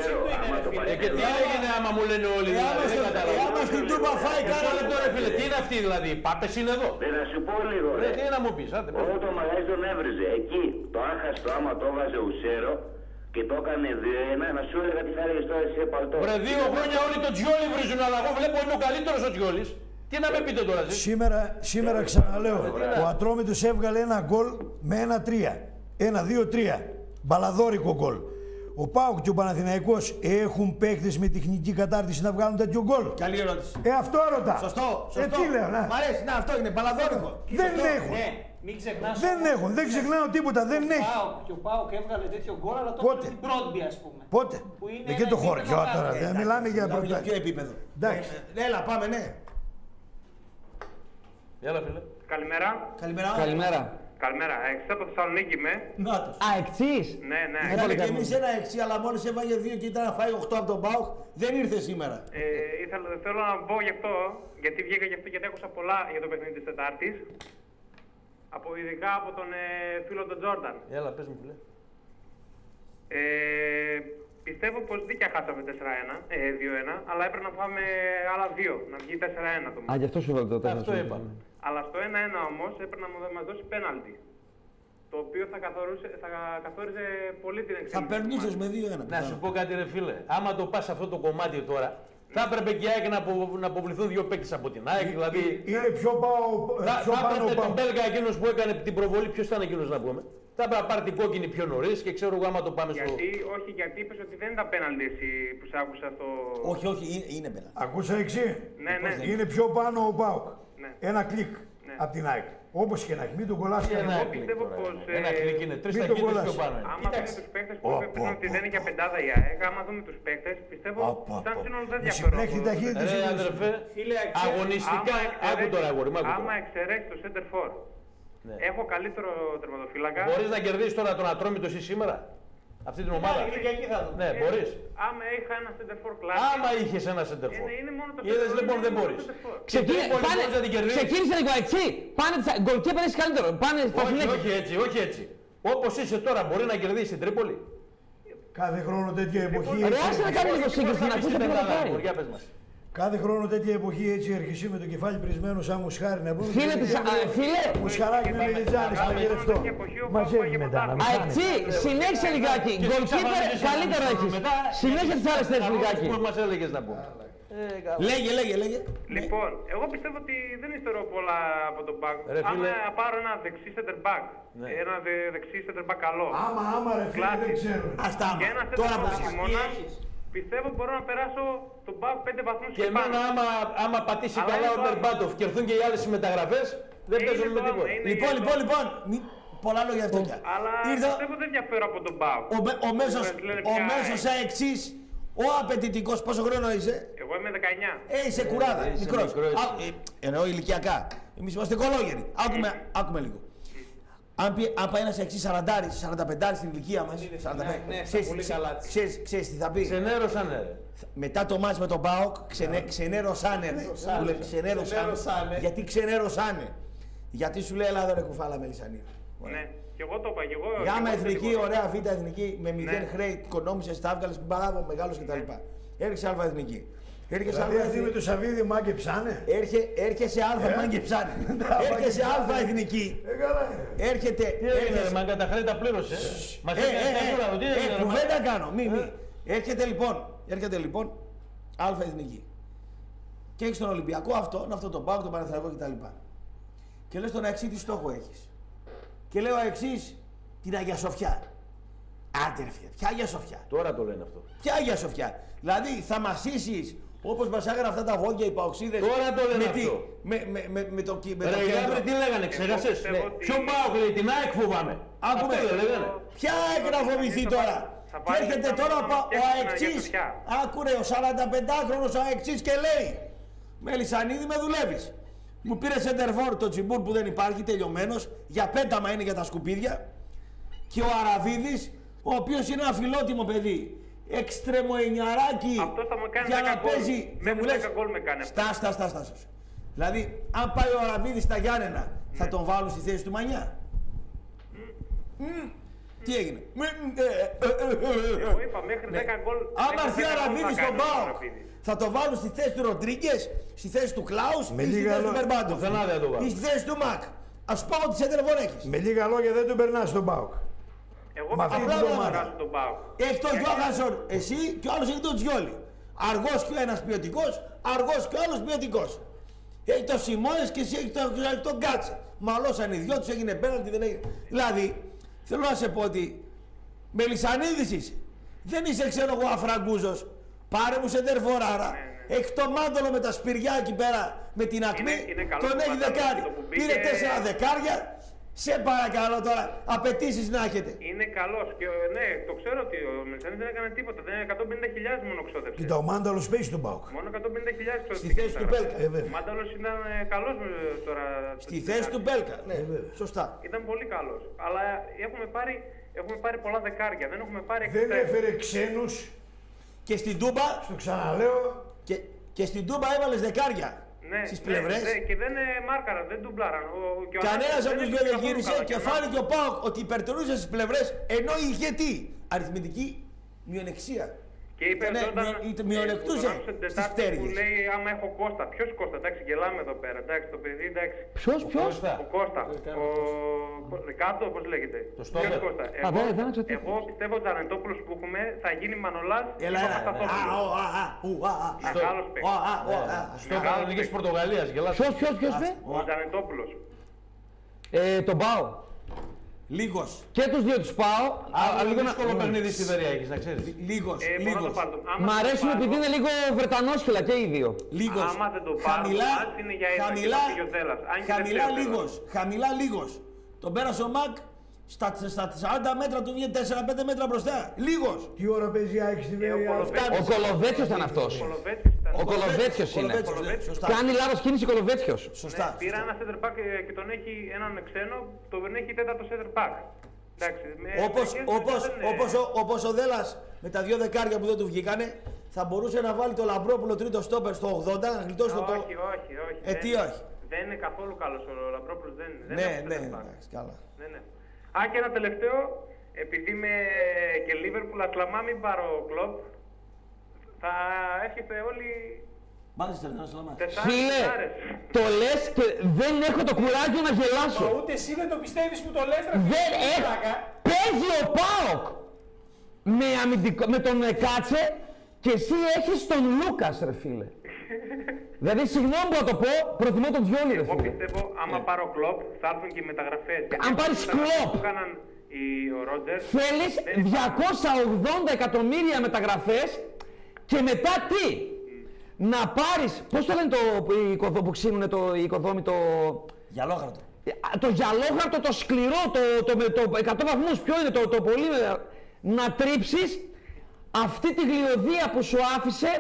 Και τι έγινε άμα μου λένε όλοι δηλαδή. Δεν καταλαβαίνω. Άμα στην Τούπα φάει κάνα λεπτό ρε φίλε. Τι είναι αυτοί δηλαδή. Οι πάπες είναι εδώ. Να σου πω λίγο ρε. Τι να μου πεις. Όλο το μαγαζί τον έβριζε. Εκεί το άχαστο άμα το έβαζε ουσέρο και το έκανε 2-1 να σου έλεγα τι θα έλεγες τώρα εσύ παλτό. Βρε 2 χρόνια όλοι το Τζιόλι βρίζουν αλλά εγώ βλέπω είναι ο καλύτερος ο Τζιόλις. Τι να με πείτε τώρα εσείς. Σήμερα ξαναλέω, ο Ατρόμητος έβγαλε ένα γκολ με 1-3. 1-2-3. Μπαλαδόρικο γκολ. Ο ΠΑΟΚ και ο Παναθηναϊκός έχουν παίκτες με τεχνική κατάρτιση να βγάλουν τέτοιο γκολ. Καλή ερώτηση. Αυτό ρωτά. Σωστό. Τι λέω, να. Μ' αρέσει, να αυτό είναι μπαλαδόρικο. Δεν έχουν. Μην ξεχνάς. Δεν έχουν, δεν ξεχνάω τίποτα, δεν έχει. Και ο ΠΑΟΚ έβγαλε τέτοιο γκολ, αλλά το έκανε την Μπρόντμπι, ας πούμε. Πότε. Εκεί το χωριό τώρα, δεν μιλάμε για πρωτάθλημα. Ποιο επίπεδο. Εντάξει. Έλα, πάμε, ναι. Έλα, φίλε. Καλημέρα. Καλημέρα. Εξής από Θεσσαλονίκη είμαι. Νάτος. Εξής. Ναι. Είχαμε και εμείς ένα εξή, αλλά μόλις έβαγε 2 και ήταν να φάει 8 από τον ΠΑΟΚ, δεν ήρθε σήμερα. Θέλω να πω γι' αυτό, γιατί βγήκα γι' αυτό, γιατί άκουσα πολλά για το παιχνίδι της Τετάρτης. Ειδικά από τον φίλο τον Τζόρνταν. Έλα, πες μου, φίλε. Πιστεύω πως δίκαια χάσαμε 2-1, αλλά έπρεπε να πάμε άλλα 2, να βγει 4-1 το μάτι. Α, γι' αυτό σου βάλω το 4. Αυτό είπαμε. Αλλά στο 1-1 όμως έπρεπε να μας δώσει πέναλτι. Το οποίο θα καθόριζε πολύ την εξέλιξη. Θα περνούσες με 2-1. Να σου πω κάτι ρε φίλε, άμα το πας αυτό το κομμάτι τώρα, θα έπρεπε και η ΑΕΚ να αποβληθούν 2 παίκτες από την ΑΕΚ. Δηλαδή, είναι πιο πάνω. Θα έπρεπε τον Μπέλγα εκείνος που έκανε την προβολή, ποιος ήταν εκείνος να πούμε. Θα έπρεπε να πάρει την κόκκινη πιο νωρίς και ξέρω εγώ άμα το πάμε στο. Όχι, γιατί είπες ότι δεν ήταν πέναλτι εσύ που σ' άκουσα στο. Όχι, είναι πέναλτι. Ακούσα εξή. Ναι. Είναι πιο πάνω ο ΠΑΟΚ. Ναι. Ένα κλικ από την ΑΕΚ. Όπως και να έχει, μην τον κολλάσει. Εγώ πιστεύω πως. Ένα κλικ είναι 3 ταχύτητες πιο πάνω. Άμα δούμε τους παίκτες που είπαν ότι δεν είναι για πεντάδα η ΑΕΚ, άμα δούμε τους παίκτες, πιστεύω σαν σύνολο δεν διαφέρουν. Αδερφέ, αγωνιστικά, άκου τώρα αγόρι. Άμα εξαιρέσει το center for, έχω καλύτερο τερματοφύλακα. Μπορείς να κερδίσεις τώρα τον Ατρόμητο εσύ σήμερα, αυτή την ομάδα. Ναι, μπορείς. Άμα είχα ένα center for κλάσι. Άμα είχες ένα center for. Είναι μόνο το είδες λοιπόν δεν μπορείς. Ξεκίνησε λίγο έτσι. Πάνε γκολκίπερ είσαι καλύτερο. Όχι έτσι. Όπως είσαι τώρα μπορεί να κερδίσεις την Τρίπολη. Κάθε χρόνο τέτοια εποχή. Άσε να κάνει λίγο σύγκριση να ακούσει τι θα πάει. Κάθε χρόνο τέτοια εποχή έτσι έρχεσαι με το κεφάλι πρισμένο σαν μουσχάρι να πούμε. Φίλε! Μουσχαράκι με μελιτζάνι στο γερευτό. Μαζεύει μετά. Αεξί, συνέχισε λιγάκι. Γκολκίπερ καλύτερο έχεις. Συνέχισε τις άλλες θέσεις λιγάκι. Πού μας έλεγες να πούμε. Λέγε. Λοιπόν, εγώ πιστεύω ότι δεν υστερώ πολλά από τον Μπακ. Άμα πάρω ένα δεξί center back, ένα δεξί center back καλό. Άμα ρε φίλε, δεν ξέρω. Και ένα center back χειμώνα, πιστεύω μπορώ να περάσω τον Μπακ 5 βαθμούς και εμένα άμα πατήσει καλά ο Μπερμπάτοφ και έρθουν και οι άλλες συμμεταγραφές, δεν παίζουν με τίποτα. Λοιπόν, πολλά λόγια αυτό. Αλλά πιστεύω δεν διαφέρω από τον ΠΑΟΚ. Ο μέσος αεξής, ο απαιτητικός, πόσο χρόνο είσαι? Εγώ είμαι 19. Είσαι κουράδα, μικρός. Εννοώ ηλικιακά. Εμείς είμαστε κολόγεροι. Άκουμε λίγο. Αν πάει ένας εξής 40-45 στην ηλικία μας, ξέρεις τι θα πει? Ξενέρωσανε. Μετά το μάτς με τον ΠΑΟΚ, ξενέρωσανε. Γιατί ξενέρωσανε? Γιατί σου λέει Ελλάδα ρε κουφάλα Μελισσανίδη. Ναι, και εγώ το είπα. Γάμα εθνική, ωραία β' εθνική, με 0 χρέη, οικονόμησες, τα έβγαλες, μπράβο, μεγάλος κτλ. Έρχεσαι α' εθνική. Δηλαδή με το Σαββίδι μάγκεψάνε. Έρχεσαι α μάγκεψάνε. Έρχεσαι α εθνική. Έρχεται. Τι έγινε, μάγκα τα χρέη τα πλήρωσε. Μας έκανε κουβέντα κάνω. Έρχεται λοιπόν α εθνική. Και έχεις τον Ολυμπιακό αυτό το ΠΑΟΚ, τον Παναθηναϊκό κτλ. Και λες τον Αεξή τι στόχο έχεις? Και λέω Αεξής την Αγία Σοφιά. Άντε ρε φίλε, ποια Αγία Σοφιά? Τώρα το λένε αυτό. Ποια Αγία Σοφιά? Δηλαδή θα μασίσεις όπως μας έγανε αυτά τα βόδια οι παοξίδες. Τώρα το λένε αυτό. Με το κέντρο. Τι λέγανε, ξέχασες? Ποιο ΠΑΟΚ λέει, την ΑΕΚ φοβάμαι. Άκουμε, ποια ΑΕΚ να φοβηθεί τώρα? Και έρχεται τώρα ο Αεξής, άκουρε ο 45χρονος Αεξής και λέει Μελισσανίδη με δουλεύεις. Μου πήρε σεντερφόρ το Τσιμπούρ που δεν υπάρχει, τελειωμένος, για πέταμα είναι για τα σκουπίδια. Και ο Αραβίδης, ο οποίος είναι ένα φιλότιμο παιδί. Εξτρεμοενιαράκι για να παίζει. Δεν μου λες. Στάστα. Δηλαδή, αν πάει ο Αραβίδης στα Γιάννενα, θα τον βάλουν στη θέση του Μανιά? Τι έγινε? Εγώ είπα μέχρι 10 γκολ. Άμα έρθει ο Αραβίδης στον ΠΑΟΚ, θα το βάλουν στη θέση του Ροντρίγκες, στη θέση του Κλάους ή στη θέση του Μπερμπάντοφ ή στη θέση του Μακ? Ας πω ότι σέντερφορ έχεις. Με λίγα λόγια δεν τον περνάς στον ΠΑΟΚ. Εγώ με αυτή την ομάδα τον ΠΑΟΚ. Έχει τον Γιώχανσον εσύ και ο άλλος έχει τον Τζιόλι. Αργός και ο ένας ποιοτικός, αργός και ο άλλος ποιοτικός. Έχει τον Σιμώνες και εσύ έχει τον Κάτσε. Μαλώσαν οι δυο τους, έγινε πέναλτι, δεν έγινε. Δηλαδή, θέλω να σε πω ότι Μελισσανίδης είσαι. Δεν είσαι ξέρω εγώ Αφραγκούζος. Πάρε μου σεντερφοράρα. Έχει το μάντολο με τα σπηριά εκεί πέρα με την ακμή. Τον έχει δεκάρι. Πήρε 4 δεκάρια. Σε παρακαλώ τώρα, απαιτήσεις να έχετε. Είναι καλός και ναι, το ξέρω ότι ο Μελισσανίδης δεν έκανε τίποτα. Δεν είναι 150.000 μόνο ξόδεψε. Κοίτα, ο Μάνταλος παίζει στον ΠΑΟΚ. Μόνο 150.000 ξόδεψε. Στη θέση του Μπέλκα. Ο Μάνταλος ήταν καλός τώρα. Στη θέση του Μπέλκα, ναι, σωστά. Ήταν πολύ καλός. Αλλά έχουμε πάρει πολλά δεκάρια. Δεν έχουμε πάρει δεν έφερε ξένους. Και στην Τούμπα. Στο ξαναλέω. Και στην Τούμπα έβαλες δεκάρια. Ναι, στις πλευρές. Ναι, και δεν μάρκαραν, δεν τουμπλάραν. Κανένας από τους δυο δεν γύρισε και φάνηκε ο ΠΑΟΚ ότι υπερτερούσε στις πλευρές ενώ είχε τι? Αριθμητική μειονεξία. Και είπε μειονεκτούσε στις πτέρυγες. Που λέει άμα έχω Κώστα. Ποιος Κώστα? Εντάξει, γελάμε εδώ πέρα. Εντάξει, το παιδί, εντάξει. Ποιος? Ο Κώστα. Ο Ρικάρντο, πώς λέγεται. Το Στόπερ. Εγώ πιστεύω ότι ο Τζανετόπουλος που έχουμε θα γίνει Μανολάς. Έλα. Μεγάλος παίκτης. Στόπερ Εθνικής Πορτογαλίας. Ποιος με? Ο Τζανετόπουλος. Τον πάω. Λίγος. Και τους δύο τους πάω. Λίγο δύσκολο παιχνίδι στη Βερία έχεις, να ξέρεις. Λίγος. Μ' αρέσουν επειδή είναι λίγο Βρετανόσχυλα και οι δύο. Λίγος. Άμα δεν το πάρουν, είναι για χαμηλά λίγος. Τον πέρασε ο Μακ στα 40 μέτρα του βγαίνει 4-5 μέτρα μπροστά. Λίγος. Τι ώρα παίζει η ΑΕΚ στη Βερία? Ο Κολοβέτσιος ήταν αυτός. Ο Κολοβέτσιος είναι. Κάνει λάθος κίνηση Κολοβέτσιος. Σωστά. Πήρα ένα center back και τον έχει έναν ξένο, τον έχει τέταρτο center back. Όπως ο Δέλλας με τα δύο δεκάρια που δεν του βγήκανε, θα μπορούσε να βάλει το Λαμπρόπουλο τρίτο στόπερ στο 80 να γλιτώσει το. Όχι. Τι όχι. Δεν είναι καθόλου καλός ο Λαμπρόπουλος. Ναι, καλά. Α, και ένα τελευταίο, επειδή είμαι και Liverpool, Ατλαμά μην πάρω κλοπ, θα έρχεται όλοι. Μάλιστα, να Ατλαμά. Φίλε, το λες και δεν έχω το κουράγιο να γελάσω. Μα ούτε εσύ δεν το πιστεύεις που το λες, δεν παίζει ο ΠΑΟΚ με τον Κάτσε και εσύ έχεις τον Λούκας, ρε φίλε. Δηλαδή, συγγνώμη που θα το πω, προτιμώ τον Διόλη, ρε φίλε. Εγώ πιστεύω, άμα πάρω κλοπ, θα έρθουν και οι μεταγραφές. Αν πάρεις κλοπ, θέλεις 280 εκατομμύρια μεταγραφές και μετά τι? Να πάρεις, πώς το λένε που ξύνουνε το οικοδόμητο? Γυαλόχαρτο. το γυαλόχαρτο, το σκληρό, το 100 βαθμούς, ποιο είναι το πολύ να τρίψεις αυτή τη γλιωδία που σου άφησε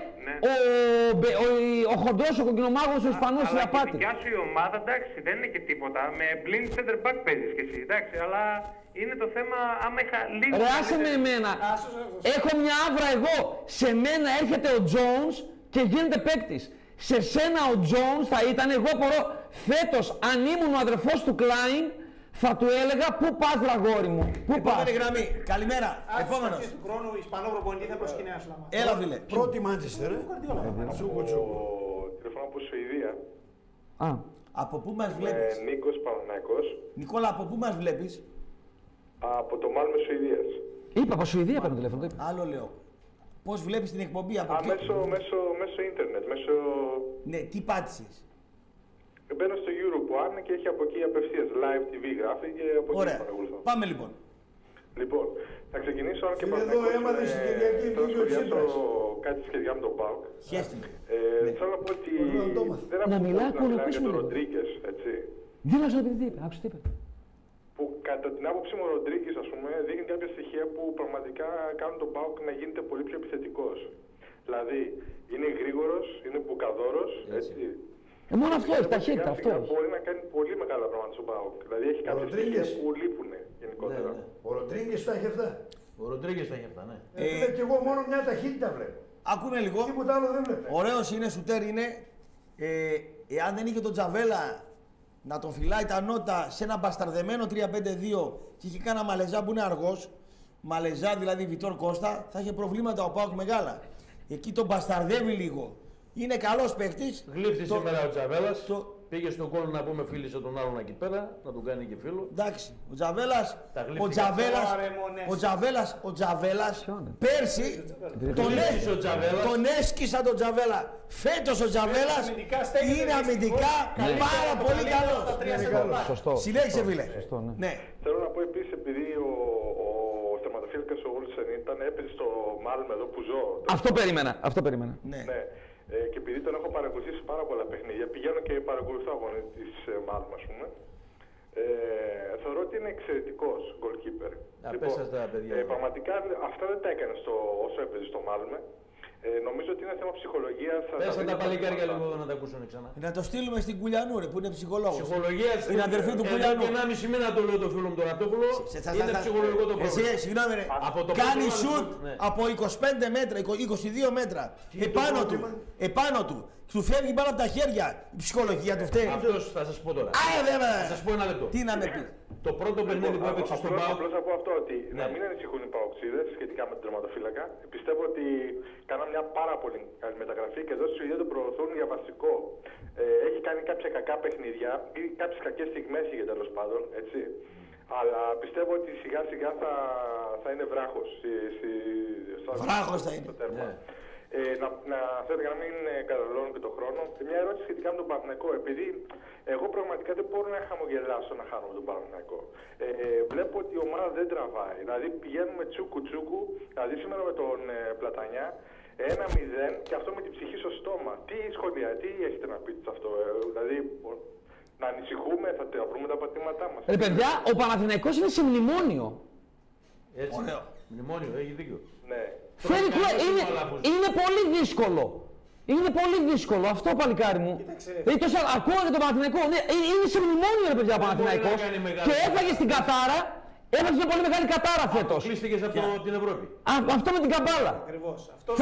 ο χοντρός, ο κοκκινομάγος, ο Ισπανός στην απάτη. Η δικιά σου η ομάδα, εντάξει, δεν είναι και τίποτα. Με blind center back παίζεις κι εσύ, εντάξει, αλλά είναι το θέμα άμα είχα λίγο... Ρε άσε με εμένα, έχω μια άβρα εγώ, σε μένα έρχεται ο Jones και γίνεται παίκτης. Σε σένα ο Jones θα ήταν, εγώ απορώ, φέτος αν ήμουν ο αδερφός του Klein, θα του έλεγα πού πας δραγόρι μου, πού πας. Επόμενη γραμμή, καλημέρα, επόμενος. Αρχής του χρόνου, Ισπανό προπονητή θα προσκυνάσει να μάθει. Έλα φίλε. Πρώτη Μάντσεστερ, Τσούκο τσούκο. Τηλεφωνώ από Σουηδία. Από πού μας βλέπεις? Νίκος Παναθηναϊκός. Νικόλα, από πού μας βλέπεις? Από το Μάλμε Σουηδίας. Είπα από Σουηδία παίρνω τηλέφωνο. Άλλο λέω. Πώς βλέπεις την εκπομπή από εκεί? Μέσω ίντερνετ, μέσω... Ναι, τι πάτησες? Μπαίνω στο Europe και έχει από εκεί απευθείας live TV γράφει και από εκεί παρακολουθώ. Πάμε λοιπόν. Λοιπόν, θα ξεκινήσω αν και εδώ έμαθες στην Κυριακή βίντεο Τσίπρας. Κάτι σχετικά με τον ΠΑΟΚ. Χαίρεστημε. Θέλω να πω ότι δεν να μιλάει να μιλάει για τον Ροντρίγκες, έτσι. Δήλωσε ότι τι είπε, άκουσε τι είπε. Που κατά την άποψη μου ο Ροντρίγκες, ας πούμε, δείχνει κάποια στοιχεία που πραγματικά κάνουν τον ΠΑΟΚ να γίνεται πολύ πιο επιθετικός. Δηλαδή, είναι γρήγορος, είναι μπουκαδόρος, έτσι. Μόνο αυτό έχει, ταχύτητα, αυτό έχει. Μπορεί να κάνει πολύ μεγάλα πράγματα στον ΠΑΟΚ. Δηλαδή, έχει κάποια στοιχεία που λείπουν γενικότερα. Ο Ροντρίγκες τα έχει αυτά. Ο Ροντρίγκες τα έχει αυτά, ναι. Και εγώ μόνο μια ταχύτητα βλέπω. Ακούνε λίγο. Τίποτα άλλο δεν βλέπω. Ωραίος είναι, σουτέρ είναι. Εάν δεν είχε τον Τζαβέλα να τον φυλάει τα νότα σε ένα μπασταρδεμένο 3-5-2 και είχε κάνα Μαλεζά που είναι αργός, Μαλεζά δηλαδή Βιτόρ Κώστα, θα είχε προβλήματα ο ΠΑΟΚ μεγάλα. Εκεί τον μπασταρδεύει λίγο. Είναι καλός παίχτης. Γλύφθη σήμερα ο Τζαβέλας. Πήγε στον κόλλο να πούμε φίλησε τον άλλον εκεί πέρα, να τον κάνει και φίλο. Εντάξει, ο Τζαβέλας πέρσι τον έσκισα τον Τζαβέλα. Φέτος ο Τζαβέλας είναι αμυντικά πάρα πολύ καλός. Συνέχισε φίλε. Θέλω να πω επίσης, επειδή ο τερματοφύλακας ο Όλσεν έπαιζε στο Μάλμε εδώ που ζω. Αυτό περίμενα. Ναι. Και επειδή τον έχω παρακολουθήσει πάρα πολλά παιχνίδια, πηγαίνω και παρακολουθώ αγώνες της Μάλμε, ας πούμε. Θεωρώ ότι είναι εξαιρετικός goalkeeper. Πραγματικά αυτά δεν τα έκανε όσο έπαιζε στο Μάλμε. Νομίζω ότι είναι θέμα ψυχολογίας. Πες τα παλικάρια λίγο να τα ακούσουν ξανά. Να το στείλουμε στην Κουλιανού, ρε, που είναι ψυχολόγος. Ψυχολογία είναι αδερφή του Κουλιανού. Και 1,5 μήνα το λέω το φίλο μου τον Ρατόπουλο. Είναι ψυχολογικό το πρόβλημα. Εσύ, συγγνώμη, ρε. Κάνει σουτ από 25 μέτρα, 22 μέτρα. Επάνω του. Του φεύγει πάνω από τα χέρια. Η ψυχολογία του φταίει. Αυτός θα σας πω τώρα. Θα σας πω ένα λεπτό. Τι να με πει. Το πρώτο παιχνίδι που έπαιξε στον ΠΑΟΚ. Απλώς να πω αυτό, ότι να μην ανησυχούν οι ΠΑΟΚτσίδες σχετικά με τον τερματοφύλακα. Πιστεύω ότι κάναν μια πάρα πολύ καλή μεταγραφή και εδώ στη Σουηδία τον προωθούν για βασικό. Έχει κάνει κάποια κακά παιχνίδια ή κάποιες κακές στιγμές για τέλος πάντων, έτσι. Αλλά πιστεύω ότι σιγά σιγά θα είναι βράχος. Βράχος θα είναι. Θέλω για να μην καταναλώνω και τον χρόνο. Μια ερώτηση σχετικά με τον Παναθηναϊκό. Επειδή εγώ πραγματικά δεν μπορώ να χαμογελάσω να χάνω με τον Παναθηναϊκό. Βλέπω ότι η ομάδα δεν τραβάει. Δηλαδή πηγαίνουμε τσούκου. Δηλαδή σήμερα με τον Πλατανιά 1-0 και αυτό με την ψυχή στο στόμα. Τι σχολεία, τι έχετε να πείτε σε αυτό? Δηλαδή να ανησυχούμε, θα βρούμε τα πατήματά μας. Ρε παιδιά, ο Παναθηναϊκός είναι σε μνημόνιο. Έτσι. Μνημόνιο, έχει δίκιο. Ναι. Είναι πολύ δύσκολο. Είναι πολύ δύσκολο αυτό, παλικάρι μου. Ακούω για τον Παναθηναϊκό. Ναι, είναι σε μνημόνιο, ρε παιδιά, ο Παναθηναϊκός. Και έφαγε στην κατάρα. Έφαγε μια πολύ μεγάλη κατάρα φέτος. Κλείστηκες από την Ευρώπη. Αυτό με την καμπάλα. Ακριβώς. Αυτό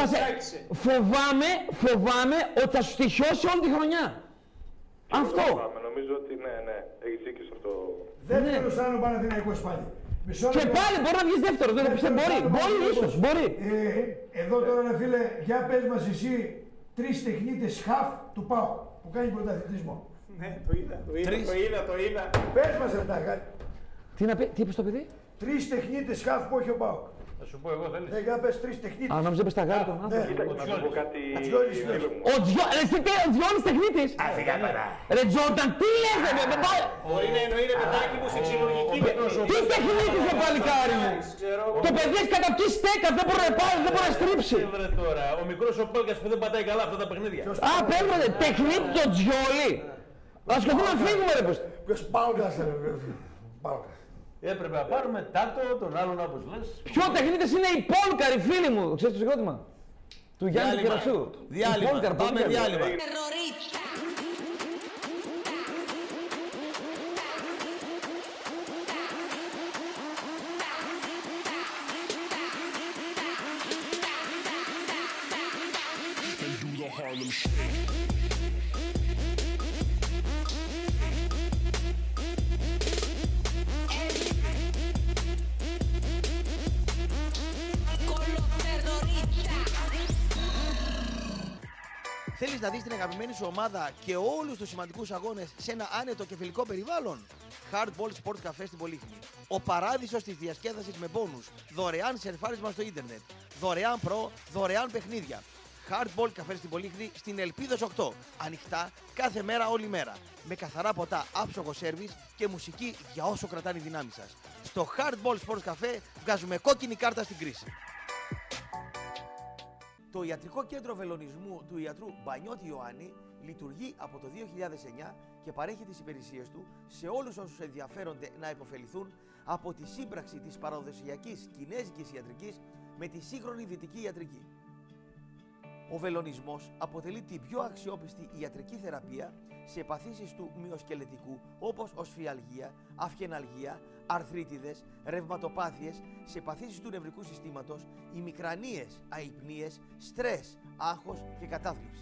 φοβάμαι ότι θα σου στοιχιώσει όλη τη χρονιά. Αυτό. Νομίζω ότι ναι, έχεις δίκιο σε αυτό. Δεύτερος θα είναι ο Παναθηναϊκός πάλι. Και πάλι μπορεί να βγεις δεύτερος, δεν πιστεύω, μπορεί ίσως, μπορεί. Εδώ τώρα ρε φίλε, για πες μας εσύ 3 τεχνίτες χαφ του ΠΑΟ που κάνει πρωταθλητισμό. Ναι, το είδα. Πες μας ρε τα. Τι είπες το παιδί? 3 τεχνίτες χαφ που έχει ο ΠΑΟ. Θα σου πω εγώ θέλεις. Ναι, για πες 3 τεχνίτες. Α, νόμιζα πες τα γάρι τον άνθρωπο. Κοίτα, να πω κάτι. Ο Τζιόλης τεχνίτης. Αφήγα παρά. Ρε Τζόρνταν, τι λες ρε Μπορεί να εννοεί ρε παιδάκι μου σε ξυλουργική. Τι τεχνίτης ρε παλικάρι μου. Το παιδί έχει καταπτύσει στέκα, δεν μπορεί να πάει, δεν μπορεί να στρίψει. Ο μικρός ο Πέλκας που δεν πατάει καλά αυτά τα παιχνίδια. Α, παίρνουμε τεχνίτη το Τζιόλη. Ασχοληθούμε να φύγουμε ρε πως. Ποιος Πάλκας, Πάλκας. Έπρεπε να πάρουμε Τάτο, τον άλλον όπως λες. Ποιο τεχνίτης είναι η Πόλκαρη, φίλοι μου. Ξέρεις το συγκρότημα του Γιάννη του Κερασού. Διάλειμμα. Πάμε διάλειμμα. Θέλεις να δεις την αγαπημένη σου ομάδα και όλους τους σημαντικούς αγώνες σε ένα άνετο και φιλικό περιβάλλον? Hardball Sports Cafe στην Πολύχνη. Ο παράδεισος της διασκέδασης με μπόνους, δωρεάν σερφάρισμα στο ίντερνετ, δωρεάν προ, δωρεάν παιχνίδια. Hardball Cafe στην Πολύχνη, στην Ελπίδος 8. Ανοιχτά κάθε μέρα, όλη μέρα. Με καθαρά ποτά, άψογο σέρβις και μουσική για όσο κρατάνε οι δυνάμεις σας. Στο Hardball Sports Cafe βγάζουμε κόκκινη κάρτα στην κρίση. Το Ιατρικό Κέντρο Βελονισμού του ιατρού Μπανιώτη Ιωάννη λειτουργεί από το 2009 και παρέχει τις υπηρεσίες του σε όλους όσους ενδιαφέρονται να υποφεληθούν από τη σύμπραξη της παραδοσιακής κινέζικης ιατρικής με τη σύγχρονη δυτική ιατρική. Ο βελονισμός αποτελεί την πιο αξιόπιστη ιατρική θεραπεία σε παθήσεις του μυοσκελετικού όπως οσφιαλγία, αυχεναλγία, αρθρίτιδες, ρευματοπάθειες, σε παθήσεις του νευρικού συστήματος, ημικρανίες, αϊπνίες, στρες, άγχος και κατάθλιψη.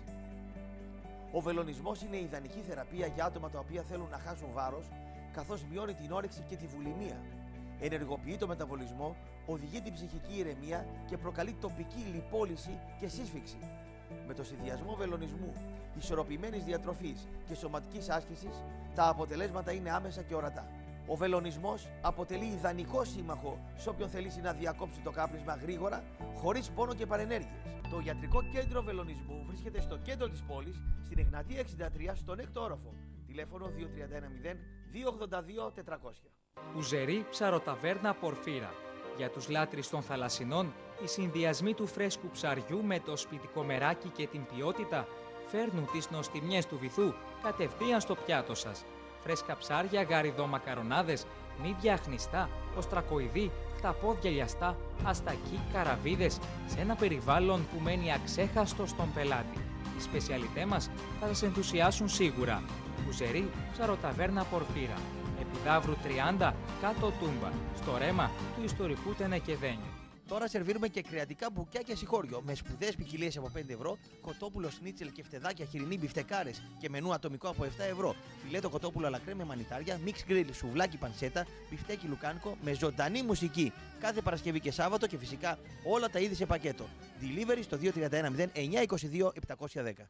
Ο βελονισμός είναι ιδανική θεραπεία για άτομα τα οποία θέλουν να χάσουν βάρος, καθώς μειώνει την όρεξη και τη βουλημία. Ενεργοποιεί το μεταβολισμό, οδηγεί την ψυχική ηρεμία και προκαλεί τοπική λιπόλυση και σύσφυξη. Με το συνδυασμό βελονισμού, ισορροπημένης διατροφής και σωματικής άσκησης, τα αποτελέσματα είναι άμεσα και ορατά. Ο βελονισμός αποτελεί ιδανικό σύμμαχο σε όποιον θελήσει να διακόψει το κάπνισμα γρήγορα, χωρίς πόνο και παρενέργειες. Το Ιατρικό Κέντρο Βελονισμού βρίσκεται στο κέντρο της πόλης, στην Εγνατία 63, στον 6ο όροφο. Τηλέφωνο 2310 282 400. Ουζερή ψαροταβέρνα Πορφύρα. Για τους λάτρεις των θαλασσινών, οι συνδυασμοί του φρέσκου ψαριού με το σπιτικό μεράκι και την ποιότητα φέρνουν τις νοστιμιές του βυθού κατευθείαν στο πιάτο σας. Φρέσκα ψάρια, γαριδό μακαρονάδες, μύδια αχνιστά, οστρακοειδή, χταπόδια λιαστά, αστακοί, καραβίδες, σε ένα περιβάλλον που μένει αξέχαστο στον πελάτη. Οι σπεσιαλιτέ μας θα σας ενθουσιάσουν σίγουρα. Ουζερή ψαροταβέρνα Πορφύρα. Επιδαύρου 30, κάτω Τούμπα, στο ρέμα του ιστορικού Τενεκεδένιου. Τώρα σερβίρουμε και κρεατικά μπουκιά και συγχώριο με σπουδαίες ποικιλίες από 5 ευρώ, κοτόπουλο σνίτσελ και φτεδάκια χοιρινή μπιφτεκάρες και μενού ατομικό από 7 ευρώ, φιλέτο κοτόπουλο αλακρέ με μανιτάρια, μίξ γκριλ, σουβλάκι πανσέτα, μπιφτέκι λουκάνικο με ζωντανή μουσική κάθε Παρασκευή και Σάββατο και φυσικά όλα τα είδη σε πακέτο. Delivery στο 2310 922 710.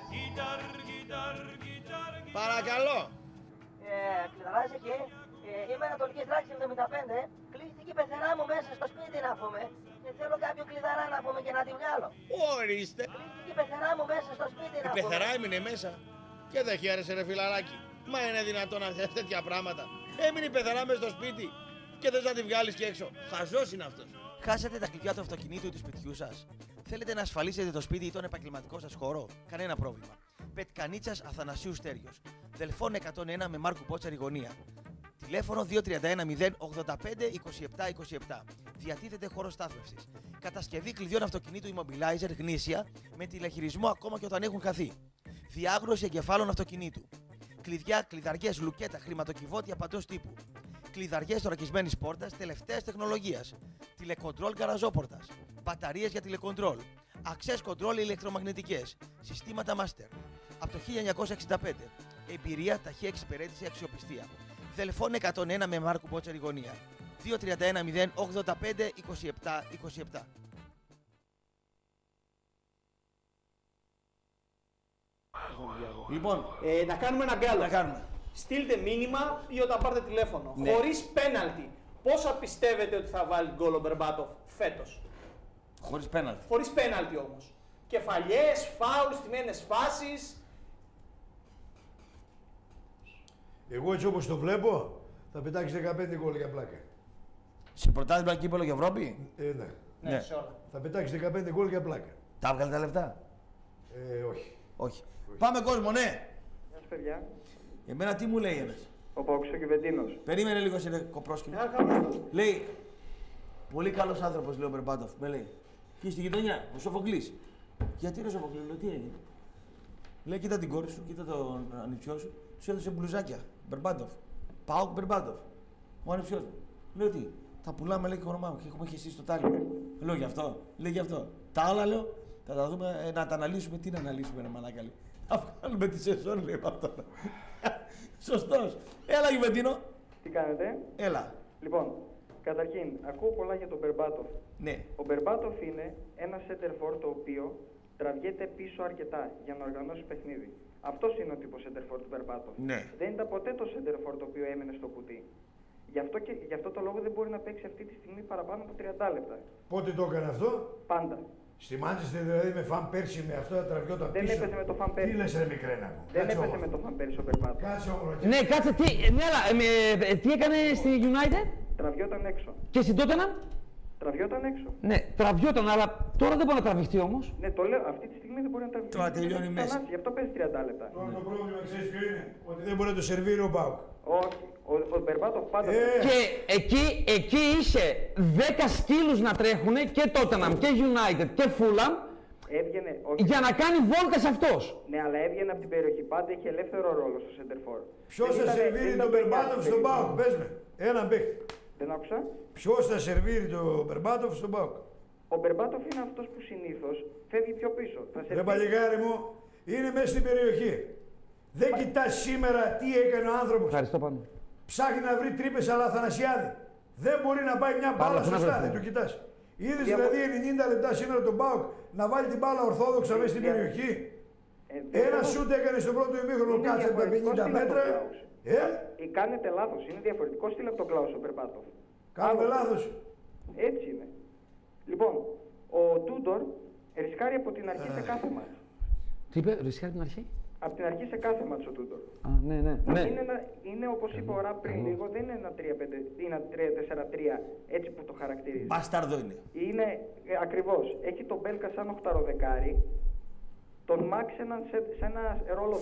Παρακαλώ. Κλειδαράς εκεί. Είμαι Ανατολική Τράξη 75. Κλείστηκε η πεθερά μου μέσα στο σπίτι να πούμε. Και θέλω κάποιο κλειδαρά να πούμε και να τη βγάλω. Ορίστε. Κλείστηκε η πεθερά μου μέσα στο σπίτι να πούμε. Η πεθερά έμεινε μέσα. Και δεν χαίρεσαι ρε φιλαράκι. Μα είναι δυνατόν να θες τέτοια πράγματα? Έμεινε η πεθερά μέσα στο σπίτι και θες να τη βγάλεις και έξω. Χαζός είναι αυτός. Χάσατε τα κλειδιά του αυτοκινήτου ή του σπιτιού σας? Θέλετε να ασφαλίσετε το σπίτι ή τον επαγγελματικό σας χώρο? Κανένα πρόβλημα. Πετκανίτσας Αθανασίου Στέριος. Δελφών 101 με Μάρκου Πότσαρη γωνία. Τηλέφωνο 2310 85 27 27. Διατίθεται χώρο στάθμευσης. Κατασκευή κλειδιών αυτοκινήτου immobilizer γνήσια με τηλεχειρισμό ακόμα και όταν έχουν χαθεί. Διάγνωση εγκεφάλων αυτοκινήτου. Κλειδιά, κλειδαριές, λουκέτα, χρηματοκιβώτια παντός τύπου. Κλειδαριές θωρακισμένης πόρτας τελευταίας τεχνολογίας. Τηλεκοντρόλ γκαραζόπορτας. Μπαταρίες για τηλεκοντρόλ. Access control ηλεκτρομαγνητικές. Συστήματα master. Από το 1965. Εμπειρία, ταχεία εξυπηρέτηση, αξιοπιστία. Δελφών 101 με Μάρκου Πότσαρη γωνία. 2310 85 27 27. Λοιπόν, να κάνουμε ένα γκάλο. Να κάνουμε. Στείλτε μήνυμα ή όταν πάρετε τηλέφωνο. Ναι. Χωρίς πέναλτι. Πόσα πιστεύετε ότι θα βάλει γκολ ο Μπερμπάτοφ φέτος? Χωρίς πέναλτι. Χωρίς πέναλτι όμως. Κεφαλιές, φάουλ, στημένες φάσεις. Εγώ έτσι όπως το βλέπω, θα πετάξει 15 γκολ για πλάκα. Σε πρωτάθλημα κύπελλο και Ευρώπη. Ναι. Ναι, σε όλα. Θα πετάξει 15 γκολ για πλάκα. Τα έβγαλε τα λεφτά? Όχι. Όχι. Πάμε κόσμο, ναι. Γεια σας παιδιά. Εμένα τι μου λέει ένας? Ο Παοξοκιβεντίνος. Περίμενε λίγο, σε κοπρόσκυλο. Λέει, πολύ καλός άνθρωπος, λέει ο Μπερμπάτοφ. Με λέει, και στη γειτονιά, ο Σοφοκλής. Γιατί ρε Σοφοκλή, λέω, τι έγινε. Λέει, κοίτα την κόρη σου, κοίτα τον ανιψιό σου. Του έδωσε μπλουζάκια. Μπερμπάτοφ. ΠΑΟΚ Μπερμπάτοφ. Ο ανιψιός μου. Λέω, τι, τα πουλάμε, λέει, και χρωμάμε και έχουμε χεστεί στο τάλι. Λέω, γι' αυτό. Λέει, γι' αυτό. Τα άλλα, λέω, θα τα δούμε, να τα αναλύσουμε. Τι να αναλύσουμε, ρε μαλάκα, λέει. Θα βγάλουμε τη σεζόν, λέει, αυτό. Σωστός. Έλα, Γιουβεντίνο. Τι κάνετε. Έλα. Λοιπόν, καταρχήν, ακούω πολλά για τον Μπερμπάτοφ. Ναι. Ο Μπερμπάτοφ είναι ένα center for το οποίο τραβιέται πίσω αρκετά για να οργανώσει παιχνίδι. Αυτό είναι ο τύπος center for του Μπερμπάτοφ. Ναι. Δεν ήταν ποτέ το center for το οποίο έμενε στο κουτί. Γι' αυτό το λόγο δεν μπορεί να παίξει αυτή τη στιγμή παραπάνω από 30 λεπτά. Πότε το έκανε αυτό? Πάντα. Στη Μάντσεστερ δηλαδή με φαν πέρσι με αυτό τα τραβιόταν πίσω. Δεν έπαιζε με το φαν πέρσι. Τι λες ρε μικρένα μου. Δεν έπαιζε με το φαν πέρσι ο Μπερμπάτοφ. Κάτσε όμως. Ναι, κάτσε, τι έκανε στη United. Τραβιόταν έξω. Και στην Tottenham. Τραβιόταν έξω. Ναι, τραβιόταν, αλλά τώρα δεν μπορεί να τραβηχτεί όμως. Ναι, το λέω, αυτή τη στιγμή δεν μπορεί να τραβιχτεί. Τώρα τελειώνει η μέση. Γι' αυτό παίζει 30 λεπτά. Τώρα το πρόβλημα ξέρεις ποιο είναι. Ότι δεν μπορεί να το σερβίρει ο Μπάουκ. Όχι. Ο Μπερμπάτοφ πάντα. Και εκεί είσαι 10 σκύλους να τρέχουν και Tottenham και United και Fulham. Έβγαινε, για να κάνει βόλτες αυτός. Ναι, αλλά έβγαινε από την περιοχή. Πάντα είχε ελεύθερο ρόλο στο center for. Ποιος θα σερβίρει τον Μπερμπάτοφ στον Μπάουκ, πες με. Έναν παίχτη. Δεν άκουσα. Ποιος θα σερβίρει τον Μπερμπάτοφ στον Μπάουκ. Ο Μπερμπάτοφ είναι αυτός που συνήθως φεύγει πιο πίσω. Ρε παλιγάρι μου, είναι μέσα στην περιοχή. Δεν κοιτάς σήμερα τι έκανε ο άνθρωπος. Ευχαριστώ πάνω. Ψάχνει να βρει τρύπες αλλά Αθανασιάδη. Δεν μπορεί να πάει μια μπάλα σωστά, δεν το κοιτάς. Είδες δηλαδή 90 λεπτά σήμερα τον Μπάουκ να βάλει την μπάλα ορθόδοξα μέσα στην περιοχή. Ένα σούτ έκανε στο πρώτο ημίχρονο, κάτσε τα 50 μέτρα. Κάνετε λάθος, είναι διαφορετικό στυλ από τον Κλάους ο Μπερμπάτοφ. Κάνουμε λάθος. Έτσι είναι. Λοιπόν, ο Τούντορ ρισκάρει από την αρχή σε κάθε μάτς. Τι είπε, ρισκάρει από την αρχή? Από την αρχή σε κάθε μάτς ο Τούντορ. Ναι. Είναι όπως είπε ο Ραπ πριν λίγο, δεν είναι ένα 3-5, είναι ένα 3-4-3 έτσι που το χαρακτηρίζει. Μπαστάρδο είναι. Είναι ακριβώς. Έχει τον Μπέλκα σαν οχταροδεκάρι, τον Μαξ σε ένα ρόλο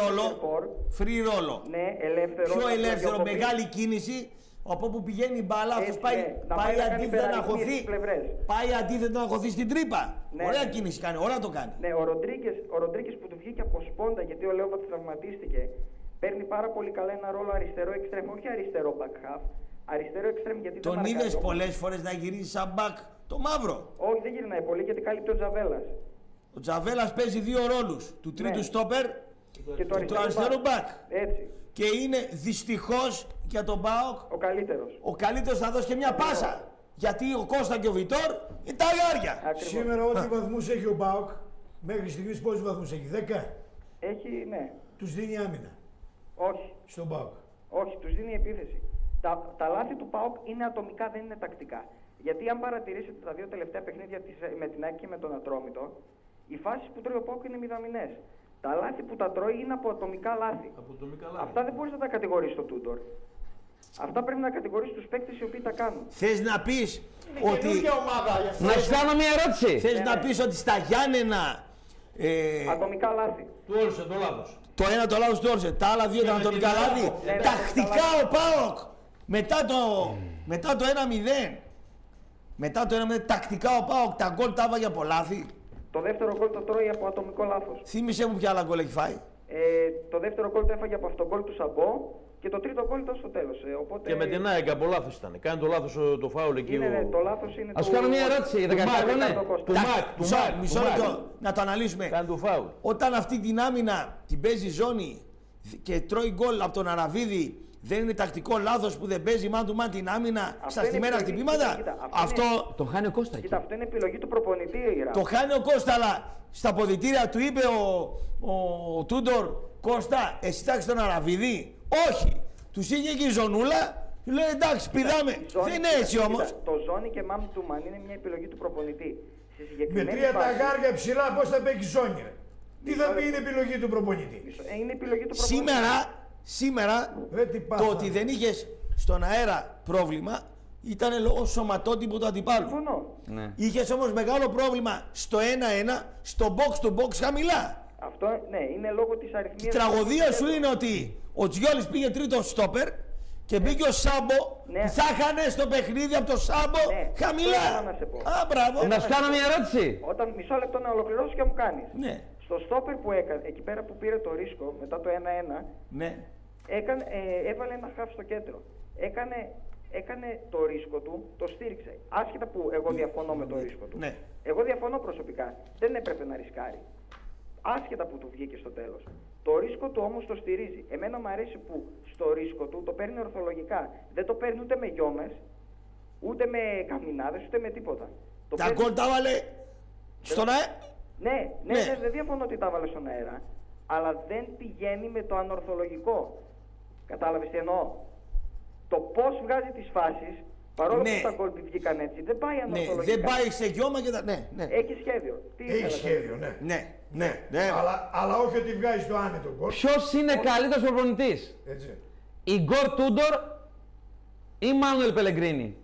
free ρόλο. Ναι, ελεύθερο. Πιο ελεύθερο, μεγάλη κίνηση. Από όπου πηγαίνει η μπάλα, αυτός πάει αντίθετα να χωθεί. Πάει αντίθετα να χωθεί στην τρύπα. Ναι, ωραία κίνηση κάνει, ωραία το κάνει. Ναι, ο Ροντρίγκες που του βγήκε από σπόντα γιατί ο Λέοβατς τραυματίστηκε, παίρνει πάρα πολύ καλά ένα ρόλο αριστερό εξτρέμ, όχι αριστερό back half. Αριστερό εξτρέμ γιατί δεν τον είδες πολλές φορές να γυρίζει σαν back το μαύρο. Όχι, δεν γυρνάει πολύ γιατί κάλυπτε ο Τζαβέλας. Ο Τζαβέλας παίζει δύο ρόλους. Του τρίτου στόπερ και του αριστερού back. Έτσι. Και είναι δυστυχώς για τον ΠΑΟΚ ο καλύτερος. Ο καλύτερος θα δώσει και μια πάσα. Γιατί ο Κώστα και ο Βιτόρ είναι τα αγάρια. Σήμερα ό,τι βαθμούς έχει ο ΠΑΟΚ, μέχρι στιγμής πόσους βαθμούς έχει, 10. Έχει, ναι. Τους δίνει άμυνα. Όχι. Στον ΠΑΟΚ. Όχι, τους δίνει επίθεση. Τα λάθη του ΠΑΟΚ είναι ατομικά, δεν είναι τακτικά. Γιατί αν παρατηρήσετε τα δύο τελευταία παιχνίδια με την ΑΕΚ και με τον Ατρόμητο, οι φάσεις που τρώει ο ΠΑΟΚ είναι μηδαμινές. Τα λάθη που τα τρώει είναι από ατομικά λάθη. Αυτά δεν μπορείς να τα κατηγορήσεις στο Τούντορ. Αυτά πρέπει να κατηγορήσεις τους παίκτες οι οποίοι τα κάνουν. Θες να πεις ότι... Να σου κάνω μια ερώτηση. Θες να πεις ότι στα Γιάννενα... ατομικά λάθη. Του όρισε το λάθος. Το ένα το λάθος του όρισε. Τα άλλα δύο ήταν ατομικά λάθη. Τακτικά ο ΠΑΟΚ. Μετά το 1-0. Μετά το 1-0 τακτικά ο ΠΑΟΚ τα γκολ τα έβαγε από λάθη. Το δεύτερο γκολ το τρώει από ατομικό λάθος. Θύμισε μου ποια άλλα γκολ έχει φάει. Το δεύτερο γκολ το έφαγε από αυτό το γκολ του Σαμπό και το τρίτο γκολ ήταν στο τέλος. Οπότε... Και με την ΑΕΚ από λάθος ήταν. Κάνει το λάθος το φάουλ εκεί. Ναι, το λάθος είναι. Ας κάνω μια ερώτηση. Του Μακ. Μισό λεπτό να το αναλύσουμε. Κάνει το φάουλ. Όταν αυτή την άμυνα την παίζει ζώνη και τρώει γκολ από τον Αραβίδη, δεν είναι τακτικό λάθος που δεν παίζει man to man την άμυνα στα στημένα χτυπήματα. Αυτό το χάνει ο Κώστα. Κοίτα, αυτό είναι επιλογή του προπονητή. Το χάνει ο Κώστα, αλλά στα ποδητήρια του είπε ο Τούντορ, Κώστα, εσύ τάξεις τον Αραβίδη. Όχι. Τους είχε και η ζωνούλα. Λέει εντάξει, πηδάμε. Δεν είναι έτσι όμως. Το ζώνη και man to man είναι μια επιλογή του προπονητή. Με τρία ταγάρια ψηλά πώς θα παίξει ζώνη. Τι θα πει είναι επιλογή του προπονητή. Είναι επιλογή του προπονητή. Σήμερα το ότι δεν είχες στον αέρα πρόβλημα ήταν λόγω σωματότυπου του αντιπάλου. Ναι. Είχες όμως μεγάλο πρόβλημα στο 1-1, στο box to box χαμηλά. Αυτό ναι, είναι λόγω της αριθμίας. Η τραγωδία σου είναι ότι Ο Τζιόλης πήγε τρίτο στόπερ και μπήκε ο Σάμπο. Ναι. Θα είχανε στο παιχνίδι από το Σάμπο χαμηλά. Να σε πω. Α, μπράβο. Να σου κάνω μια ερώτηση. Όταν μισό λεπτό να ολοκληρώσει και μου κάνει. Ναι. Στο στόπερ που έκανε, εκεί πέρα που πήρε το ρίσκο μετά το 1-1, ναι. Έβαλε ένα χαφ στο κέντρο. Έκανε το ρίσκο του, το στήριξε. Άσχετα που εγώ διαφωνώ με το ρίσκο του. Ναι. Εγώ διαφωνώ προσωπικά. Δεν έπρεπε να ρισκάρει. Άσχετα που του βγήκε στο τέλος. Το ρίσκο του όμως το στηρίζει. Εμένα μου αρέσει που στο ρίσκο του το παίρνει ορθολογικά. Δεν το παίρνει ούτε με γιόμες, ούτε με καμινάδες, ούτε με τίποτα. Τα γκολ τα έβαλε στον αέρα. Ναι, δεν διαφωνώ ότι τα έβαλε στον αέρα. Αλλά δεν πηγαίνει με το ανορθολογικό. Κατάλαβες τι εννοώ. Το πώς βγάζει τις φάσεις, παρόλο που τα γκολ βγήκαν έτσι, δεν πάει ανορθολογικά. Δεν πάει σε γιώμα και τα. Ναι. Έχει σχέδιο. Έχει σχέδιο, ναι. Αλλά όχι ότι βγάζει το άνετο γκολ. Ποιος είναι καλύτερος προπονητής, Ιγκόρ Τούντορ ή Μάνουελ Πελεγκρίνι?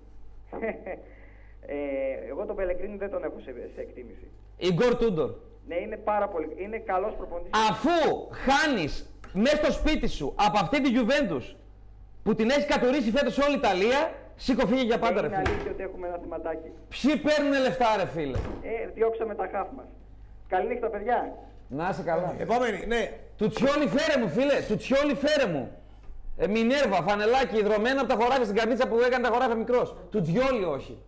Εγώ τον Πελεγκρίνι δεν τον έχω σε εκτίμηση. Ιγκόρ Τούντορ. Ναι, είναι πάρα πολύ. Είναι καλός προπονητής. Αφού χάνεις μέσα στο σπίτι σου από αυτή τη Juventus που την έχει κατουρίσει φέτος όλη η Ιταλία, σήκω φύγε για πάντα, ρε φίλε. Είναι αλήθεια ότι έχουμε ένα θεματάκι. Ποιοι παίρνουν λεφτά, ρε φίλε? Διώξαμε τα χαφ μας. Καληνύχτα, παιδιά. Να είσαι καλά. Επόμενη, ναι. Τουτσιόλι φέρε μου, φίλε. Τουτσιόλι φέρε μου. Μινέρβα, φανελάκι, υδρωμένο από τα χωράφια στην καρδίτσα που έκανε τα χωράφια μικρός. Τουτσιόλι όχι.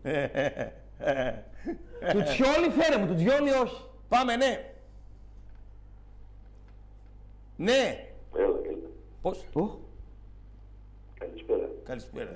Τουτσιόλι φέρε μου, Τουτσιόλι όχι. Πάμε, ναι. Ναι. Έλα. Πώς? Καλησπέρα.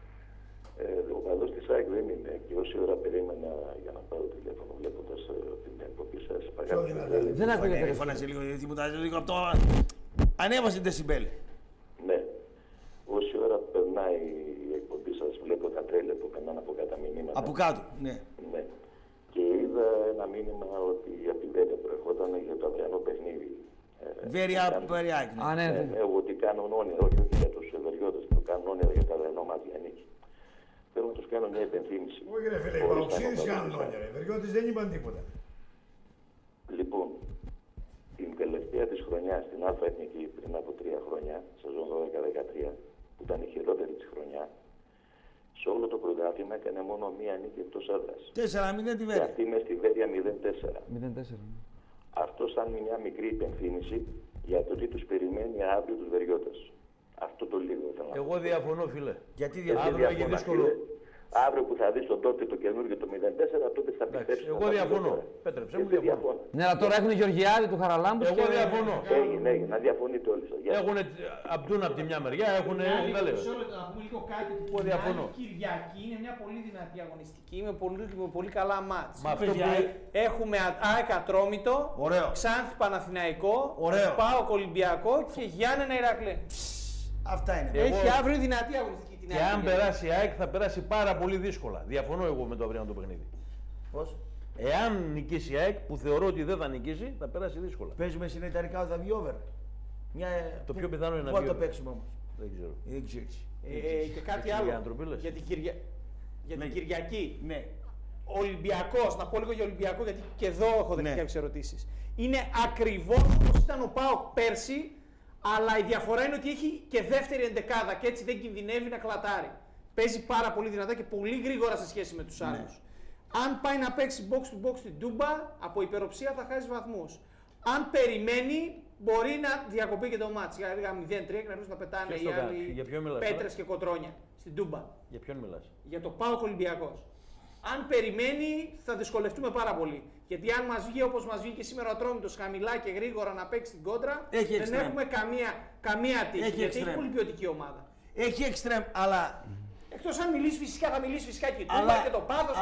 Ο καλός της ΑΕΚ δεν είναι και όση ώρα περίμενα για να πάρω τηλέφωνο βλέποντας την εκπομπή σας. Δεν ακούγεται. Φωνάζει λίγο, γιατί μου τα λίγο από το. Ανέβασε την δεσιμπέλ. Ναι. Όση ώρα περνάει η εκπομπή σας βλέπω τα τρέλερ που περνάνε από κάτω μηνύματα. Από κάτω, ναι. Και είδα ένα μήνυμα ότι από τη Βέρεια προερχόταν για το αυριανό παιχνίδι. Βέρεια, εγώ ότι κάνουν όνειρα, όχι για τους βεριώτες που κάνουν όνειρα για το αυριανό μας για νίκη. Θέλω να τους κάνω μια υπενθύμηση. Όχι ρε φίλε, οι Παοξίδες κάνουν όνειρα, οι βεριώτες δεν είπαν τίποτα. Λοιπόν, την τελευταία της χρονιά στην Α' Εθνική πριν από 3 χρόνια, σεζόν 12-13, που ήταν η χειρότερη της χρονιά, σε όλο το πρωτάθλημα έκανε μόνο μία νίκη εκτός έδρας. 4-0 τη Βέρεια. Και αυτή μες στη Βέρεια 0-4. Αυτό σαν μια μικρή υπενθύμηση για το τι τους περιμένει αύριο τους βεριώτες. Αυτό το λίγο ήθελα να πω. Εγώ διαφωνώ, φίλε. Γιατί αύριο έχει δύσκολο. Αύριο που θα δεις τον τότε το καινούργιο το 0-4, τότε θα πιστέψεις. Εγώ διαφωνώ. Πέτρεψε μου, διαφωνώ. Ναι, αλλά τώρα έχουν Γεωργιάδη του Χαραλάμπου. Εγώ διαφωνώ. Έγινε, να διαφωνείτε όλοι σας. Έχουν Αμπτούν από τη μια μεριά, έχουν. Να πούμε λίγο κάτι. Εγώ διαφωνώ. Η Κυριακή είναι μια πολύ δυνατή αγωνιστική με πολύ καλά μάτς. Έχουμε ΑΕΚ Ατρόμητο, Ξάνθη Παναθηναϊκό, ΠΑΟΚ Ολυμπιακό και Γιάννενα Ηρακλή. Αυτά είναι. Έχει αύριο δυνατή αγωνιστική. Και αν περάσει η ΑΕΚ θα περάσει πάρα πολύ δύσκολα. Διαφωνώ εγώ με το αυριανό το παιχνίδι. Πώς? Εάν νικήσει η ΑΕΚ, που θεωρώ ότι δεν θα νικήσει, θα περάσει δύσκολα. Παίζουμε συνεταιρικά ότι θα βγει over. Το πιο πιθανό είναι να βγει. Πού θα το παίξουμε όμως? Δεν ξέρω. Και κάτι άλλο για την Κυριακή. Ναι. Ολυμπιακός, να πω λίγο για Ολυμπιακό, γιατί και εδώ έχω δεχτεί κάποιες ερωτήσεις. Είναι ακριβώς όπως ήταν ο ΠΑΟΚ πέρσι, αλλά η διαφορά είναι ότι έχει και δεύτερη εντεκάδα και έτσι δεν κινδυνεύει να κλατάρει. Παίζει πάρα πολύ δυνατά και πολύ γρήγορα σε σχέση με τους άλλους. Αν πάει να παίξει box to box στην Τούμπα, από υπεροψία θα χάσει βαθμούς. Αν περιμένει, μπορεί να διακοπεί και το μάτς. Για 0-3 και να αρχίσουν να πετάνε οι άλλοι πέτρες και κοτρόνια στην Τούμπα. Για ποιον μιλάς? Για το ΠΑΟΚ Ολυμπιακός. Αν περιμένει, θα δυσκολευτούμε πάρα πολύ. Γιατί αν μας βγει όπως μας βγήκε σήμερα ο Ατρόμητος χαμηλά και γρήγορα να παίξει την κόντρα, δεν έχουμε καμία τύχη. Γιατί έχει πολύ ποιοτική ομάδα. Έχει εξτρέμ, αλλά. Εκτός αν μιλήσει φυσικά, θα μιλήσει φυσικά και η Τούμπα και το Πάθος.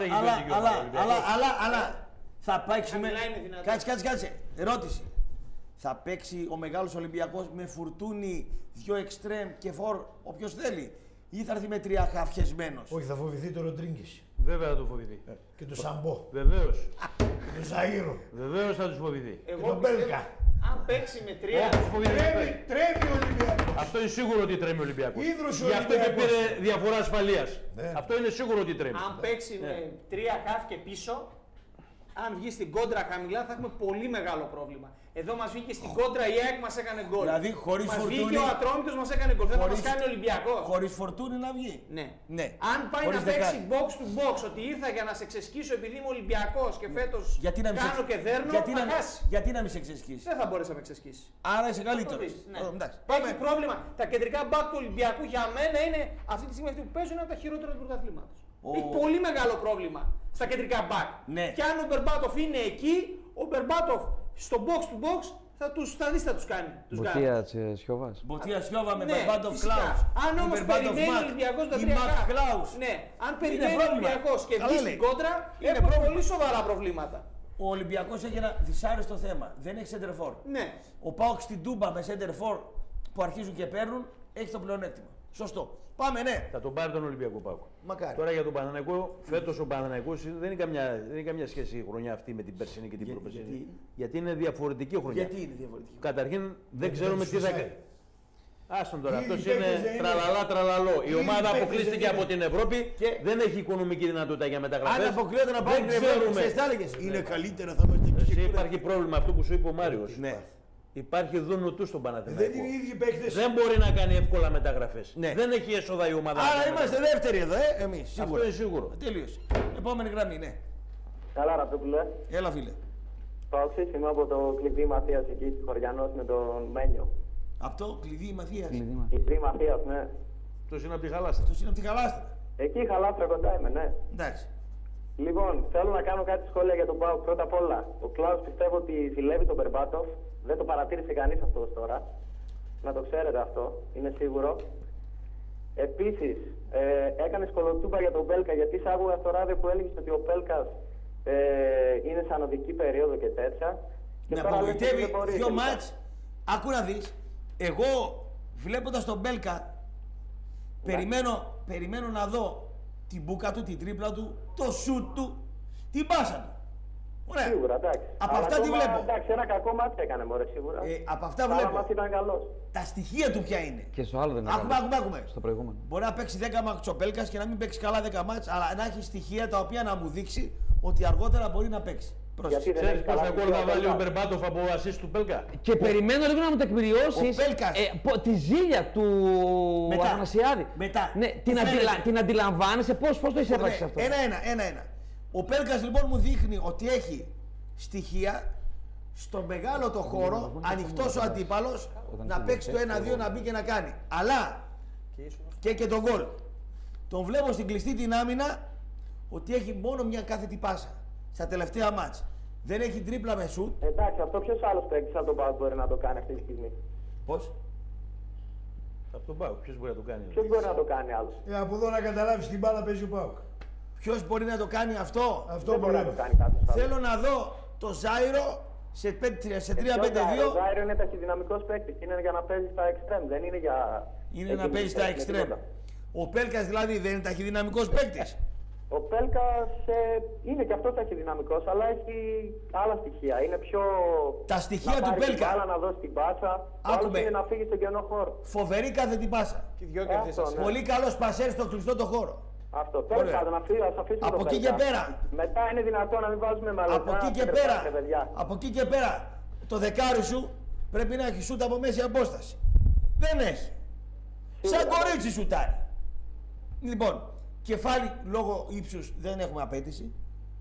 Αλλά θα παίξει με. Κάτσε. Ερώτηση. Θα παίξει ο μεγάλος Ολυμπιακός με Φουρτούνι, 2 εξτρέμ και φορ όποιος θέλει? Ή θα έρθει με 3 χαφιεσμένος? Όχι, θα φοβηθεί το Ροντρίγκης. Βέβαια θα το φοβηθεί. Και το Σαμπό. Βεβαίως. Και το Ζαΐρο. Βεβαίως θα τους φοβηθεί. Και τον Μπέλκα. Αν παίξει με 3. Τρέμει ο Ολυμπιακός. Αυτό είναι σίγουρο ότι τρέμει ο Ολυμπιακός. Ίδρωσε ο Γι' αυτό και Ολυμπιακός. πήρε διαφορά ασφαλείας. Αυτό είναι σίγουρο ότι τρέμει. Αν παίξει με 3 χαφ και πίσω, αν βγει στην κόντρα χαμηλά θα έχουμε πολύ μεγάλο πρόβλημα. Εδώ μας βγήκε στην κόντρα η ΑΕΚ, μας έκανε γκολ. Δηλαδή χωρίς μας Φορτούνη. Βγήκε ο Ατρόμητος, μας έκανε γκολ. Δεν θα μας κάνει Ολυμπιακός. Χωρίς Φορτούνη να βγει. Ναι. Αν πάει χωρίς να παίξει box to box, ότι ήρθα για να σε ξεσκίσω επειδή είμαι Ολυμπιακός και φέτος κάνω και δέρνω, θα χάσει. Γιατί να μην σε ξεσκίσει. Δεν θα μπορέσει να με ξεσκίσει. Άρα είσαι καλύτερος. Έχει πρόβλημα. Τα κεντρικά μπακ του Ολυμπιακού για μένα είναι αυτή τη στιγμή αυτοί που παίζουν από τα χειρότερα του πρωταθλήματος. Έχει πολύ μεγάλο πρόβλημα στα κεντρικά μπακ. Ναι. Και αν ο Μπερμπάτοφ είναι εκεί, ο Μπερμπάτοφ στο box to box θα δεις θα τους κάνει. Μποτία Σιώβας. Μποτία Σιώβα με Μπερμπάτοφ Κλάους. Αν όμως περιμένει ο Ολυμπιακός τα 3 Κλάους. Ναι, αν περιμένει ο Ολυμπιακός και βγει στην κόντρα, έχουμε πολύ σοβαρά προβλήματα. Ο Ολυμπιακός έχει ένα δυσάρεστο θέμα. Δεν έχει σεντερφόρ. Ναι. Ο ΠΑΟΚ στην Τούμπα με σεντερφόρ που αρχίζουν και παίρνουν έχει το πλεονέκτημα. Σωστό. Πάμε, ναι. Θα τον πάρει τον Ολυμπιακό ΠΑΟΚ. Μακάρι. Τώρα για τον Παναθηναϊκό, φέτος ο Παναθηναϊκός δεν είναι καμιά σχέση η χρονιά αυτή με την περσινή και την προπερσινή. Γιατί είναι διαφορετική χρονιά. Γιατί είναι διαφορετική. Καταρχήν δεν ξέρουμε τι θα κάνει. Άστον τώρα, αυτός είναι τραλαλά. Η ομάδα αποκλείστηκε από την Ευρώπη και δεν έχει οικονομική δυνατότητα για μεταγραφές. Αν αποκλείονται να πάρουν την Ευρώπη, είναι καλύτερα θα είμαστε. Υπάρχει πρόβλημα αυτό που σου είπε ο Μάριος. Υπάρχει δούνου του στον Παναθηναϊκό. Δεν είναι οι ίδιοι παίκτες. Δεν μπορεί να κάνει εύκολα μεταγραφές. Δεν έχει έσοδα η ομάδα. Άρα είμαστε δεύτεροι εδώ, εμείς. Σίγουρα. Αυτό είναι σίγουρο. Τελείωσε. Επόμενη γραμμή, ναι. Καλά, Ραπτόπουλε. Έλα, φίλε. Παοξής, είμαι από το κλειδί Μαθίας εκεί στη Χωριανός με τον Μένιο. Από το κλειδί Μαθίας. Κλειδί Μαθίας, ναι. Αυτός είναι από τη Χαλάστρα. Αυτός είναι από τη Χαλάστρα. Εκεί η Χαλάστρα κοντά είμαι, ναι. Εντάξει. Λοιπόν, θέλω να κάνω κάτι σχόλια για τον ΠΑΟΚ. Πρώτα απ' όλα, ο Κλάους πιστεύω ότι ζηλεύει τον Μπερμπάτοφ. Δεν το παρατήρησε κανείς αυτό ως τώρα. Να το ξέρετε αυτό, είναι σίγουρο. Επίσης, έκανε σκολοτούπα για τον Μπέλκα, γιατί άκουγα στο ράδιο που έλεγε ότι ο Μπέλκας είναι σε ανωδική περίοδο και τέτοια. Με απογοητεύει 2 μάτς. Άκου να δεις, εγώ βλέποντας τον Μπέλκα, περιμένω να δω την μπούκα του, την τρίπλα του, το σουτ του, την πάσα του. Ωραία. Σίγουρα, εντάξει. Από αυτά τι βλέπω. Εντάξει, ένα κακό μάτι έκανε, μωρέ, σίγουρα. Από αυτά βλέπω. Μας ήταν καλός. Τα στοιχεία του ποια είναι. Και στο άλλο δεν είναι. Άκουμε. Στο προηγούμενο. Μπορεί να παίξει 10 μάτς ο Μπέλκας και να μην παίξει καλά 10 μάτς, αλλά να έχει στοιχεία τα οποία να μου δείξει ότι αργότερα μπορεί να παίξει. Ξέρεις πόσα γκολ θα βάλει ο Μπερμπάτοφ από ασίστ του Μπέλκα. Και περιμένω λίγο να μου τεκμηριώσεις τη ζήλια του Αθανασιάδη. Μετά. Ναι, την αντιλαμβάνεσαι, πώς το εισέπραξες αυτό. Ένα. Ο Πέλκας λοιπόν μου δείχνει ότι έχει στοιχεία στο μεγάλο το χώρο, ανοιχτός ο αντίπαλος, να παίξει το 1-2, να μπει και να κάνει. Αλλά και τον γκολ. Τον βλέπω στην κλειστή την άμυνα ότι έχει μόνο μια κάθετη πάσα στα τελευταία μάτς. Δεν έχει τρίπλα με σουτ. Εντάξει, αυτό ποιος άλλος παίκτης από τον ΠΑΟΚ μπορεί να το κάνει αυτή τη στιγμή. Πώς? Από τον ΠΑΟΚ, ποιος μπορεί να το κάνει. Ποιος μπορεί να το κάνει άλλος. Από εδώ να καταλάβεις την μπάλα παίζει ο ΠΑΟΚ. Ποιος μπορεί να το κάνει αυτό. Αυτό μπορεί να το κάνει κάποιος άλλος. Θέλω να δω το Ζάιρο σε 3-5-2. Ο Ζάιρο είναι ταχυδυναμικός παίκτης. Είναι για να παίζει στα εξτρέμ. Δεν είναι για. Είναι να παίζει στα εξτρέμ. Ο Πέλκας δηλαδή δεν είναι ταχυδυναμικός παίκτης. Ο Πέλκας είναι και αυτός ταχυδυναμικός, αλλά έχει άλλα στοιχεία. Είναι πιο. Τα στοιχεία του Πέλκα. Άλλα να δώσει την πάσα. Άκουμε. Είναι να φύγει στον κενό χώρο. Φοβερή κάθε την πάσα. Πολύ καλός πασέρ στο κλειστό το χώρο. Αυτό. Τέλος να αφήσουμε από εκεί και πέρα. Μετά είναι δυνατό να μην βάζουμε μαλλιά. Από εκεί και πέρα. Το δεκάρι σου πρέπει να έχει σούτ από μέση απόσταση. Δεν έχει. Σαν κορίτσι σουτάρει. Λοιπόν, κεφάλι λόγω ύψους δεν έχουμε απέτηση.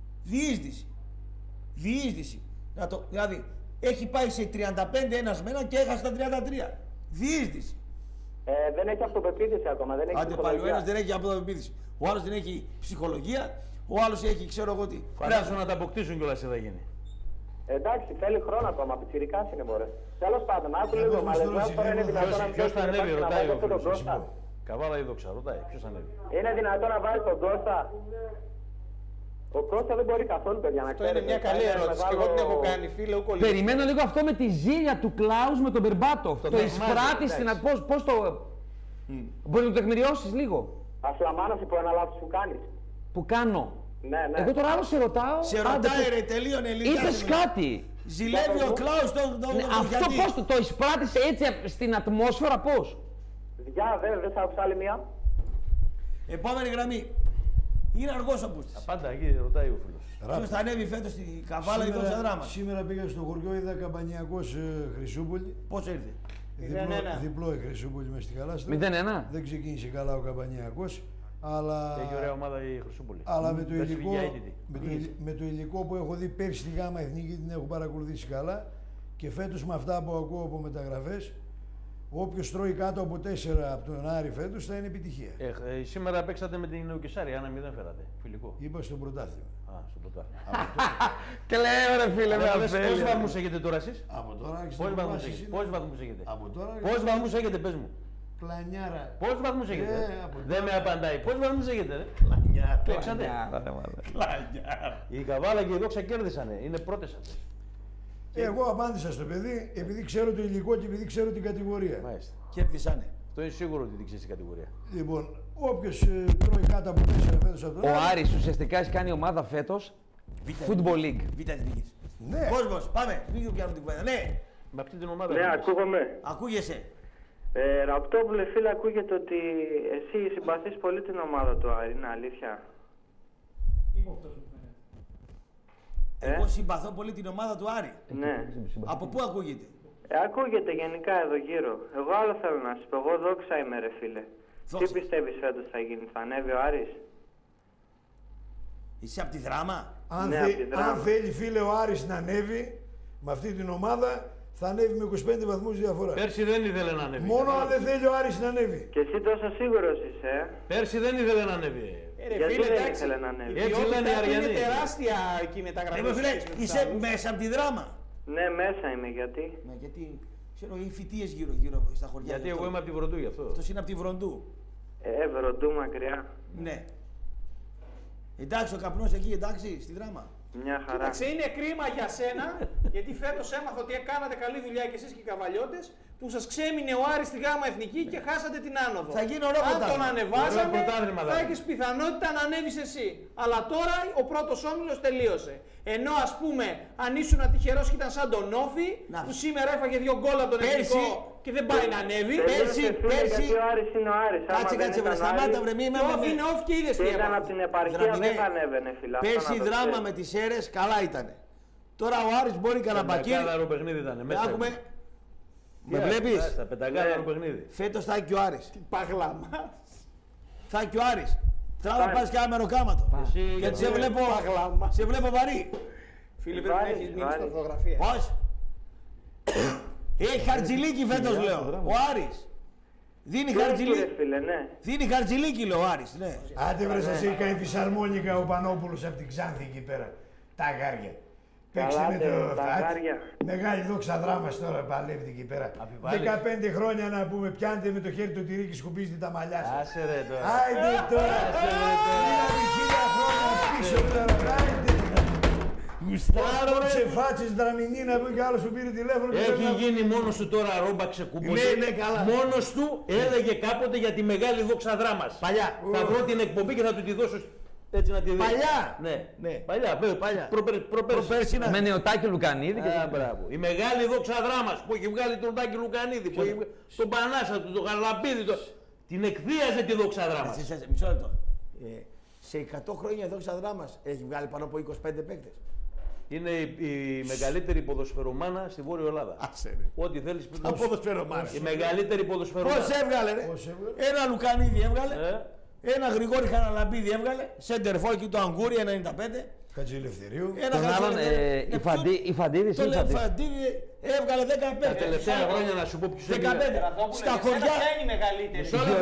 Διείσδυση. Δηλαδή, έχει πάει σε 35 ένας με έναν και έχασε τα 33. Διείσδυση. Δεν έχει αυτοπεποίθηση ακόμα. Δεν έχει. Άντε πάλι, ο ένας δεν έχει αυτοπεποίθηση. Ο άλλος δεν έχει ψυχολογία. Ο άλλος έχει, ξέρω εγώ τι. Φαντάζομαι να τα αποκτήσουν κιόλας τι θα γίνει. Εντάξει, θέλει χρόνο ακόμα. Πιτσιρικάς είναι, μωρέ. Τέλος πάντων, άκου λίγο. Μαλεζάς τώρα είναι δυνατό να ποιος θα ανέβει, ρωτάει ο φίλος. Καβάλα ή δόξα, ρωτάει. Ποιος θα ανέβει. Είναι δυνατό να βάλει τον Κώστα. Ο Κώστα δεν μπορεί καθόλου, παιδιά, να ξέρει. Αυτό είναι μια καλή ερώτηση. Και εγώ την έχω κάνει, φίλε. Περιμένω λίγο αυτό με τη ζήλια του Κλάους με τον Μπερμπάτοφ. Το εισπράττει στην. Πώς το. Μπορεί να το τεκμηριώσεις λίγο. Ασλαμάνος υπό ένα λάθος που κάνεις. Που κάνω. Ναι. Εγώ τώρα άλλο σε ρωτάω. Σε ρωτάει ρε, τελείωνε λίγο. Είπες κάτι. Ζηλεύει ο Κλάους αυτό πώς το εισπράττεις έτσι στην ατμόσφαιρα, πώς. Δεν σ' άκουσα άλλη μία. Επόμενη γραμμή. Είναι αργός ο Μπούστης. Πάντα εκεί ρωτάει ο φίλος. Ποιος θα ανέβει φέτος στην Καβάλα ή Δόξα Δράμα. Σήμερα πήγα στο χωριό, είδα Καμπανιακός Χρυσούπολη. Πόσο ήρθε? Διπλό η Χρυσούπολη μες στη Γαλάστρα. 0-1. Δεν ξεκίνησε καλά ο Καμπανιακός. Αλλά... Έχει ωραία ομάδα η Χρυσούπολη. Αλλά με το υλικό που έχω δει πέρσι στη Γάμα Εθνική την έχω παρακολουθήσει καλά. Και φέτος με αυτά που ακούω από μεταγραφές, όποιος τρώει κάτω από 4 από τον Άρη φέτος θα είναι επιτυχία. Σήμερα παίξατε με την Νεοκεσάρη, 1-0 φέρατε. Φιλικό. Είπα στο πρωτάθλημα. Α, στο πρωτάθλημα. Κλαίω ρε φίλε, με αφέλεια. Πόσους βαθμούς έχετε τώρα εσείς? Από τώρα Πόσους βαθμούς έχετε? Από τώρα. Πόσους βαθμούς έχετε, πες μου? Πλανιάρα. Πόσους βαθμούς έχετε? Δεν με απαντάει. Πόσους βαθμούς έχετε, ρε? Πλανιάρα. Παίξατε. Η Καβάλα και η Δόξα κέρδισανε. Είναι πρώτες αυτές. Εγώ απάντησα στο παιδί επειδή ξέρω το υλικό και επειδή ξέρω την κατηγορία. Μάλιστα. Κέρδισανε. Αυτό είναι σίγουρο ότι δείξει την κατηγορία. Λοιπόν, όποιος τρώει κάτω από 4 φέτος από τον Ο Άρης ουσιαστικά έχει κάνει ομάδα φέτος Football League. Β' Εθνικής. Ναι. Κόσμος, πάμε. Μην πιάνουμε την κουβέντα. Ναι. Με αυτή την ομάδα. Ναι, ακούγομαι. Ακούγεσαι. Ραπτόπουλε, φίλε, ακούγεται ότι εσύ συμπαθείς πολύ την ομάδα του Άρη, είναι αλήθεια? Εγώ συμπαθώ πολύ την ομάδα του Άρη. Ναι. Από πού ακούγεται? Ακούγεται γενικά εδώ γύρω. Εγώ άλλο θέλω να σου πω. Εγώ Δόξα είμαι, ρε φίλε. Δόξα. Τι πιστεύεις φέτος θα γίνει, θα ανέβει ο Άρης? Είσαι από τη Δράμα. Αν, Ναι, αν θέλει φίλε ο Άρης να ανέβει με αυτή την ομάδα, θα ανέβει με 25 βαθμούς διαφορά. Πέρσι δεν ήθελε να ανέβει. Μόνο αν δεν θέλει ο Άρης να ανέβει. Και εσύ τόσο σίγουρος είσαι, Πέρσι δεν ήθελε να ανέβει. Γιατί φίλε, δεν εντάξει, ήθελε να ανέβει? Έτσι λένε οι Αριανοί. Είναι τεράστια εκεί η μεταγραφή. Φίλε, είσαι μέσα από τη Δράμα. Ναι, μέσα είμαι, γιατί? Ναι, γιατί ξέρω οι φοιτίες γύρω στα χωριά. Γιατί εγώ είμαι από τη Βροντού γι' αυτό. Αυτός είναι από τη Βροντού. Βροντού μακριά. Ναι. Εντάξει, ο καπνός εκεί, εντάξει, στη Δράμα. Μια χαρά. Κοίταξε, είναι κρίμα για σένα, γιατί φέτος έμαθα ότι κάνατε καλή δουλειά και εσείς και οι καβαλιώτες, που σας ξέμεινε ο Άρης στη Γάμα Εθνική και χάσατε την άνοδο. Θα γίνει ωραίο Αν τον πρωτάθλημα. ανεβάζαμε, Ωραίο θα έχεις πιθανότητα να ανέβεις εσύ. Αλλά τώρα ο πρώτος όμιλος τελείωσε. Ενώ ας πούμε, αν ήσουν τυχερός και ήταν σαν τον Όφη, που σήμερα έφαγε 2 γκολ από τον Εθνικό και δεν πάει να ανέβει. Πέρσι. Γιατί ο Άρης είναι ο Άρης. Κάτσε, βρε, σταμάτα, βρε, μη με Όφη είναι Όφη και είδες τι ήταν από την επαρχία, δεν θα ανέβαινε, φίλε. Πέρσι η Δράμα με τις Σέρες καλά ήταν. Τώρα ο Άρης μπορεί κανένα μπακίρι. Πεντακάδαρο παιχνίδι ήταν. Άκουμε. Με βλέπεις. Πεντακάδαρο παιχνίδι. Φέτος θα έχει και ο Άρης. Παγλάμα. Θα έχει και ο Άρης. Τράβα πας και άμερο κάματο. Γιατί σε βλέπω βαρύ. Φίλε, πρέπει να έχεις μείνει στην ορθογραφία. Όχι. Έχει χαρτζηλίκι φέτος, λέω. Ο Άρης. Δίνει χαρτζηλίκι. Δίνει χαρτζηλίκι, λέω ο Άρης. Ναι. Άντε βρε, σας έχει κάνει φυσαρμόνικα ο Πανόπουλος από την Ξάνθη εκεί πέρα. Τα αγάρια. Παίξτε με το μεγάλη Δόξα Δράμας τώρα παλεύει εκεί πέρα. 15 χρόνια να πούμε, πιάνετε με το χέρι το τυρί και σκουπίζετε τα μαλλιά σας. Άσε ρε τώρα. Άιντε τώρα. Μιλάμε 1000 χρόνια πίσω τώρα. Άιντε. Γουστάρω σε φάτσες δραμηνή να πει κι άλλος που πήρε τηλέφωνο. Έχει γίνει μόνος του τώρα ρόμπα ξεκούμπος. Ναι, καλά. Μόνος του έλεγε κάποτε για τη μεγάλη Δόξα Δράμας. Παλιά. Θα βρω την εκπομπή και θα του τη δώσω. Έτσι να τη δει. Παλιά! Ναι. Παλιά. Προπέρσι. Με Νεοτάκη Λουκανίδη και μπράβο. Η μεγάλη Δόξα Δράμας που έχει βγάλει τον Τάκη Λουκανίδη, που έχει τον Πανάσα του, τον Γαλαπίδη. Την εκδίαζε τη Δόξα Δράμας. Μισό λεπτό. Σε 100 χρόνια η Δόξα Δράμας έχει βγάλει πάνω από 25 παίκτες. Είναι η μεγαλύτερη ποδοσφαιρομάνα στη Βόρεια Ελλάδα. Ό,τι θέλεις πει. Η μεγαλύτερη ποδοσφαιρομάνα. Πώς έβγαλε, ρε. Ένα Λουκανίδη έβγαλε. Ένα Γρηγόρη Χαραλαμπίδη έβγαλε. Σέντερφορ και το Αγκούρι 95. Κατζηλευθερίου. Τον άλλον η Φαντίδη. Το Φαντίδη έβγαλε 15. Τα τελευταία χρόνια να σου πω ποιους έβγαλε. 15. Στα χωριά. Ποια είναι η μεγαλύτερη?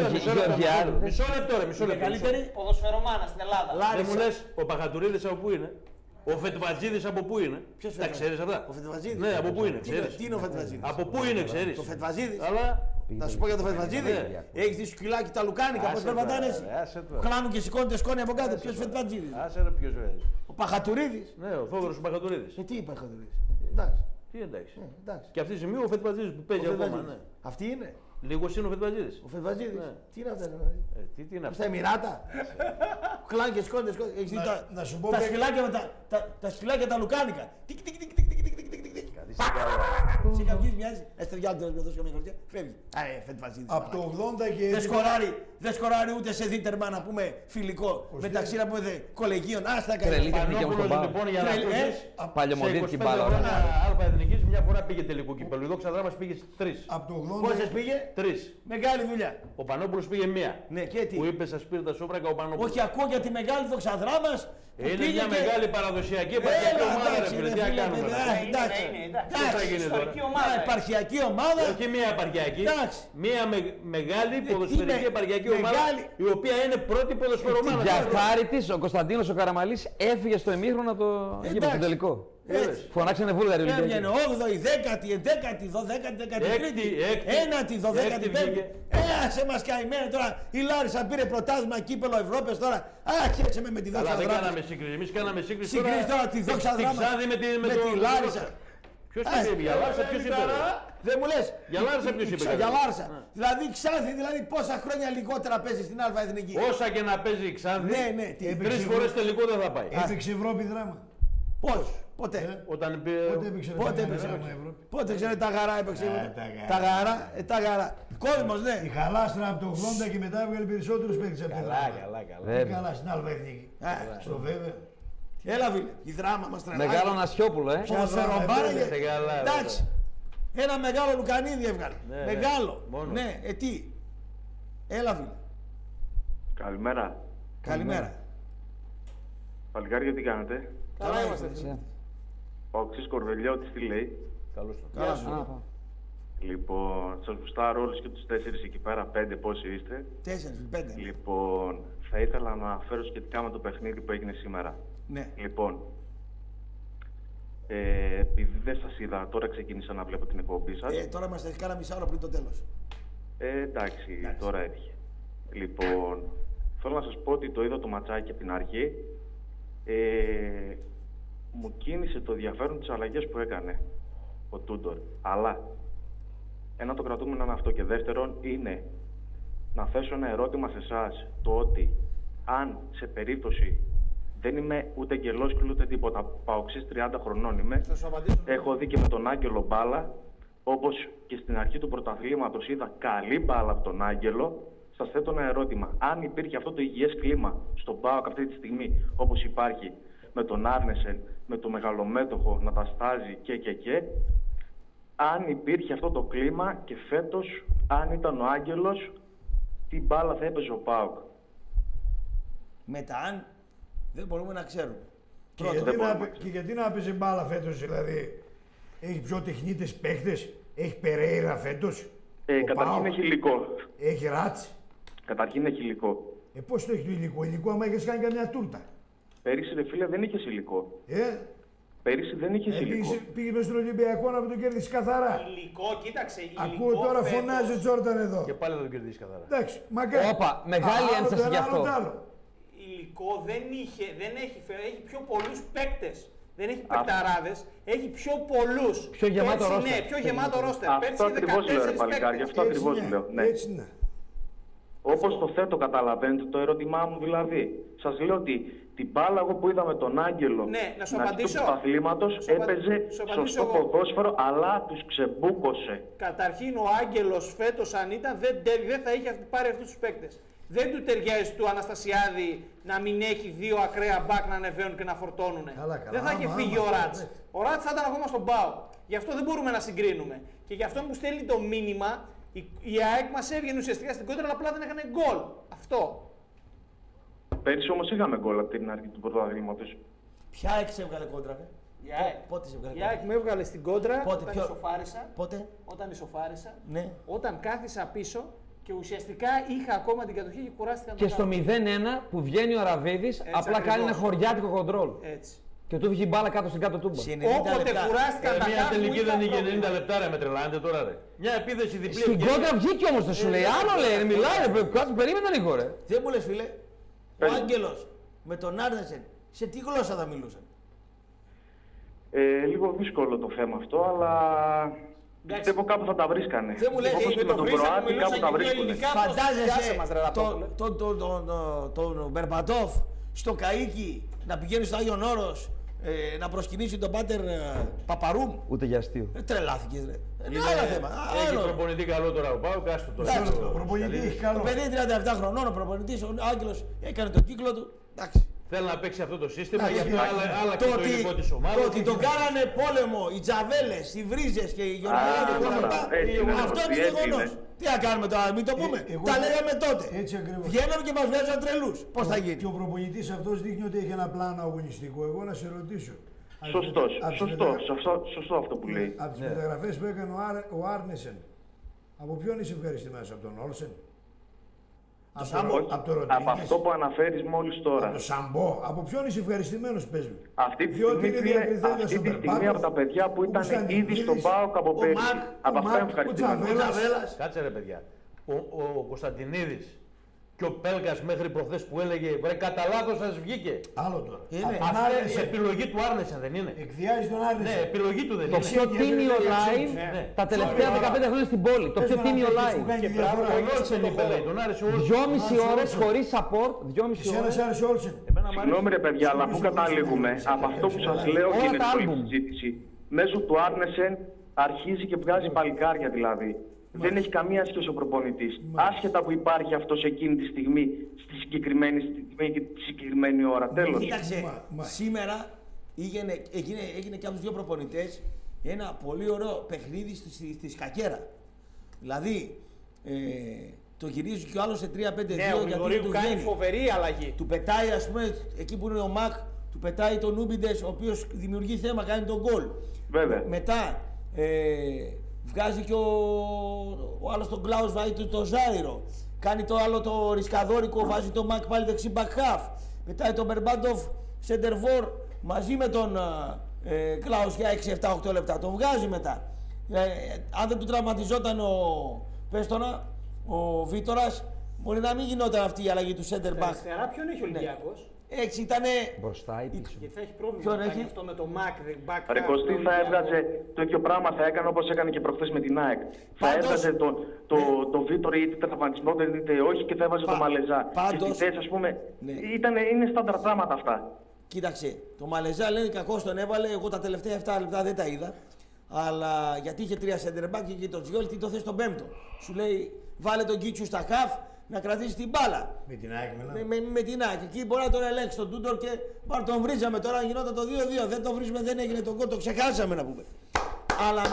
Μισό λεπτό. Μεγαλύτερη ποδοσφαιρομάνα στην Ελλάδα. Δεν μου λες ο Παχατουρίδης από πού είναι. Ο Φετβατζίδης από πού είναι. Ποιος τα ξέρεις αυτά. Ο Φετβατζίδης. Ναι, από πού είναι. Τι είναι ο Φετβατζίδης. Από πού είναι, ξέρεις. Το Φετβατζίδης. Αλλά... Να σου πω για το Φετβατζίδη. Έχεις δει σκυλάκι τα λουκάνικα. Πώς περπατάνε εσύ. Κλάνουν και σηκώνεται σκόνη από κάτω. Ποιος Φετβατζίδης. Άσε ρε ποιος βέβαια. Ο Παχατουρίδης. Ναι, ο Θόδωρος ο Παχατουρίδης. Τι είπε ο Παχατουρίδης. Εντάξει. Τι εντάξει. Και αυτή τη στιγμή ο Φετβατζίδης που παίζει ακόμα. Αυτή είναι. Λίγος είναι ο Φετβατζίδης. Ο Φετβατζίδης. Τι είναι αυτά. Τι είναι αυτά. Στα Εμιράτα. Κλάνουν και σκόνη. Να σου πω τα σκυλάκια τα λουκάνικα. Σε κάποιους μοιάζει. Εστεριάδου τώρα με δώσει καμία χρονιά. Φεύγει. Άρα, φέτ Βασίλης. Από το 80 και. Δεν σκοράρει ούτε σε δίτερμα να πούμε φιλικό. Μεταξύ να πούμε κολεγίων. Άστα καλά. Τρελή τεχνική όμως τον Πάο. Παλαιομοδίτικη μπάλα. Αλφα Εθνικής μια φορά πήγε τελικό κύπελλο. Η Δόξα Δράμας πήγε 3. Από το 80. Πόσες πήγε? 3. Μεγάλη δουλειά. Ο Πανόπουλος πήγε 1. Ναι, και τι. Που είπε στα Σπύρτα Σόβρακα ο Πανόπουλος. Όχι, ακούω για τη μεγάλη Δόξα Δράμας. Είναι μια μεγάλη παραδοσιακή επαρχιακή ομάδα. Τι να κάνουμε. Τι θα γίνει τώρα. Επαρχιακή ομάδα. Όχι μια επαρχιακή. Μια μεγάλη ποδοσφαιρική επαρχιακή ομάδα. Η οποία είναι πρώτη ποδοσφαιρομάδα. Για χάρη της ο Κωνσταντίνος ο Καραμαλής έφυγε στο ημίχρονο το γύρο στο τελικό. Φωνάξανε Βούλγαροι Ολυμπιακοί. Έβγαινε 8η, 10η, 11η, 12η, 13η, 1η, 12η, 5η. Άσε μας καημένοι τώρα. Η Λάρισα πήρε πρωτάθλημα κύπελλο Ευρώπης τώρα. Άρχισε με τη Δόξα Δράμας. Αλλά δεν κάναμε σύγκριση. Εμείς κάναμε σύγκριση τώρα τη Δόξα Δράμας με τη Λάρισα. Ποιος είπε, για Λάρισα ποιος είπε. Δεν μου λες. Για Λάρισα ποιος είπε. Για Λάρισα. Δηλαδή Ξάνθη, δηλαδή πόσα χρόνια λιγότερα παίζει στην Αλφα Εθνική. Όσα και να παίζει η Ξάνθη, ναι, 3 φορές τελικό δεν θα πάει. Έπαιξε Ευρώπη δράμα. Πώς, ποτέ. Πότε ξέρετε τα γαρά έπαιξε. Τα γαρά. Κόσμος, ναι. Η Χαλάστρα από το 80 και μετά έβγαλε περισσότερους παίκτες από τη Δράμα. Καλά στην Αλφα Εθνική. Στο βέβαια. Έλα φίλε, η Δράμα μας τρελάει. Μεγάλο Νασιόπουλο, εντάξει. Ένα μεγάλο Λουκανίδη έβγαλε. Μεγάλο. Ναι, τι. Έλα φίλε. Καλημέρα. Καλημέρα. Παλικάρια τι κάνετε. Καλά είμαστε. Ο Οξής Κορδελιώτης τι λέει. Καλώς το. Καλά σου. Λοιπόν, σας γουστάρω όλους και τους 4 εκεί πέρα, 5 πόσοι είστε. 4, 5. Λοιπόν, θα ήθελα να αναφέρω σχετικά με το παιχνίδι που έγινε σήμερα. Ναι. Λοιπόν, επειδή δεν σας είδα, τώρα ξεκίνησα να βλέπω την εκπομπή σας. Τώρα μας έχει κάνα μισά ώρα πριν το τέλος. Εντάξει, τώρα έτυχε. Λοιπόν, θέλω να σας πω ότι το είδα το ματσάκι από την αρχή. Μου κίνησε το ενδιαφέρον τις αλλαγές που έκανε ο Τούντορ. Αλλά ένα το κρατούμενο είναι αυτό. Και δεύτερον είναι να θέσω ένα ερώτημα σε εσάς. Το ότι αν σε περίπτωση δεν είμαι ούτε γελόσκυλο ούτε τίποτα, παοξής 30 χρονών είμαι, έχω δει και με τον Άγγελο μπάλα, όπως και στην αρχή του πρωταθλήματος είδα καλή μπάλα από τον Άγγελο. Σας θέτω ένα ερώτημα. Αν υπήρχε αυτό το υγιές κλίμα στον ΠΑΟΚ αυτή τη στιγμή, όπως υπάρχει με τον Άρνεσεν, με το μεγαλομέτωχο να τα στάζει και, αν υπήρχε αυτό το κλίμα και φέτος, αν ήταν ο Άγγελος, τι μπάλα θα έπαιζε ο ΠΑΟΚ. Μετά αν δεν μπορούμε να ξέρουμε. Και γιατί να παίζει μπάλα φέτος, δηλαδή, έχει πιο τεχνίτες παίχτες, έχει Περέιρα φέτος. Καταρχήν έχει υλικό. Έχει Ράτς. Καταρχήν έχει υλικό. Πώς το έχει το υλικό. Υλικό άμα έχεις κάνει καμιά τούρτα. Πέρυσι ρε φίλε δεν είχες υλικό. Πέρυσι δεν είχες υλικό. Πήγε μες στον Ολυμπιακό να το κέρδισε καθαρά. Υλικό, κοίταξε. Ακούω τώρα φωνάζει ο Τζόρνταν εδώ. Και πάλι θα το κερδίσει καθαρά. Εντάξει, μακάρι. Όπα, μεγάλη έμφαση γι' αυτό. Υλικό έχει πιο πολλούς παίκτες. Δεν έχει παικταράδες, έχει πιο πολλούς. Πιο γεμάτο ρόστερ. Ναι, πιο γεμάτο ρόστερ. Αυτό ακριβώς λέω ρε παλικάρι, αυτό ακριβώς λέω. Ναι. Όπως το θέτω καταλαβαίνετε το ερώτημά μου δηλαδή. Σας λέω ότι την μπάλα εγώ που είδα με τον Άγγελο να σου απαντήσω. Του παθλήματος έπαιζε σωστό ποδόσφαιρο αλλά τους ξεμπούκωσε. Καταρχήν ο Άγγελος φέτος αν ήταν δεν θα είχε πάρει αυτούς τους παίκτες. Δεν του ταιριάζει του Αναστασιάδη να μην έχει δύο ακραία μπακ να ανεβαίνουν και να φορτώνουν. Δεν θα είχε φύγει ο Ράτς. Ο Ράτς θα ήταν ακόμα στον ΠΑΟ. Γι' αυτό δεν μπορούμε να συγκρίνουμε. Και γι' αυτό μου στέλνει το μήνυμα η ΑΕΚ μας έβγαινε ουσιαστικά στην κόντρα, αλλά απλά δεν έκανε γκολ. Αυτό. Πέρυσι όμως είχαμε γκολ από την αρχή του πρωταθλήματος. Ποια ΑΕΚ σε έβγαλε κόντρα, Πότε σε έβγαλε κόντρα. Η ΑΕΚ με έβγαλε στην κόντρα όταν ισοφάρισα. Πότε? Όταν ισοφάρισα. Ναι. Όταν κάθισα πίσω και ουσιαστικά είχα ακόμα την κατοχή και κουράστηκα. Και στο 0-1 που βγαίνει ο Ραβίδης, απλά κάνει ένα χωριάτικο κοντρόλ. Έτσι. Και του βγει μπάλα κάτω στην κάτω τούμπα. Όποτε κουράστηκαν τα μια τελική δεν είχε 90 λεπτά ρε με τρελάνετε τώρα ρε. Μια επίθεση διπλή. Στην κόντρα βγήκε όμως, δεν σου λέει. Άλλο λέει, μιλάει, κάτσε περίμενε λίγο ρε. Δεν μου λες φίλε, ο Άγγελος με τον Άρνεσεν, σε τι γλώσσα θα μιλούσαν? Λίγο δύσκολο το θέμα αυτό, αλλά πιστεύω κάπου θα τα βρίσκανε. Δεν μου λέει, όπως και με τον Κροάτι κάπου τα βρίσκουνε. Φαντάζεσαι τον Μπερμπατόφ στο Καΐκι να πηγαίνει στο Άγιον Όρος να προσκυνήσει τον πάτερ Παπαρούμ. Ούτε για αστείο. Τρελάθηκες ρε. Άλλο θέμα. Έχει προπονητή καλό τώρα ο Πάοκ, άστο τώρα. Ο προπονητή έχει καλό. Το παιδί 37 χρονών, ο προπονητής, ο Άγγελος έκανε τον κύκλο του. Εντάξει. Θέλει να παίξει αυτό το σύστημα, γι' αυτό άλλαξε το υλικό της ομάδας. Το ότι τον κάνανε πόλεμο οι Τζαβέλες, οι Βρίζες και οι Γεωργιάδες και όλα αυτά, αυτό είναι γεγονός. Τι να κάνουμε τώρα, μην το πούμε. Τα λέγαμε τότε. Βγαίναμε και μας βγάζαν τρελούς. Πώς θα γίνει. Και ο προπονητής αυτός δείχνει ότι έχει ένα πλάνο αγωνιστικό. Εγώ να σε ρωτήσω. Σωστό αυτό που λέει. Από τις μεταγραφές που έκανε ο Άρνεσεν, από ποιον είσαι ευχαριστημένος, από τον Όλσεν? Από αυτό που αναφέρεις μόλις τώρα. Από το Σαμπό. Από ποιον είσαι ευχαριστημένος, πες μου? Αυτή τη στιγμή από τα παιδιά που ήταν ήδη στον ΠΑΟΚ από πέρσι. Από αυτά είμαι ευχαριστημένος. Κάτσε ρε παιδιά. Ο Κωνσταντινίδης και ο Πέλκας μέχρι προχθές που έλεγε βρε κατά λάθος σας βγήκε. Άλλο τώρα. Αυτή η επιλογή του Άρνεσεν δεν είναι? Εκδιάζει τον Άρνεσεν. Ναι, επιλογή του δεν είναι. Το πιο τίμιο live τα τελευταία 15 χρόνια στην πόλη. Το πιο τίμιο live. Ο Όλσεν είπε, λέει, τον άρεσε ο Όλσεν. 2,5 ώρες χωρίς support. 2,5 ώρες. Συγγνώμη ρε παιδιά, αλλά πού καταλήγουμε? Από αυτό που σας λέω και είναι όλη η συζήτηση. Μέσω του Άρνεσεν αρχίζει και βγάζει παλικάρια δηλαδή. Δεν έχει καμία σχέση ο προπονητής. Άσχετα που υπάρχει αυτός εκείνη τη στιγμή, στη συγκεκριμένη στιγμή και τη συγκεκριμένη ώρα. Τέλος. Κοίταξε, σήμερα έγινε και από τους δύο προπονητές ένα πολύ ωραίο παιχνίδι στη Σκακέρα. Δηλαδή, το γυρίζει και ο άλλος σε 3-5-2 γιατί του κάνει φοβερή αλλαγή. Του πετάει, ας πούμε, εκεί που είναι ο Μακ, του πετάει τον Νούμπιντες, ο οποίος δημιουργεί θέμα, κάνει τον γκολ. Βέβαια. Μετά, βγάζει και ο άλλος τον Κλάους, βάζει το Ζάιρο. Κάνει το άλλο το ρισκαδόρικο, βάζει τον Μακ πάλι δεξί back half. Πετάει τον Μπερμπάντοφ σεντερφόρ μαζί με τον Κλάους για 6-7-8 λεπτά. Τον βγάζει μετά. Αν δεν του τραυματιζόταν ο Βίτορας, μπορεί να μην γινόταν αυτή η αλλαγή του center back. Αριστερά ποιον έχει ο Ολυμπιακός? Έτσι ήτανε. Μπροστά ή πίσω. Και θα έχει πρόβλημα να κάνει αυτό με το back. Ρε Κωστή, θα έβγαζε το ίδιο πράγμα, θα έκανε όπως έκανε και προχθές με την ΑΕΚ. Θα έβγαζε το Βίτορ είτε τραυματισμό είτε όχι και θα έβαζε το Μαλεζά. Και στη θέση, ας πούμε, είναι στάνταρ πράγματα αυτά. Κοίταξε, το Μαλεζά λένε κακώς τον έβαλε, εγώ τα τελευταία 7 λεπτά δεν τα είδα. Αλλά γιατί είχε 3 center back και τον Τζιόλ, τι το θες τον πέμπτο. Σου λέει βάλε τον Κίτσου στα χαφ να κρατήσει την μπάλα. Με την ΑΕΚ με την ΑΕΚ. Εκεί μπορεί να τον ελέγξει τον Τούντορ και τον βρίζαμε τώρα. Γινόταν το 2-2. Δεν τον βρίζουμε, δεν έγινε τον γκολ. Το ξεχάσαμε να πούμε. Αλλά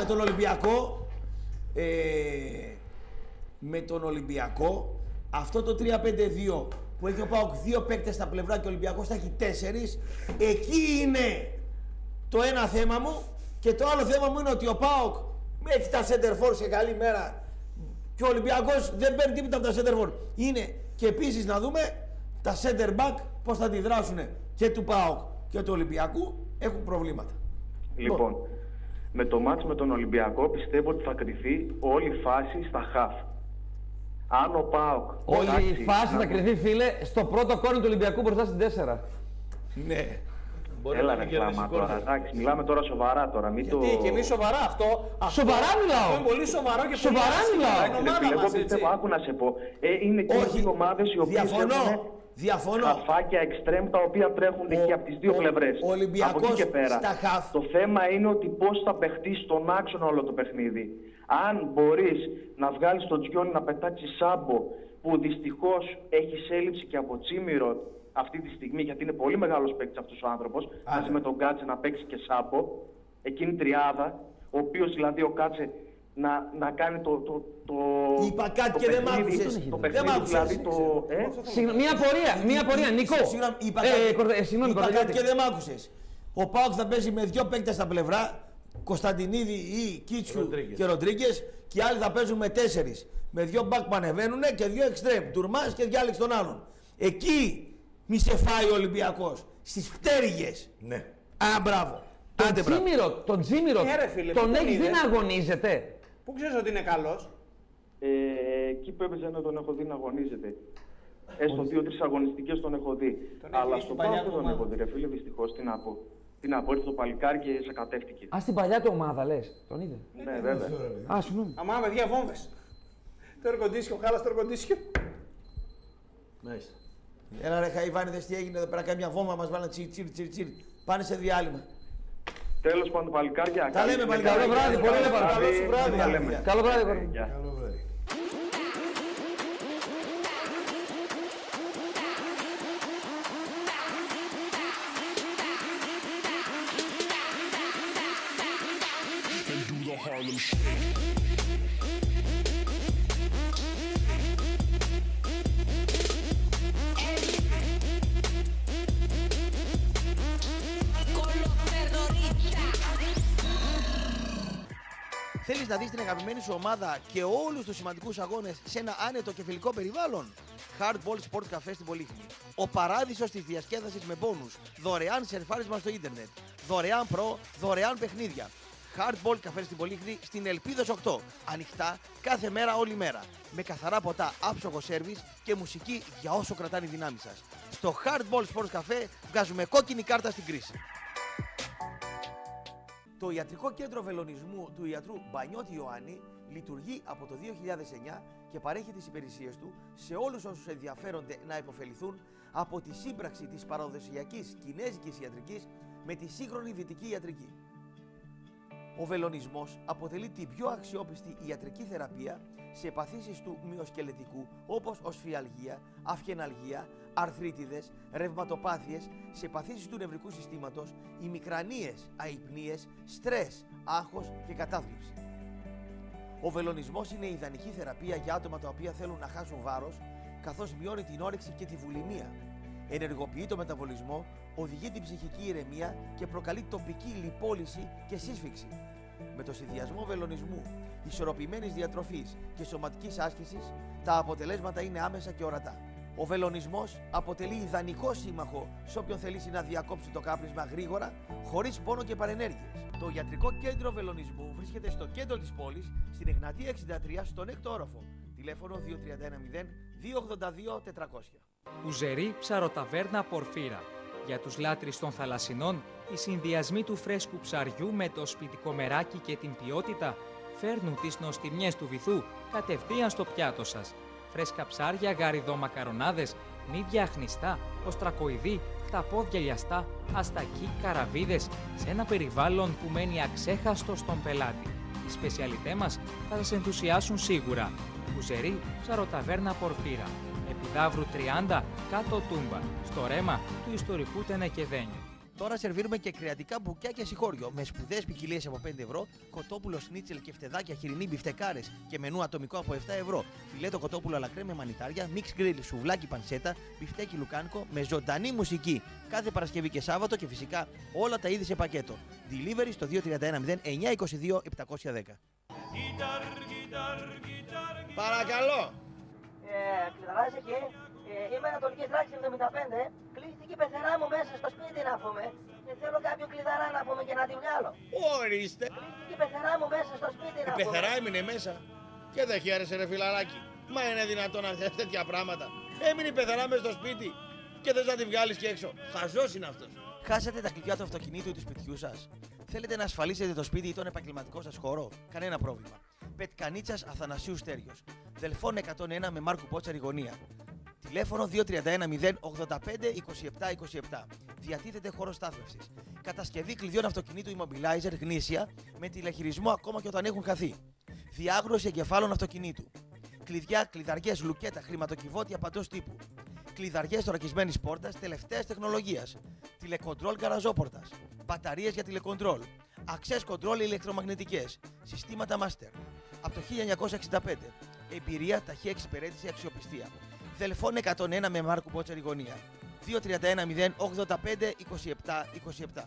με τον Ολυμπιακό, αυτό το 3-5-2 που έχει ο ΠΑΟΚ 2 παίκτες στα πλευρά και ο Ολυμπιακός θα έχει 4, εκεί είναι το ένα θέμα μου. Και το άλλο θέμα μου είναι ότι ο ΠΑΟΚ έχει τα center for σε καλή μέρα. Και ο Ολυμπιακός δεν παίρνει τίποτα από τα center for. Είναι και επίσης να δούμε τα center back πώς θα αντιδράσουν και του ΠΑΟΚ και του Ολυμπιακού, έχουν προβλήματα. Λοιπόν, με το μάτς με τον Ολυμπιακό πιστεύω ότι θα κρυθεί όλη η φάση στα χαφ. Αν ο ΠΑΟΚ... Όλη η φάση θα κρυθεί, φίλε, στο πρώτο κόρνο του Ολυμπιακού μπροστά στην 4. Ναι. Έλα ρε κλάμα τώρα, εντάξει, μιλάμε τώρα σοβαρά τώρα, μην το... Γιατί και εμείς σοβαρά αυτό... Σοβαρά μιλάω! Αυτό είναι πολύ σοβαρό και σοβαρά μιλάω! Εγώ πιστεύω, άκου να σε πω, είναι και οι ομάδες οι οποίες Διαφωνώ. Χαφάκια εξτρέμ τα οποία τρέχουν και από τις δύο πλευρές. Ολυμπιακός από εκεί και πέρα. στα χαφ. Το θέμα είναι ότι πώς θα παιχτεί στον άξονα όλο το παιχνίδι. Αν μπορείς να βγάλεις τον Τζιόλι να πετάξει Σάμπο, που δυστυχώς έχει έλλειψη και από Τσίμηρο αυτή τη στιγμή, γιατί είναι πολύ μεγάλος παίκτης αυτός ο άνθρωπος, μαζί με τον Κάτσε να παίξει και Σάμπο, εκείνη τριάδα, ο οποίος δηλαδή ο Κάτσε να κάνει το είπα κάτι και δεν μ' άκουσες. Δεν μ' άκουσες. Μία πορεία, Νίκο. Είπα κάτι και δεν μ' άκουσες. Ο ΠΑΟΚ θα παίζει με 2 παίκτες στα πλευρά, Κωνσταντινίδη ή Κίτσου και Ροντρίγκες, και οι άλλοι θα παίζουν με 4. Με 2 μπακ που ανεβαίνουν και 2 εξτρέμ. Τουρμάς και διάλεξη των άλλων. Εκεί μη σε φάει ο Ολυμπιακός. Στις πτέρυγες. Ναι. Α, μπράβο. Τον Τζίμηρο, τον έχεις δει να αγωνίζεται? Πού ξέρεις ότι είναι καλός? Εκεί που έπαιζε να τον έχω δει να αγωνίζεται. Έστω 2-3 αγωνιστικές τον έχω δει. Αλλά στο πάνω δεν τον έχω δει, ρε φίλε, δυστυχώς. Τι να πω, ήρθε το παλικάρι και σε κατεύτηκε. Α, στην παλιά του ομάδα λες, τον είδε? Ναι, βέβαια. Α, συγγνώμη. Αμά, παιδιά, βόμβες. Το εργοντήσιο, χάλασε το εργοντήσιο. Μάλιστα. Έλα ρε Χαϊβάνιδες, τι έγινε εδώ πέρα, κάμια βόμβα μας βάλανε τσιρ. πάνε σε διάλειμμα. Τέλος πάντων, παλικάρια. Τα λέμε παλικάρια. Καλό βράδυ, πολύ βράδυ. Καλό βράδυ. Θέλεις να δεις την αγαπημένη σου ομάδα και όλους τους σημαντικούς αγώνες σε ένα άνετο και φιλικό περιβάλλον? Hardball Sport Cafe στην Πολύχνη. Ο παράδεισος της διασκέδασης με μπόνους, δωρεάν σερφάρισμα στο ίντερνετ, δωρεάν προ, δωρεάν παιχνίδια. Hardball Cafe στην Πολύχνη, στην Ελπίδος 8. Ανοιχτά κάθε μέρα, όλη μέρα. Με καθαρά ποτά, άψογο σέρβις και μουσική για όσο κρατάνε οι δυνάμεις σας. Στο Hardball Sport Cafe βγάζουμε κόκκινη κάρτα στην κρίση. Το Ιατρικό Κέντρο Βελονισμού του ιατρού Μπανιώτη Ιωάννη λειτουργεί από το 2009 και παρέχει τις υπηρεσίες του σε όλους όσους ενδιαφέρονται να υποφεληθούν από τη σύμπραξη της παραδοσιακής κινέζικης ιατρικής με τη σύγχρονη δυτική ιατρική. Ο βελονισμός αποτελεί την πιο αξιόπιστη ιατρική θεραπεία σε παθήσεις του μυοσκελετικού όπως οσφιαλγία, αυχεναλγία, αρθρίτιδες, ρευματοπάθειες, σε παθήσεις του νευρικού συστήματος, ημικρανίες, αϊπνίες, στρες, άγχος και κατάθλιψη. Ο βελονισμός είναι η ιδανική θεραπεία για άτομα τα οποία θέλουν να χάσουν βάρος, καθώς μειώνει την όρεξη και τη βουλημία. Ενεργοποιεί το μεταβολισμό, οδηγεί την ψυχική ηρεμία και προκαλεί τοπική λιπόλυση και σύσφυξη. Με το συνδυασμό βελονισμού, ισορροπημένης διατροφής και σωματικής άσκησης, τα αποτελέσματα είναι άμεσα και ορατά. Ο βελονισμός αποτελεί ιδανικό σύμμαχο σε όποιον θελήσει να διακόψει το κάπνισμα γρήγορα, χωρίς πόνο και παρενέργειες. Το Ιατρικό Κέντρο Βελονισμού βρίσκεται στο κέντρο της πόλης, στην Εγνατία 63, στον 6ο όροφο. Τηλέφωνο 2310 282 400. Ουζερή Ψαροταβέρνα Πορφύρα. Για τους λάτρεις των θαλασσινών, οι συνδυασμοί του φρέσκου ψαριού με το σπιτικό μεράκι και την ποιότητα φέρνουν τις νοστιμιές του βυθού κατευθείαν στο πιάτο σας. Φρέσκα ψάρια, γαριδό μακαρονάδες, μύδια αχνιστά, οστρακοειδή, χταπόδια λιαστά, αστακοί, καραβίδες, σε ένα περιβάλλον που μένει αξέχαστο στον πελάτη. Οι σπεσιαλιτέ μας θα σας ενθουσιάσουν σίγουρα. Ουζερή Ψαροταβέρνα Πορφύρα. Επιδαύρου 30, κάτω Τούμπα, στο ρέμα του ιστορικού Τενεκεδένιου. Τώρα σερβίρουμε και κρεατικά μπουκιά και συγχώριο με σπουδαίες ποικιλίες από 5 ευρώ, κοτόπουλο σνίτσελ και φτεδάκια χοιρινή μπιφτεκάρες και μενού ατομικό από 7 ευρώ, φιλέτο κοτόπουλο αλακρέ με μανιτάρια, μίξ γκριλ, σουβλάκι πανσέτα, μπιφτέκι λουκάνικο με ζωντανή μουσική κάθε Παρασκευή και Σάββατο και φυσικά όλα τα είδη σε πακέτο. Delivery στο 2310 922 710. Παρακαλώ. Κλειδαράς εκεί. Είμαι Ανατολικής Τράξης 75. Κλείστηκε η πεθερά μου μέσα στο σπίτι να πούμε. Και θέλω κάποιο κλειδαρά να πούμε και να τη βγάλω. Ορίστε. Κλείστηκε η πεθερά μου μέσα στο σπίτι να πούμε. Η πεθερά έμεινε μέσα. Και δεν χαίρεσαι ρε φιλαράκι. Μα είναι δυνατόν να θες τέτοια πράγματα? Έμεινε η πεθερά μέσα στο σπίτι και θες να τη βγάλεις και έξω. Χαζός είναι αυτός. Χάσατε τα κλειδιά του αυτοκινήτου ή του σπιτιού σας? Θέλετε να ασφαλίσετε το σπίτι ή τον επαγγελματικό σας χώρο? Κανένα πρόβλημα. Πετκανίτσας Αθανασίου Στέριος. Δελφών 101 με Μάρκου Πότσαρη γωνία. Τηλέφωνο 2310 85 27 27. Διατίθεται χώρο στάθμευσης. Κατασκευή κλειδιών αυτοκινήτου Immobilizer γνήσια με τηλεχειρισμό ακόμα και όταν έχουν χαθεί. Διάγνωση εγκεφάλων αυτοκινήτου. Κλειδιά, κλειδαριές, λουκέτα, χρηματοκιβώτια παντός τύπου. Κλειδαριές θωρακισμένης πόρτας τελευταίας τεχνολογίας. Τηλεκοντρόλ γαραζόπορτας. Μπαταρίες για τηλεκοντρόλ. Access control ηλεκτρομαγνητικές. Συστήματα master. Από το 1965. Εμπειρία, ταχεία εξυπηρέτηση, αξιοπιστία. Δελφών 101 με Μάρκου Πότσαρη γωνία. 2310 85 27 27.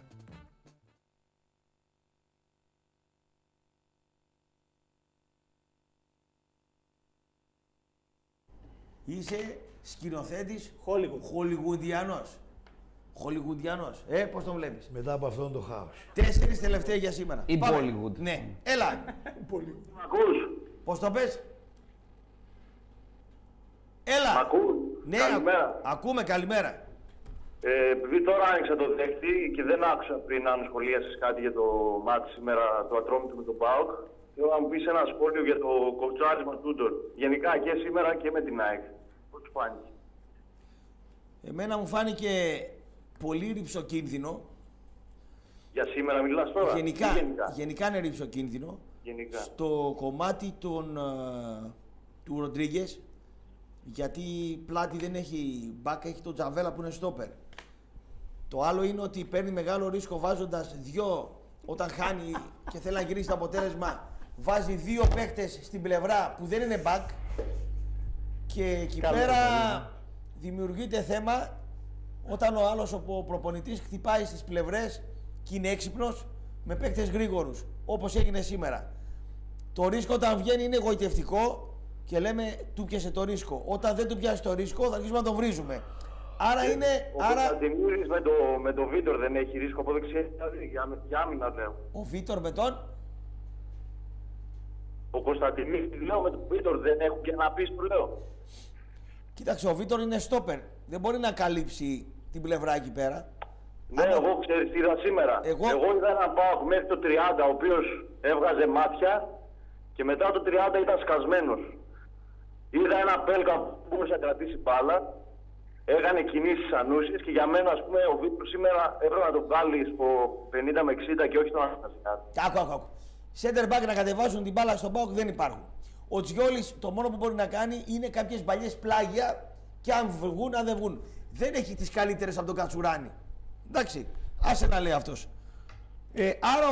Είσαι σκηνοθέτης Χολιγουντιανός. Χολιγουντιανός. Πώς τον βλέπεις? Μετά από αυτόν τον χάος. 4 τελευταία για σήμερα. Ή Bollywood. Ναι. Έλα. Μ' ακούς? Πώς το πες? Έλα. Μ' ακούς? Ναι, καλημέρα. Ακούμε, καλημέρα. Επειδή τώρα άνοιξα το δέχτη και δεν άκουσα πριν αν σχολίασες κάτι για το μάτι σήμερα το Ατρόμητο με τον ΠΑΟΚ, θέλω να μου πεις ένα σχόλιο για το κοτσάρισμα Τούντορ. Γενικά και σήμερα και με την ΑΕΚ. Πώς σου φάνηκε? Εμένα μου φάνηκε πολύ ρυψοκίνδυνο Για σήμερα μιλάς τώρα. Γενικά είναι ρηψοκίνδυνο. Γενικά. Στο κομμάτι του Ροντρίγκες, γιατί πλάτη δεν έχει μπακ, έχει τον Τζαβέλα που είναι στόπερ. Το άλλο είναι ότι παίρνει μεγάλο ρίσκο βάζοντας όταν χάνει και θέλει να γυρίσει το αποτέλεσμα, βάζει 2 παίκτες στην πλευρά που δεν είναι μπακ και εκεί πέρα δημιουργείται θέμα όταν ο άλλος ο προπονητής χτυπάει στις πλευρές και είναι έξυπνος με παίκτες γρήγορους, όπως έγινε σήμερα. Το ρίσκο όταν βγαίνει είναι εγωιτευτικό και λέμε του πιάσε το ρίσκο. Όταν δεν του πιάσει το ρίσκο θα αρχίσουμε να τον βρίζουμε. Άρα είναι. Ο Κωνσταντινίδης με το Βίτορ δεν έχει ρίσκο από δεξιά, για άμυνα λέω. Ο Βίτορ με τον. Ο Κωνσταντινίδης λέω με τον Βίτορ δεν έχουν και να πεις που λέω. Κοίταξε, ο Βίτορ είναι στόπερ. Δεν μπορεί να καλύψει την πλευρά εκεί πέρα. Ναι, εγώ ξέρεις τι είδα σήμερα. Εγώ είδα έναν ΠΑΟΚ μέχρι το 30, ο οποίος έβγαζε μάτια και μετά το 30 ήταν σκασμένος. Είδα ένα Πέλκα που μπορούσε να κρατήσει μπάλα, έκανε κινήσεις ανούσιες και για μένα, ας πούμε, ο Βίτορ σήμερα έπρεπε να το βγάλει στο 50 με 60 και όχι στον Αναστασιάδη. Άκου. Center back να κατεβάσουν την μπάλα στον ΠΑΟΚ δεν υπάρχουν. Ο Τζιόλης το μόνο που μπορεί να κάνει είναι κάποιες παλιές πλάγια και αν βγουν, αν δεν βγουν. Δεν έχει τις καλύτερες από τον Κατσουράνη. Εντάξει, άσε να λέει αυτός. Άρα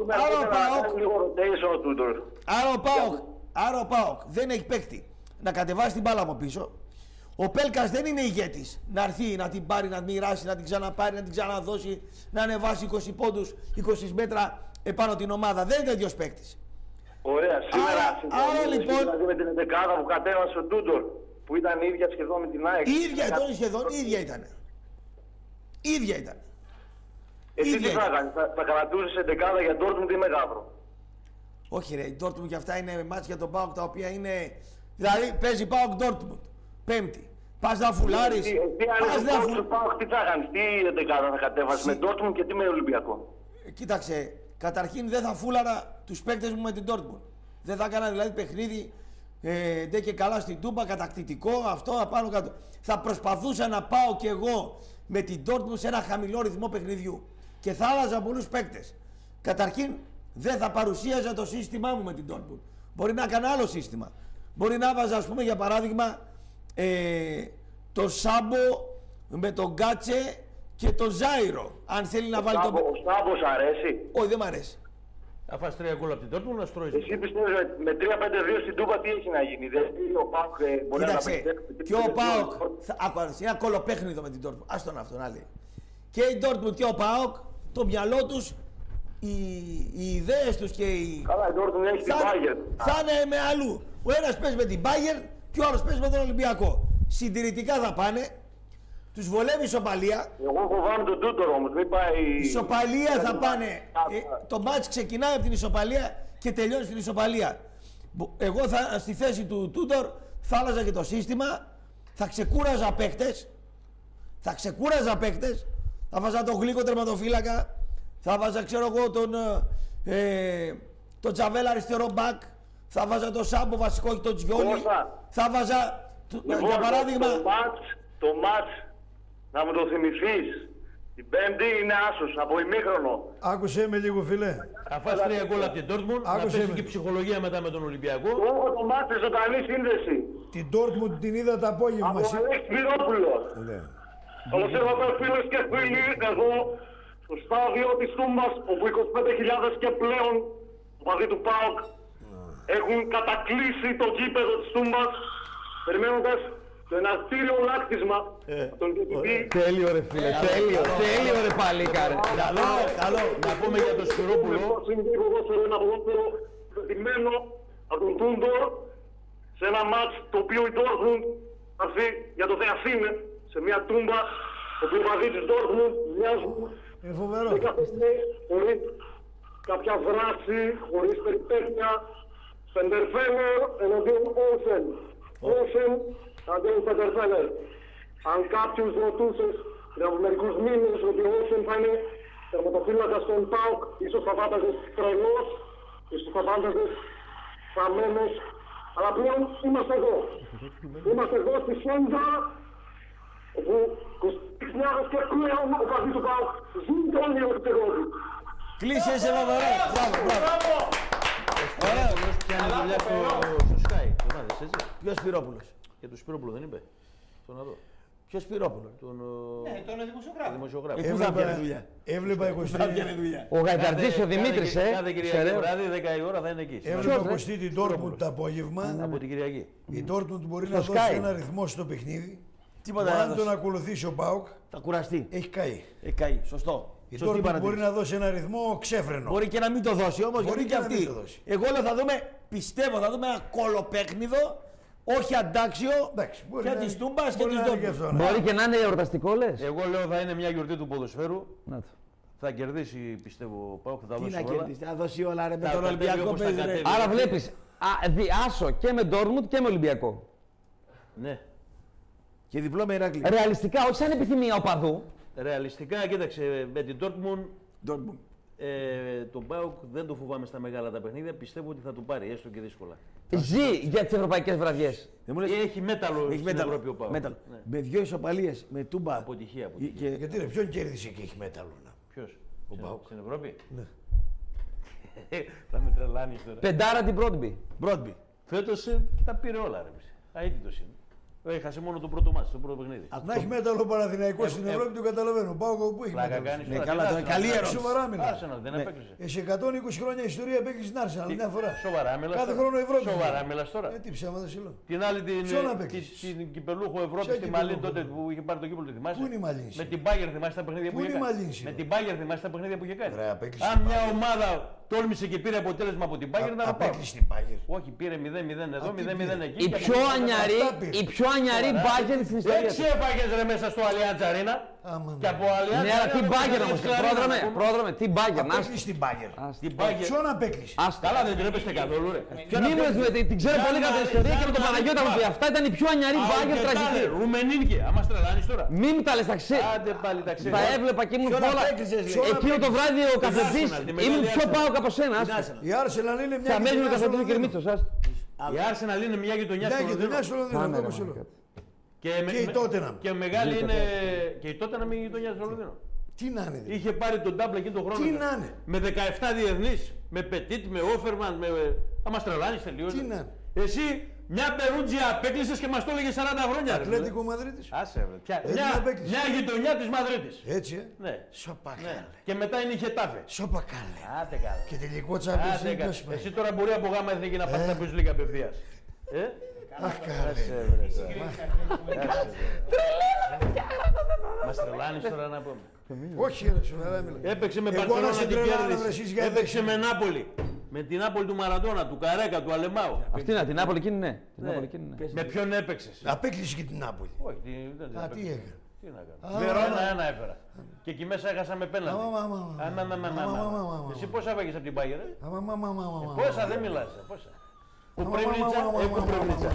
ο ΠΑΟΚ δεν έχει παίκτη να κατεβάσει την μπάλα από πίσω. Ο Πέλκας δεν είναι ηγέτης να έρθει, να την πάρει, να την μοιράσει, να την ξαναπάρει, να την ξαναδώσει, να ανεβάσει 20 πόντους, 20 μέτρα επάνω την ομάδα. Δεν είναι τέτοιος παίκτης. Ωραία, σήμερα λοιπόν δηλαδή με την 11 που κατέβασε ο Τούντορ που ήταν ίδια σχεδόν με την ΑΕΚ. Ίδια ήταν. Εσύ τι θα κάνεις, θα κρατούσες 11 για Ντόρτμουντ ή Μεγάβρο? Όχι ρε, η Ντόρτμουντ και αυτά είναι μάτς για τον ΠΑΟΚ τα οποία είναι. Δηλαδή παίζει ΠΑΟΚ Ντόρτμουντ. Πέμπτη. Πας να φουλάρεις. Τι θα κάνεις, τι 11 θα κατέβασες με Ντόρτμουντ και τι με Ολυμπιακό? Κοίταξε, καταρχήν δεν θα φούλαρα τους παίκτες μου με την Ντόρτμουντ. Δεν θα έκανα δηλαδή παιχνίδι ντε και καλά στην Τούμπα, κατακτητικό, αυτό απάνω κάτω. Θα προσπαθούσα να πάω κι εγώ με την Ντόρτμουντ σε ένα χαμηλό ρυθμό παιχνιδιού και θα άλλαζα πολλούς παίκτες. Καταρχήν δεν θα παρουσίαζα το σύστημά μου με την Ντόρτμουντ. Μπορεί να έκανα άλλο σύστημα. Μπορεί να βάζα, ας πούμε, για παράδειγμα, το Σάμπο με τον Γκάτσε και τον Ζάιρο. Αν θέλει να βάλει τον. Ο Σάμπος αρέσει? Όχι, δεν μ' αρέσει. Θα φας 3 γκολ από την Ντόρτμουντ να στρώεις. Εσύ πιστεύεις με 3-5-2 στην Τούμπα τι έχει να γίνει? Δηλαδή ο ΠΑΟΚ μπορεί να παίξει. Και ο ΠΑΟΚ. Άκουα, ένα κολοπέχνιδο με την Ντόρτμουντ. Άστον αυτό να λέει. Και η Ντόρτμουντ και ο ΠΑΟΚ, το μυαλό τους, οι ιδέες τους και οι. Καλά, η Ντόρτμουντ έχει την Μπάγερ. Θα είναι με αλλού. Ο ένας παίζει με την Μπάγερ και ο άλλος παίζει με τον Ολυμπιακό. Συντηρητικά θα πάνε. Τους βολεύει ισοπαλία. Εγώ φοβάμαι τον Τούντορ όμως, μην πάει. Ισοπαλία θα πάνε. Το μάτς ξεκινάει από την ισοπαλία και τελειώνει στην ισοπαλία. Εγώ στη θέση του Τούντορ θα άλλαζα και το σύστημα, θα ξεκούραζα παίκτες. Θα βάζα τον Γλύκο τερματοφύλακα, θα βάζα ξέρω εγώ τον Τζαβέλα αριστερό μπακ, θα βάζα τον Σάμπο βασικό και τον Τζιόλι. Θα βάζα, για παράδειγμα. Το μάτς, να μου το θυμηθείς, την Πέμπτη είναι άσος από ημίχρονο. Άκουσέ με λίγο φίλε. Θα φας 3 γκολ από την Ντόρτμουντ, να παίξει και ψυχολογία μετά με τον Ολυμπιακό. Το μάτς είναι ζωντανή σύνδεση. Την Ντόρτμουντ την είδα το απόγευμα. Από Αλέξη Σπυρόπουλο. Καλώς ήρθατε φίλες και φίλοι, εδώ στο στάδιο της Τούμπας, όπου 25.000 και πλέον οπαδοί του ΠΑΟΚ έχουν κατακλείσει το γήπεδο της Τούμπας, περιμένοντας το εναρτήριο λάκτισμα των διαιτητή. Τέλειο ρε φίλε, τέλειο ρε παλίκαρε. Καλό, να πούμε για τον Σπυρόπουλο. Ένα ποδόσφαιρο δεδειμένο από τον Τούντορ σε ένα μάτς το οποίο η Ντόρτμουντ θα έρθει για το Θεασίνε, σε μια Τούμπα, το οποίο παδί της Ντόρτμουντ μοιάζουν. Είναι φοβερό. Χωρίς κάποια δράση, χωρίς περιπέτεια. Φεντερφέλερ εναντίον Όλσεν. Όλσεν αντίον Φεντερφέλερ. Αν κάποιος ρωτούσε πριν από μερικούς μήνες ότι ο Όλσεν θα είναι τερματοφύλακας στον ΠΑΟΚ, ίσως θα βάταζες τρελός, ίσως θα βάταζες χαμένος, αλλά πλέον είμαστε εδώ. Είμαστε εδώ στη Σέντρα, όπου 20.000 και πλέον ο παδί του ΠΑΟΚ ζουν το όνειρο του Τερόδη. Κλείσε σε φοβερό. Μπράβο. Σπυρόπουλος πιάνει δουλειά στο Sky. Ποιος Σπυρόπουλος? Για τον Σπυρόπουλο δεν είπε? Τον να δω. Ποιος Σπυρόπουλο? Τον δημοσιογράφο. Πού θα πιάνε δουλειά? Έβλεπα ο Γαϊταρτής ο Δημήτρης, Κάθε Κυριακή βράδυ, 10 η ώρα θα είναι εκεί. Έβλεπα Κωστή την Dortmund το απόγευμα. Από την Κυριακή. Η Dortmund μπορεί να δώσει ένα ρυθμό στο παιχνίδι. Αν τον ακολουθήσει ο ΠΑΟΚ, θα κουραστεί. Έχει καεί. Έχει καεί, σωστό. Η Dortmund μπορεί να δώσει ένα ρυθμό ξέφρενο. Μπορεί και να μην το δώσει όμως, μπορεί και αυτή. Εγώ λέω θα δούμε, πιστεύω, θα δούμε ένα κολοπέχνιδο, όχι αντάξιο και της Τούμπας και της Dortmund. Μπορεί και να είναι εορταστικό, λες? Εγώ λέω θα είναι μια γιορτή του ποδοσφαίρου. Θα κερδίσει, πιστεύω, ο ΠΑΟΚ, θα δώσει όλα. Τι να κερδίσει, θα δώσει όλα ρε, με τον Ολυμπιακό παίζει. Άρα βλέπεις, άσο και με Dortmund και με Ολυμπιακό. Ναι. Και διπλό με Ηράκλειο. Ρεαλιστικά, όχι σαν επιθυμία οπαδού. Ρεαλιστικά, κοίταξε, με την Dortmund, τον ΠΑΟΚ δεν το φοβάμαι στα μεγάλα τα παιχνίδια. Πιστεύω ότι θα του πάρει, έστω και δύσκολα. Ζει για τις ευρωπαϊκές βραδιές. Έχει μέταλλο στην Ευρώπη ο ΠΑΟΚ. Ναι. Με 2 ισοπαλίες, με Τούμπα. Αποτυχία. Γιατί ρε, ποιον κέρδισε και έχει μέταλλο? Ποιος? Ο ΠΑΟΚ. Στην Ευρώπη? Ναι. Θα με τρελάνεις τώρα. Πεντάρα την Μπρόντμπι. Φέτος τα πήρε όλα ρε. Αίτητος είναι. Έχασε μόνο το πρώτο μάτι, το πρώτο παιχνίδι. Να έχει μέταλλο Παναθηναϊκός στην Ευρώπη, το καταλαβαίνω. Πάω που έχει μέταλλο. Ναι, καλά, καλή ερώτηση. Σοβαρά μιλάω. Δεν έπαιξε. Έχει 120 χρόνια ιστορία, έπαιξε στην Arsenal μια φορά. Σοβαρά μιλάς. Κάθε χρόνο Ευρώπη. Σοβαρά μιλάς τώρα. Τι ψέματα σου λέω. Την άλλη την κυπελούχο Ευρώπη στη Μαλίν τότε που είχε πάρει το κύπελο, τη θυμάσαι? Πού είναι η Μαλίν? Με την Bayern θυμάσαι τα παιχνίδια που είχε κάνει. Με την Bayern θυμάσαι τα παιχνίδια που είχε κάνει. Αν μια ομάδα τόλμησε και πήρε αποτέλεσμα από την Bayern, ήταν απέκλεισε την Bayern. Όχι, πήρε 0-0 εδώ, 0-0 εκεί. Η πιο ανιαρή Bayern στην ιστορία. Έτσι έφαγες ρε μέσα στο Allianz Arena. Και από Allianz Arena. Ναι, αλλά τι Bayern όμως. Πρόδρομε, τι Bayern. Απέκλεισε την Bayern. Ποιον απέκλεισε? Καλά δεν τρέπεστε καθόλου ρε. Την ξέρω πολύ καλά την ιστορία και με τον Παναγιώτα μου πει. Αυτά ήταν η πιο ανιαρή Bayern τραγική. Ρουμενίνικε, άμα στρελάνεις τώρα. Μην τα λες, τα έβλεπα και ήμουν φόλα. Εκείνο το βράδυ ο καθετής ήμουν πιο πάω από σένα. Η Arsenal είναι μια θα μένει ο καθετής Κερμίτσος. Η Arsenal είναι μια γειτονιά στο Λονδίνο. Και η Tottenham. Και μεγάλη είναι. Και η Tottenham είναι γειτονιά στο Λονδίνο. Τι να είναι. Είχε πάρει τον double εκείνο τον χρόνο. Τι να είναι. Με 17 διεθνείς. Με Petit, με Offerman. Άμα στρελάνεις τελείως. Τι να είναι. Εσύ μια Περούτζια απέκλεισες και μας το έλεγε 40 χρόνια. Ατλέτικο Μαδρίτης. Άσε μια γειτονιά της Μαδρίτης. Έτσι, ναι. Σοπακάλε. Και μετά είναι η Χετάφε. Σοπακάλε. Άντε καλά. Και τελικό Champions League. Εσύ τώρα μπορεί από γάμα εθνική να πας στα Champions League απευθείας. Αχ, καλέ. Μας τρελάνεις τώρα να πούμε. Όχι ρε, σοβαρά μιλάω. Έπαιξε με Μπαρσελόνα την κέρδισε. Έπαιξε με Νάπολη. Με την Νάπολη του Μαραντόνα, του Καρέκα, του Αλεμάου. Αυτή είναι, την Νάπολη εκείνη ναι. Με ποιον έπαιξες? Απέκλεισε και την Νάπολη. Όχι, δεν έπαιξε. Τι έκανε? Τι να κάνω. Βερόνα ένα έφερα. Και εκεί μέσα έχασα με πέναλτι. Εσύ πόσα έφαγες από την Bayern? Πόσα δεν μιλάς. Πόσα. Κουπρίμνιτσα, κουπρίμνιτσα.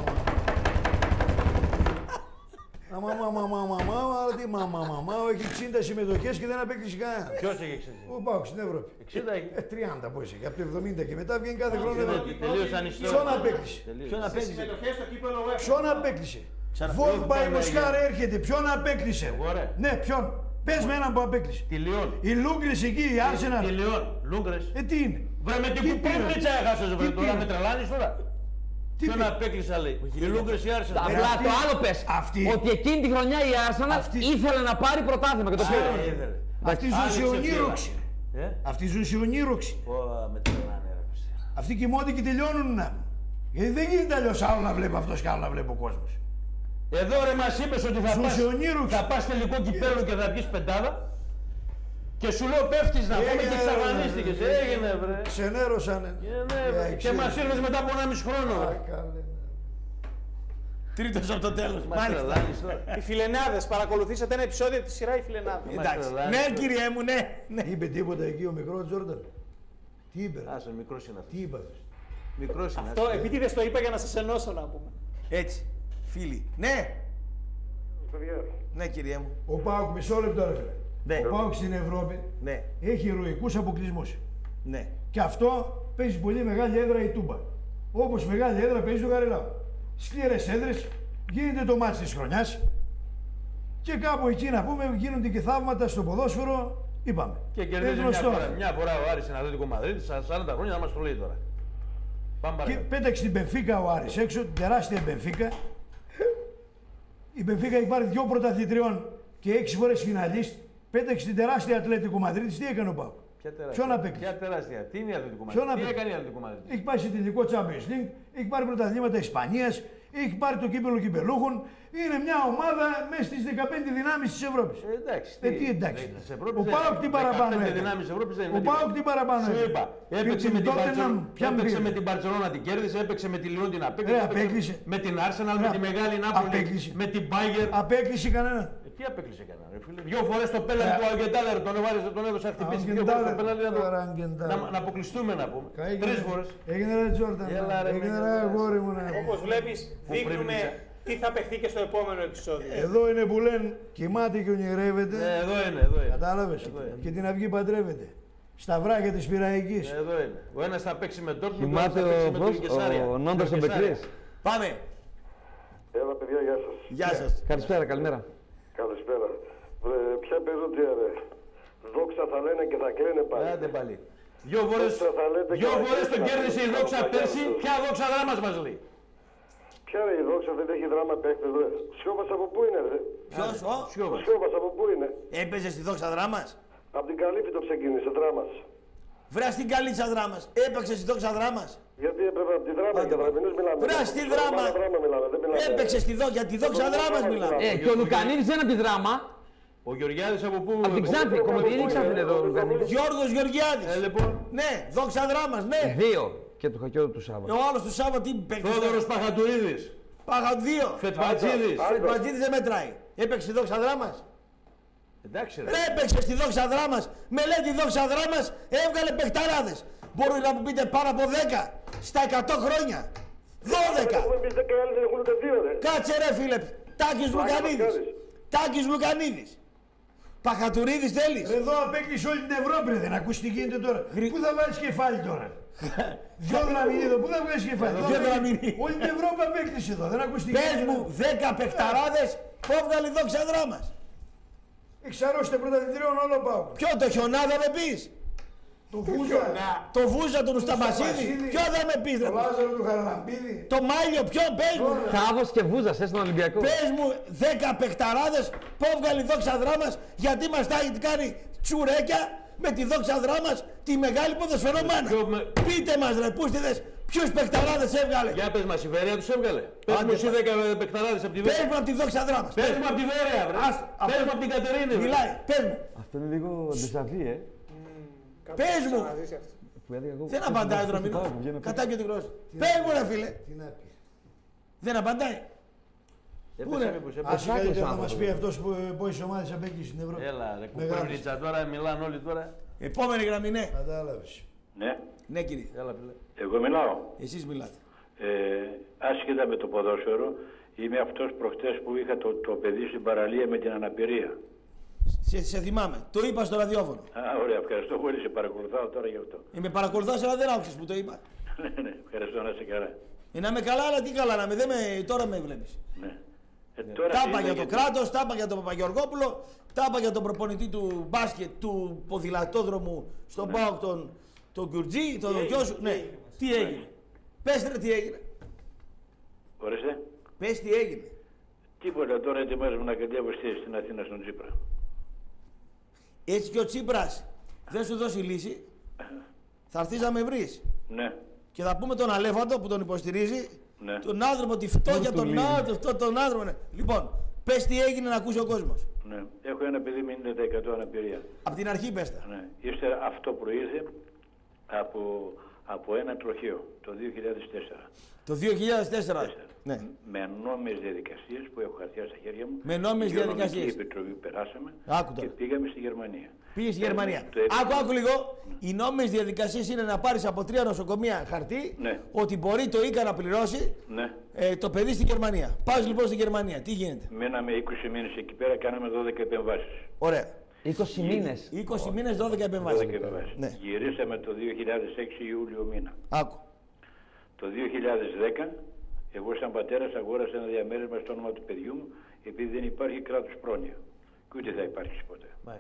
Αλλά τι μαμά, έχει 60 συμμετοχές και δεν απέκλεισε κανένα. Ποιος έχει 60? Ο ΠΑΟΚ στην Ευρώπη. 60 30 πώς έχει, από το 70 και μετά βγαίνει κάθε χρόνο. Τελείωσαν οι Ποιον απέκλεισε? Ποιον απέκλεισε? Βόλπα η Μοσχάρα έρχεται, ποιον απέκλεισε? Ναι, ποιον? Πες με έναν που απέκλεισε. Τη Λιόν. Η Λούγκρες εκεί, η Arsenal. Τη Λιόν. Λούγκρες. Τι είναι? Βρε με την κουπρίμνιτσα έχασες βρε τώρα, με τρελάνεις τώρα. Ποιον απέκλεισα λέει. Η Λούγκρες η Arsenal. Απλά το άλλο πες. Ότι εκείνη τη χρονιά η Arsenal ήθελε να πάρει πρωτάθλημα και το πήρε. Αυτή ζούσε ονείροξη. Αυτή ζούσε ονείροξη. Με τρελάνε ρε. Αυτοί κοιμώνται και τελειώνουν να. Γιατί δεν γίνεται αλλιώς άλλο να βλέπει αυτός και άλλο να βλέπει ο κόσμος. Εδώ ρε μας είπες ότι θα πας τελικό κυπέλλου και θα βγεις πεντάδα και σου λέω πέφτεις να πούμε και εξαφανίστηκες. Έγινε βρε. Ξενέρωσανε. Και μας ήρθες μετά από 1,5 χρόνο. Τρίτος από το τέλος. Οι Φιλενάδες, παρακολουθήσατε ένα επεισόδιο από τη σειρά Οι Φιλενάδες. Εντάξει. Ναι κύριε μου, ναι. Είπε τίποτα εκεί ο μικρός Τζόρνταν? Τι είπε? Άσε μικρός είναι αυτός. Τι είπε? Μικρός είναι. Αυτό επίτηδες το είπα για να σας ενώσω να πούμε. Έτσι. Φίλοι. Ναι. Ναι κύριε μου. Ο ΠΑΟΚ, μισό λεπτό ρε φίλε. Ναι. Ο ΠΑΟΚ στην Ευρώπη έχει ηρωικούς αποκλεισμούς. Ναι. Και αυτό παίζει πολύ μεγάλη έδρα η Τούμπα. Όπως μεγάλη έδρα παίζει το Γαριλάου. Σκληρές έδρες, γίνεται το μάτς της χρονιάς και κάπου εκεί να πούμε γίνονται και θαύματα στο ποδόσφαιρο Είπαμε. Και κερδίζει μια φορά ο Άρης στην Ατλέτικο Μαδρίτη, 40 χρόνια θα μας το λέει τώρα. Πάμε και πέταξε την Μπενφίκα ο Άρης έξω, την τεράστια Μπενφίκα. Η Μπενφίκα έχει πάρει 2 πρωταθλητριών και 6 φορές φιναλίστ. Πέταξε την τεράστια Ατλέτικο Μαδρίτης. Τι έκανε ο ΠΑΟΚ? Ποιον απέκλεισε? Ποια τεράστια? Τι είναι η Ατλέτικο Μαδρίτη? Τι έκανε η Ατλέτικο Μαδρίτη? Έχει πάει σε τελικό Champions League, έχει πάρει πρωταθλήματα Ισπανίας, έχει πάρει το κύπελλο κυπελούχων. Είναι μια ομάδα μέσα στις 15 δυνάμεις της Ευρώπης. Εντάξει. Τι εντάξει? Ο ΠΑΟΚ τι παραπάνω έκανε? Ο ΠΑΟΚ τι παραπάνω έκανε? Σου είπα, έπαιξε με την Μπαρτσελόνα, την κέρδισε, έπαιξε με τη Λιόν, την απέκλεισε. Με την Arsenal, με τη μεγάλη Νάπολη, με την Bayern. Απέκλεισε κανένα? Τι απέκλεισε κανένα, ρε φίλε? 2 φορές το πέναλτι του Αγκεντάλερ τον έδωσε να χτυπήσει. 2 φορές το πέναλτι να αποκλειστούμε, να πούμε. 3 φορές. Έγινε ρε Τζόρνταν. Έγινε ρε αγόρι μου. Όπως βλέπεις, δείχνουμε τι θα παιχθεί και στο επόμενο επεισόδιο. Εδώ είναι που λένε κοιμάται και ονειρεύεται. Εδώ είναι. Κατάλαβες? Και την αυγή παντρεύεται. Στα βράχια της Πειραϊκής. Εδώ είναι. Ο ένας θα παίξει με Ντόρτμουντ, κοιμάται ο Νόντος ο Μπεκρής. Πάμε. Έλα παιδιά, γεια σας. Γεια σας. Καλησπέρα, καλημέρα. Καλησπέρα. Ποια περιοδία ρε? Δόξα θα λένε και θα κλαίνε πάλι. Άντε πάλι. 2 φορές τον κέρδισε η Δόξα πέρσι, ποια Δόξα δράμας μας λέει? Ποια ρε η Δόξα δεν έχει δράμα παίκτες ρε? Σιώβας από πού είναι ρε? Ποιος? Ο Σιώβας από πού είναι? Έπαιζε στη Δόξα Δράμας. Από την Καλύφη το ξεκίνησε δράμας. Βρέα στην Καλύτσα Δράμας. Έπαιξε στη Δόξα Δράμας. Γιατί έπρεπε από τη Δράμα και Δραμινούς μιλάμε. Βρέα στη Δράμα. Έπαιξε στη Δόξα, για τη Δόξα Δράμας μιλάμε. Και ο Λουκανίδης δεν είναι από τη Δράμα. Ο Γεωργιάδης από πού? Από την Ξάνθη, κομμωτήρη Ξάνθη εδώ ο Λουκανίδης. Γιώργος Γεωργιάδης. Λοιπόν. Ναι, Δόξα Δράμας, ναι. 2 και του Χακιώδου του Σάββα. Ο άλλος του Σάββα τι παίξει? Θόδωρος Παχατουρίδης. Παχατουδίο. Φετβατζίδης. Φετβατζίδης δεν μετράει. Έπαιξε στη Δόξα Δράμας. Εντάξει ρε. Έπαιξε στη Δόξα Δράμας. Με λέει τη Δόξα Δράμας έβγαλε παιχταράδες. Μπορεί να μου πείτε πάνω από 10 στα 100 χρόνια. 12. Κάτσε ρε φίλε. Τάκης Λουκανίδης. Τάκης Λουκανίδης. Παχατουρίδης θέλεις? Εδώ απέκλεισε όλη την Ευρώπη, δεν ακούς τι γίνεται τώρα. Πού θα βάλεις κεφάλι τώρα? 2 δραμινίδο, πού θα βγάλεις κεφάλι? 2 δραμινίδο. Όλη την Ευρώπη απέκλεισε εδώ, δεν ακούς τι γίνεται. Πες μου 10 παιχταράδες που έβγαλε η Δόξα Δράμας. Εξαρρώστε πρωταθλητριών όλο πάω. Ποιο το Χιονάδα με πεις? Το Βούζα. Το Βούζα του Σταμπασίδη. Ποιο δεν με πεις? Το Λάζαρο του Χαραλαμπίδη. Το Μάλιο, ποιο πες μου? Κάβος και Βούζας, στον Ολυμπιακό. Πες μου 10 παιχταράδες που έβγαλε η Δόξα Δράμας, γιατί μας τα έχει κάνει τσουρέκια με τη Δόξα Δράμας, τη μεγάλη ποδοσφαιρομάνα. Πείτε μας ρε πούστιδες, ποιους παιχταράδες έβγαλε? Για πες μας, η Βέρεια τους έβγαλε. Πες μου εσύ 10 παιχταράδες από τη Βέρεια. Πες μου από τη Δόξα Δράμας. Πες μου από τη Βέρεια, βρε. Πες μου από την Κατερίνη. Μιλάει, πες μου. Αυτό είναι λίγο ντεσαβί, Πες μου. Δεν απαντάει τώρα, μην κατά και την γλώσσα. Πες μου ρε φίλε. Δεν απαντάει. Πού είναι? Ας καλύτερα να μας πει αυτός πόσες ομάδες απέκλεισε στην Ευρώπη. Έλα ρε κουπρούλιτσα τώρα, μιλάνε όλοι τώρα. Επόμενη γραμμή, ναι. Κατάλαβες. Ναι. Ναι κύριε. Έλα φίλε. Εγώ μιλάω. Εσείς μιλάτε. Άσχετα με το ποδόσφαιρο, είμαι αυτός προχτές που είχα το παιδί στην παραλία με την αναπηρία. Σε θυμάμαι. Το είπα στο ραδιόφωνο. Ωραία, ευχαριστώ πολύ. Σε παρακολουθάω τώρα γι' αυτό. Με παρακολουθάς, αλλά δεν άκουσες που το είπα. Ναι, ευχαριστώ, να είσαι καλά. Να είμαι καλά, αλλά τι καλά να είμαι, τώρα με βλέπεις. Ναι. Τάπα για το κράτος, τάπα για τον Παπαγεωργόπουλο, τάπα για τον προπονητή του μπάσκετ του ποδηλατόδρομου στον ΠΑΟΚ, τον Γκουρτζή, τον γιο σου. Ναι, τι έγινε? Πες ρε τι έγινε. Ορίστε. Πες τι έγινε. Τίποτα, τώρα ετοιμάζομαι να κατέβω στην Αθήνα στον Τσίπρα. Έτσι και ο Τσίπρας δεν σου δώσει λύση, θα έρθεις να με βρεις. Ναι. Και θα πούμε τον Αλέφαντο που τον υποστηρίζει, ναι. Τον άνθρωπο, τη φτώχεια, τον άνθρωπο. Ναι. Λοιπόν, πες τι έγινε να ακούσει ο κόσμος. Ναι. Έχω ένα παιδί με 90% αναπηρία. Από την αρχή πες τα. Ναι. Ύστερα αυτό προήλθε από ένα τροχείο το 2004. Το 2004. Ναι. Με νόμιμες διαδικασίες που έχω χαρτιά στα χέρια μου. Με νόμιμες διαδικασίες. Στην Επιτροπή περάσαμε και πήγαμε στη Γερμανία. Πήγε στη Γερμανία. Άκου λίγο. Οι νόμιμες διαδικασίες είναι να πάρεις από 3 νοσοκομεία χαρτί, ναι. Ότι μπορεί το ΙΚΑ να πληρώσει, ναι. Το παιδί στη Γερμανία. Πας λοιπόν στη Γερμανία. Τι γίνεται? Μέναμε 20 μήνες εκεί πέρα, κάναμε 12 επεμβάσεις. Ωραία. 20 μήνες. 20 μήνες, 12 επεμβάσεις. Ναι. Γυρίσαμε το 2006 Ιούλιο μήνα. Άκου. Το 2010, εγώ σαν πατέρας αγόρασα ένα διαμέρισμα στο όνομα του παιδιού μου, επειδή δεν υπάρχει κράτος πρόνοια. Και ούτε θα υπάρξει ποτέ. Μάλιστα.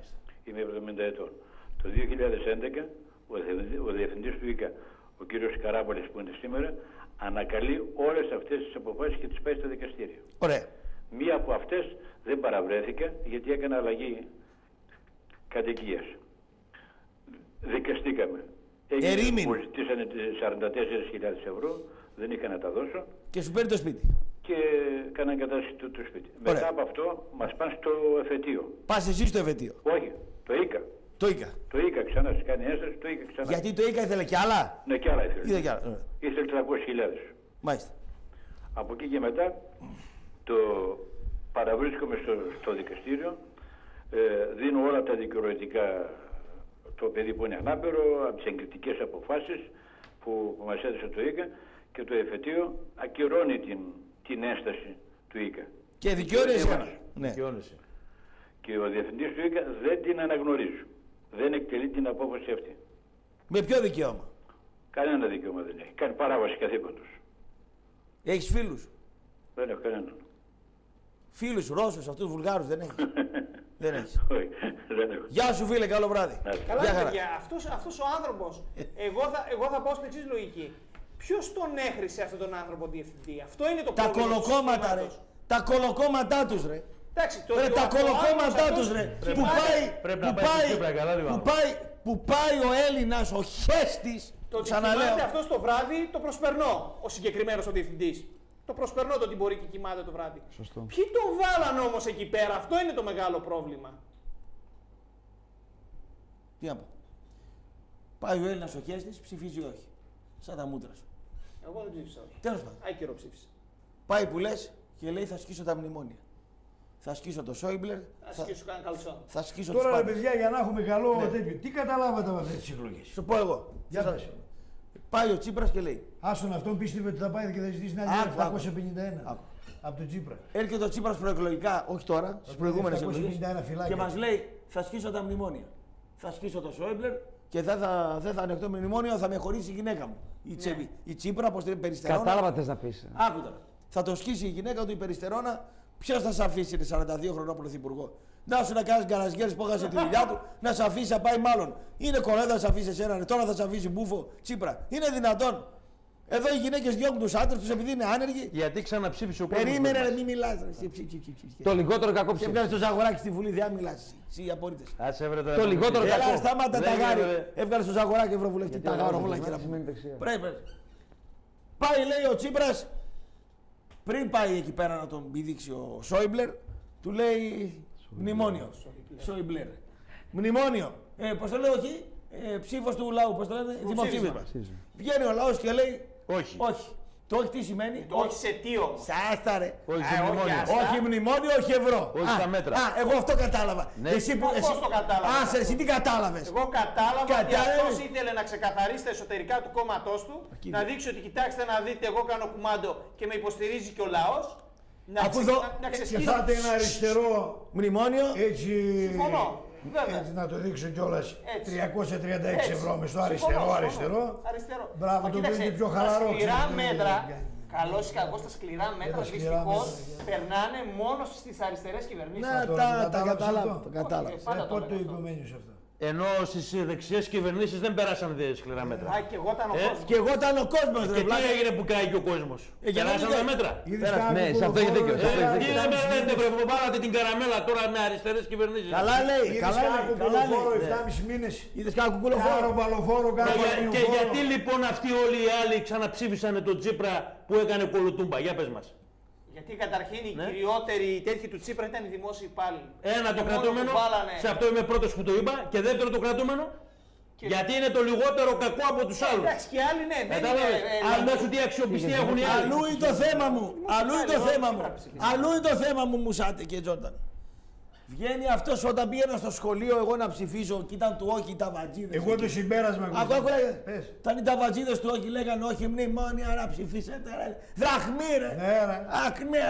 είμαι 70 ετών. Το 2011 ο διευθυντής του ΙΚΑ, ο κύριος Καράπολης που είναι σήμερα, ανακαλεί όλες αυτές τις αποφάσεις και τις πάει στο δικαστήριο. Ωραία. Μία από αυτές δεν παραβρέθηκα γιατί έκανε αλλαγή κατοικίας. Δικαστήκαμε. Μου ζητήσανε 44.000 ευρώ, δεν είχα να τα δώσω. Και σου παίρνει το σπίτι. Και κάναν κατάσταση το σπίτι. Ωραία. Μετά από αυτό μας πάνε στο εφετείο. Πας εσύ στο εφετείο. Όχι, το ΙΚΑ. Το ΙΚΑ. Το ΙΚΑ ξανά, σε κάνει ένσταση, το ΙΚΑ ξανά. Γιατί το ΙΚΑ ήθελε κι άλλα. Ναι, κι άλλα ήθελε. Ήθελε κι άλλα. Ήθελε 300.000. Μάλιστα. Από εκεί και μετά το παραβρίσκομαι στο δικαστήριο, δίνω όλα τα δικαιολογητικά, το παιδί που είναι ανάπηρο, από τις εγκριτικές αποφάσεις που μας έδωσε το ΙΚΑ, και το εφετείο ακυρώνει την ένσταση του ΙΚΑ. Και δικαιώνεσαι. Ναι. Και ο διευθυντής του ΙΚΑ δεν την αναγνωρίζει. Δεν εκτελεί την απόφαση αυτή. Με ποιο δικαίωμα? Κανένα δικαίωμα δεν έχει. Κάνει παράβαση καθήκοντος. Έχεις φίλους? Δεν έχω κανέναν. Φίλους, Ρώσους, αυτούς Βουλγάρους δεν έχεις? Δεν έχεις. Όχι, δεν έχω. Γεια σου φίλε, καλό βράδυ. Καλά παιδιά, αυτός ο άνθρωπος, εγώ θα πάω στην εξής λογική. Ποιος τον έχρισε αυτόν τον άνθρωπο διευθυντή? Αυτό είναι το πρόβλημα. Τα κολοκόμματα ρε. Τα κολοκόμματά τους ρε. Εντάξει, τα κολοκόμματά τους ρε. Που πάει ο Έλληνας, ο χέστης. Το ότι κοιμάται αυτός το βράδυ το προσπερνώ, ο συγκεκριμένος ο διευθυντής. Το προσπερνώ το ότι μπορεί και κοιμάται το βράδυ. Σωστό. Ποιοι τον βάλαν όμως εκεί πέρα? Αυτό είναι το μεγάλο πρόβλημα. Τι να πω. Πάει ο Έλληνας ο χέστης, ψηφίζει όχι. Σαν τα μούτρα σου. Εγώ δεν ψήφισα όχι. Τέλος πάντων. Άκυρο ψήφισα. Πάει που λες και λέει θα σκίσω τα μνημόνια. Θα σκίσω το Σόιμπλερ. Θα σκίσω κανένα καλσό. Θα σκίσω τώρα ρε παιδιά, για να έχουμε καλό τέτοιο. Τι καταλάβατε από αυτές τις εκλογές? Σου πω εγώ. Πάει ο Τσίπρας και λέει. Άστον αυτόν πίστευε ότι θα πάει και θα ζητήσει την άλλη 751 από τον Τσίπρα. Έρχεται ο Τσίπρας προεκλογικά, όχι τώρα, στις προηγούμενες εκλογές. Και μας λέει θα σκίσω τα μνημόνια. Θα σκίσω το Σόιμπλερ και δεν θα ανεχτώ μνημόνιο, θα με χωρίσει η γυναίκα μου. Η Τσίπρα, όπως την Περιστερώνα. Κατάλαβα θες να πεις. Άκου τώρα. Θα το σκίσει η γυναίκα του η Περιστερώνα. Ποιος θα σε αφήσει 42 χρονών πρωθυπουργό? Να σου να κάνει γκαραζιέρες που έχασε τη δουλειά του, να σε αφήσει να πάει μάλλον. Είναι κολέδα να σε αφήσει εσένα, τώρα θα σε αφήσει μπούφο Τσίπρα. Είναι δυνατόν? Εδώ οι γυναίκες διώκουν τους άντρες τους επειδή είναι άνεργοι. Γιατί ξαναψήφισε ο κόσμος? Περίμενε να μην μιλάς. Το λιγότερο κακό ψήφισμα. Έβγαλε το Ζαγοράκι στη Βουλή, δεν μιλάς. Εσύ οι απορρίτες. Το λιγότερο κακό. Έλα, σταμάτα τα γάρι. Έβγαλε το Ζαγοράκι ευρωβουλευτή. Τα γάρι, πρέπει. Πάει λέει ο Τσίπρας. Πριν πάει εκεί πέρα να τον πηδήξει ο Σόιμπλερ, του λέει μνημόνιο. Σόιμπλερ. Μνημόνιο. Πώς το λέω εκεί, ψήφος του λαού, πώς το λένε, δημοψήφισμα. Βγαίνει ο λαός και λέει όχι. Το όχι τι σημαίνει? Το όχι σε τι όμως? Σάστα ρε. Όχι μνημόνιο, όχι ευρώ. Όχι στα μέτρα. Εγώ αυτό κατάλαβα. Εσύ πώς το κατάλαβες? Εσύ τι κατάλαβες? Εγώ κατάλαβα ότι αυτός ήθελε να ξεκαθαρίσει τα εσωτερικά του κόμματός του, να δείξει ότι κοιτάξτε να δείτε, εγώ κάνω κουμάντο και με υποστηρίζει και ο λαός. Να ξεσχίσει. Και θα είναι ένα αριστερό μνημόνιο. Έτσι. Συμφωνώ. Έτσι να το δείξω κιόλας. 336 ευρώ με στο αριστερό. Μπράβο, το οποίο είναι πιο χαλαρό. Σκληρά μέτρα, καλώς ή κακώς τα σκληρά μέτρα δυστυχώς περνάνε μόνο στις αριστερές κυβερνήσεις. Τα κατάλαβα. Πότε το είπε ο Μένιος αυτό? Ενώ στις δεξιές κυβερνήσεις δεν περάσαν σκληρά μέτρα. Και εγώ ήταν ο κόσμος. Και εγώ ήταν ο κόσμος. Και τι έγινε που καίγει ο κόσμος? Περάσαν τα μέτρα. Ναι, σε αυτό έχει δίκιο. Τι δεν με λέτε, βάλατε την καραμέλα τώρα με αριστερές κυβερνήσεις. Καλά λέει. Είδες κάνα κουκουλοφόρο 7,5 μήνες. Είδες κάνα κουκουλοφόρο. Κάρο παλοφόρο, κάρο παλιοφόρο. Και γιατί λοιπόν αυτοί όλοι οι άλλοι ξαναψήφισαν τον Τσίπρα που έκανε κολοτούμπα? Για πες μας. Γιατί καταρχήν οι κυριότεροι τέτοιοι του Τσίπρα ήταν οι δημόσιοι υπάλληλοι. Ένα το κρατούμενο, σε αυτό είμαι πρώτος που το είπα, και δεύτερο το κρατούμενο, γιατί είναι το λιγότερο κακό από τους άλλους. Εντάξει, και άλλοι ναι, δεν είναι. Αν σου τι αξιοπιστία έχουν οι άλλοι. Αλλού είναι το θέμα μου, αλλού είναι το θέμα μου, Μουσάτε και Τζόρνταν. Βγαίνει αυτός όταν πήγαινα στο σχολείο εγώ να ψηφίσω και ήταν του όχι οι ταβατζίδες. Εγώ το συμπέρασμα ήταν οι ταβατζίδες του όχι, λέγανε όχι μνημόνια να ψηφίσετε ρε. Δραχμή ρε. Ακμήρα.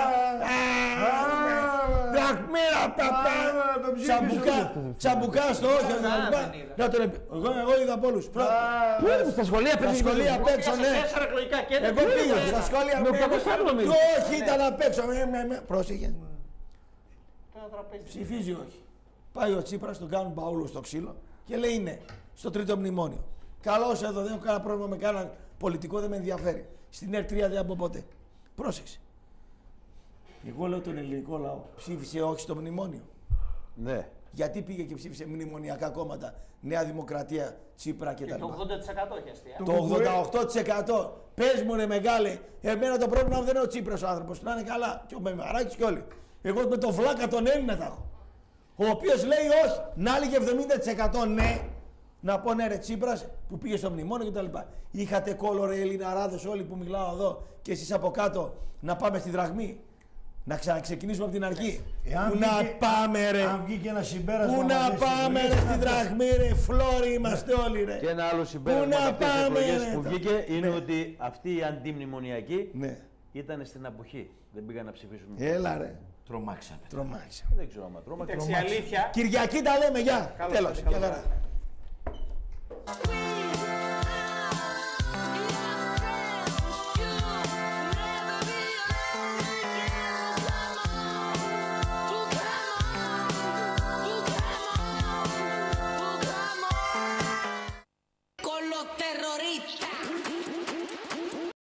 Δραχμή ρε παπά. Τσαμπουκά στο όχι. Εγώ είδα από όλους. Πού είναι στα σχολεία πέρα? Στα σχολεία απ' έξω ναι. Εγώ πήγα στα σχολεία απ' έξω. Το όχι ήταν απ' έξω. Πρόσεχε. Ψηφίζει όχι. Πάει ο Τσίπρας, τον κάνουν Παύλο στο ξύλο και λέει ναι, στο τρίτο μνημόνιο. Καλώς εδώ, δεν έχω κανένα πρόβλημα με κανέναν πολιτικό, δεν με ενδιαφέρει. Στην ΕΡΤ3 δεν από ποτέ. Πρόσεξε. Εγώ λέω τον ελληνικό λαό, ψήφισε όχι στο μνημόνιο. Ναι. Γιατί πήγε και ψήφισε μνημονιακά κόμματα, Νέα Δημοκρατία, Τσίπρα κτλ. Το 80% έχει αστεία. Το 88%. Πες μου ρε μεγάλε, εμένα το πρόβλημα μου δεν είναι ο Τσίπρας ο άνθρωπος, να είναι καλά. Και ο Μεμαράκης και όλοι. Εγώ με το βλάκα τον Έλληνα τα έχω. Ο οποίος λέει όχι, να έλεγε 70% ναι. Να πω ναι ρε Τσίπρας που πήγε στο μνημόνιο κτλ. Είχατε κόλλο ρε Ελληναράδες όλοι που μιλάω εδώ και εσείς από κάτω να πάμε στη δραχμή. Να ξαναξεκινήσουμε από την αρχή. Πού να πάμε ρε. Αν βγήκε ένα συμπέρασμα. Πού να πάμε ρε στη δραχμή ρε. Φλόροι είμαστε όλοι ρε. Και ένα άλλο συμπέρασμα από αυτές τις εκλογές που βγήκε είναι ότι αυτοί οι αντιμνημονιακοί ήταν στην αποχή. Δεν πήγαν να ψηφίσουν. Έλα ρε. Τρομάξανε. Δεν ξέρω άμα τρόμαξαν. Αλήθεια. Κυριακή τα λέμε, γεια. Τέλος. Γεια χαρά.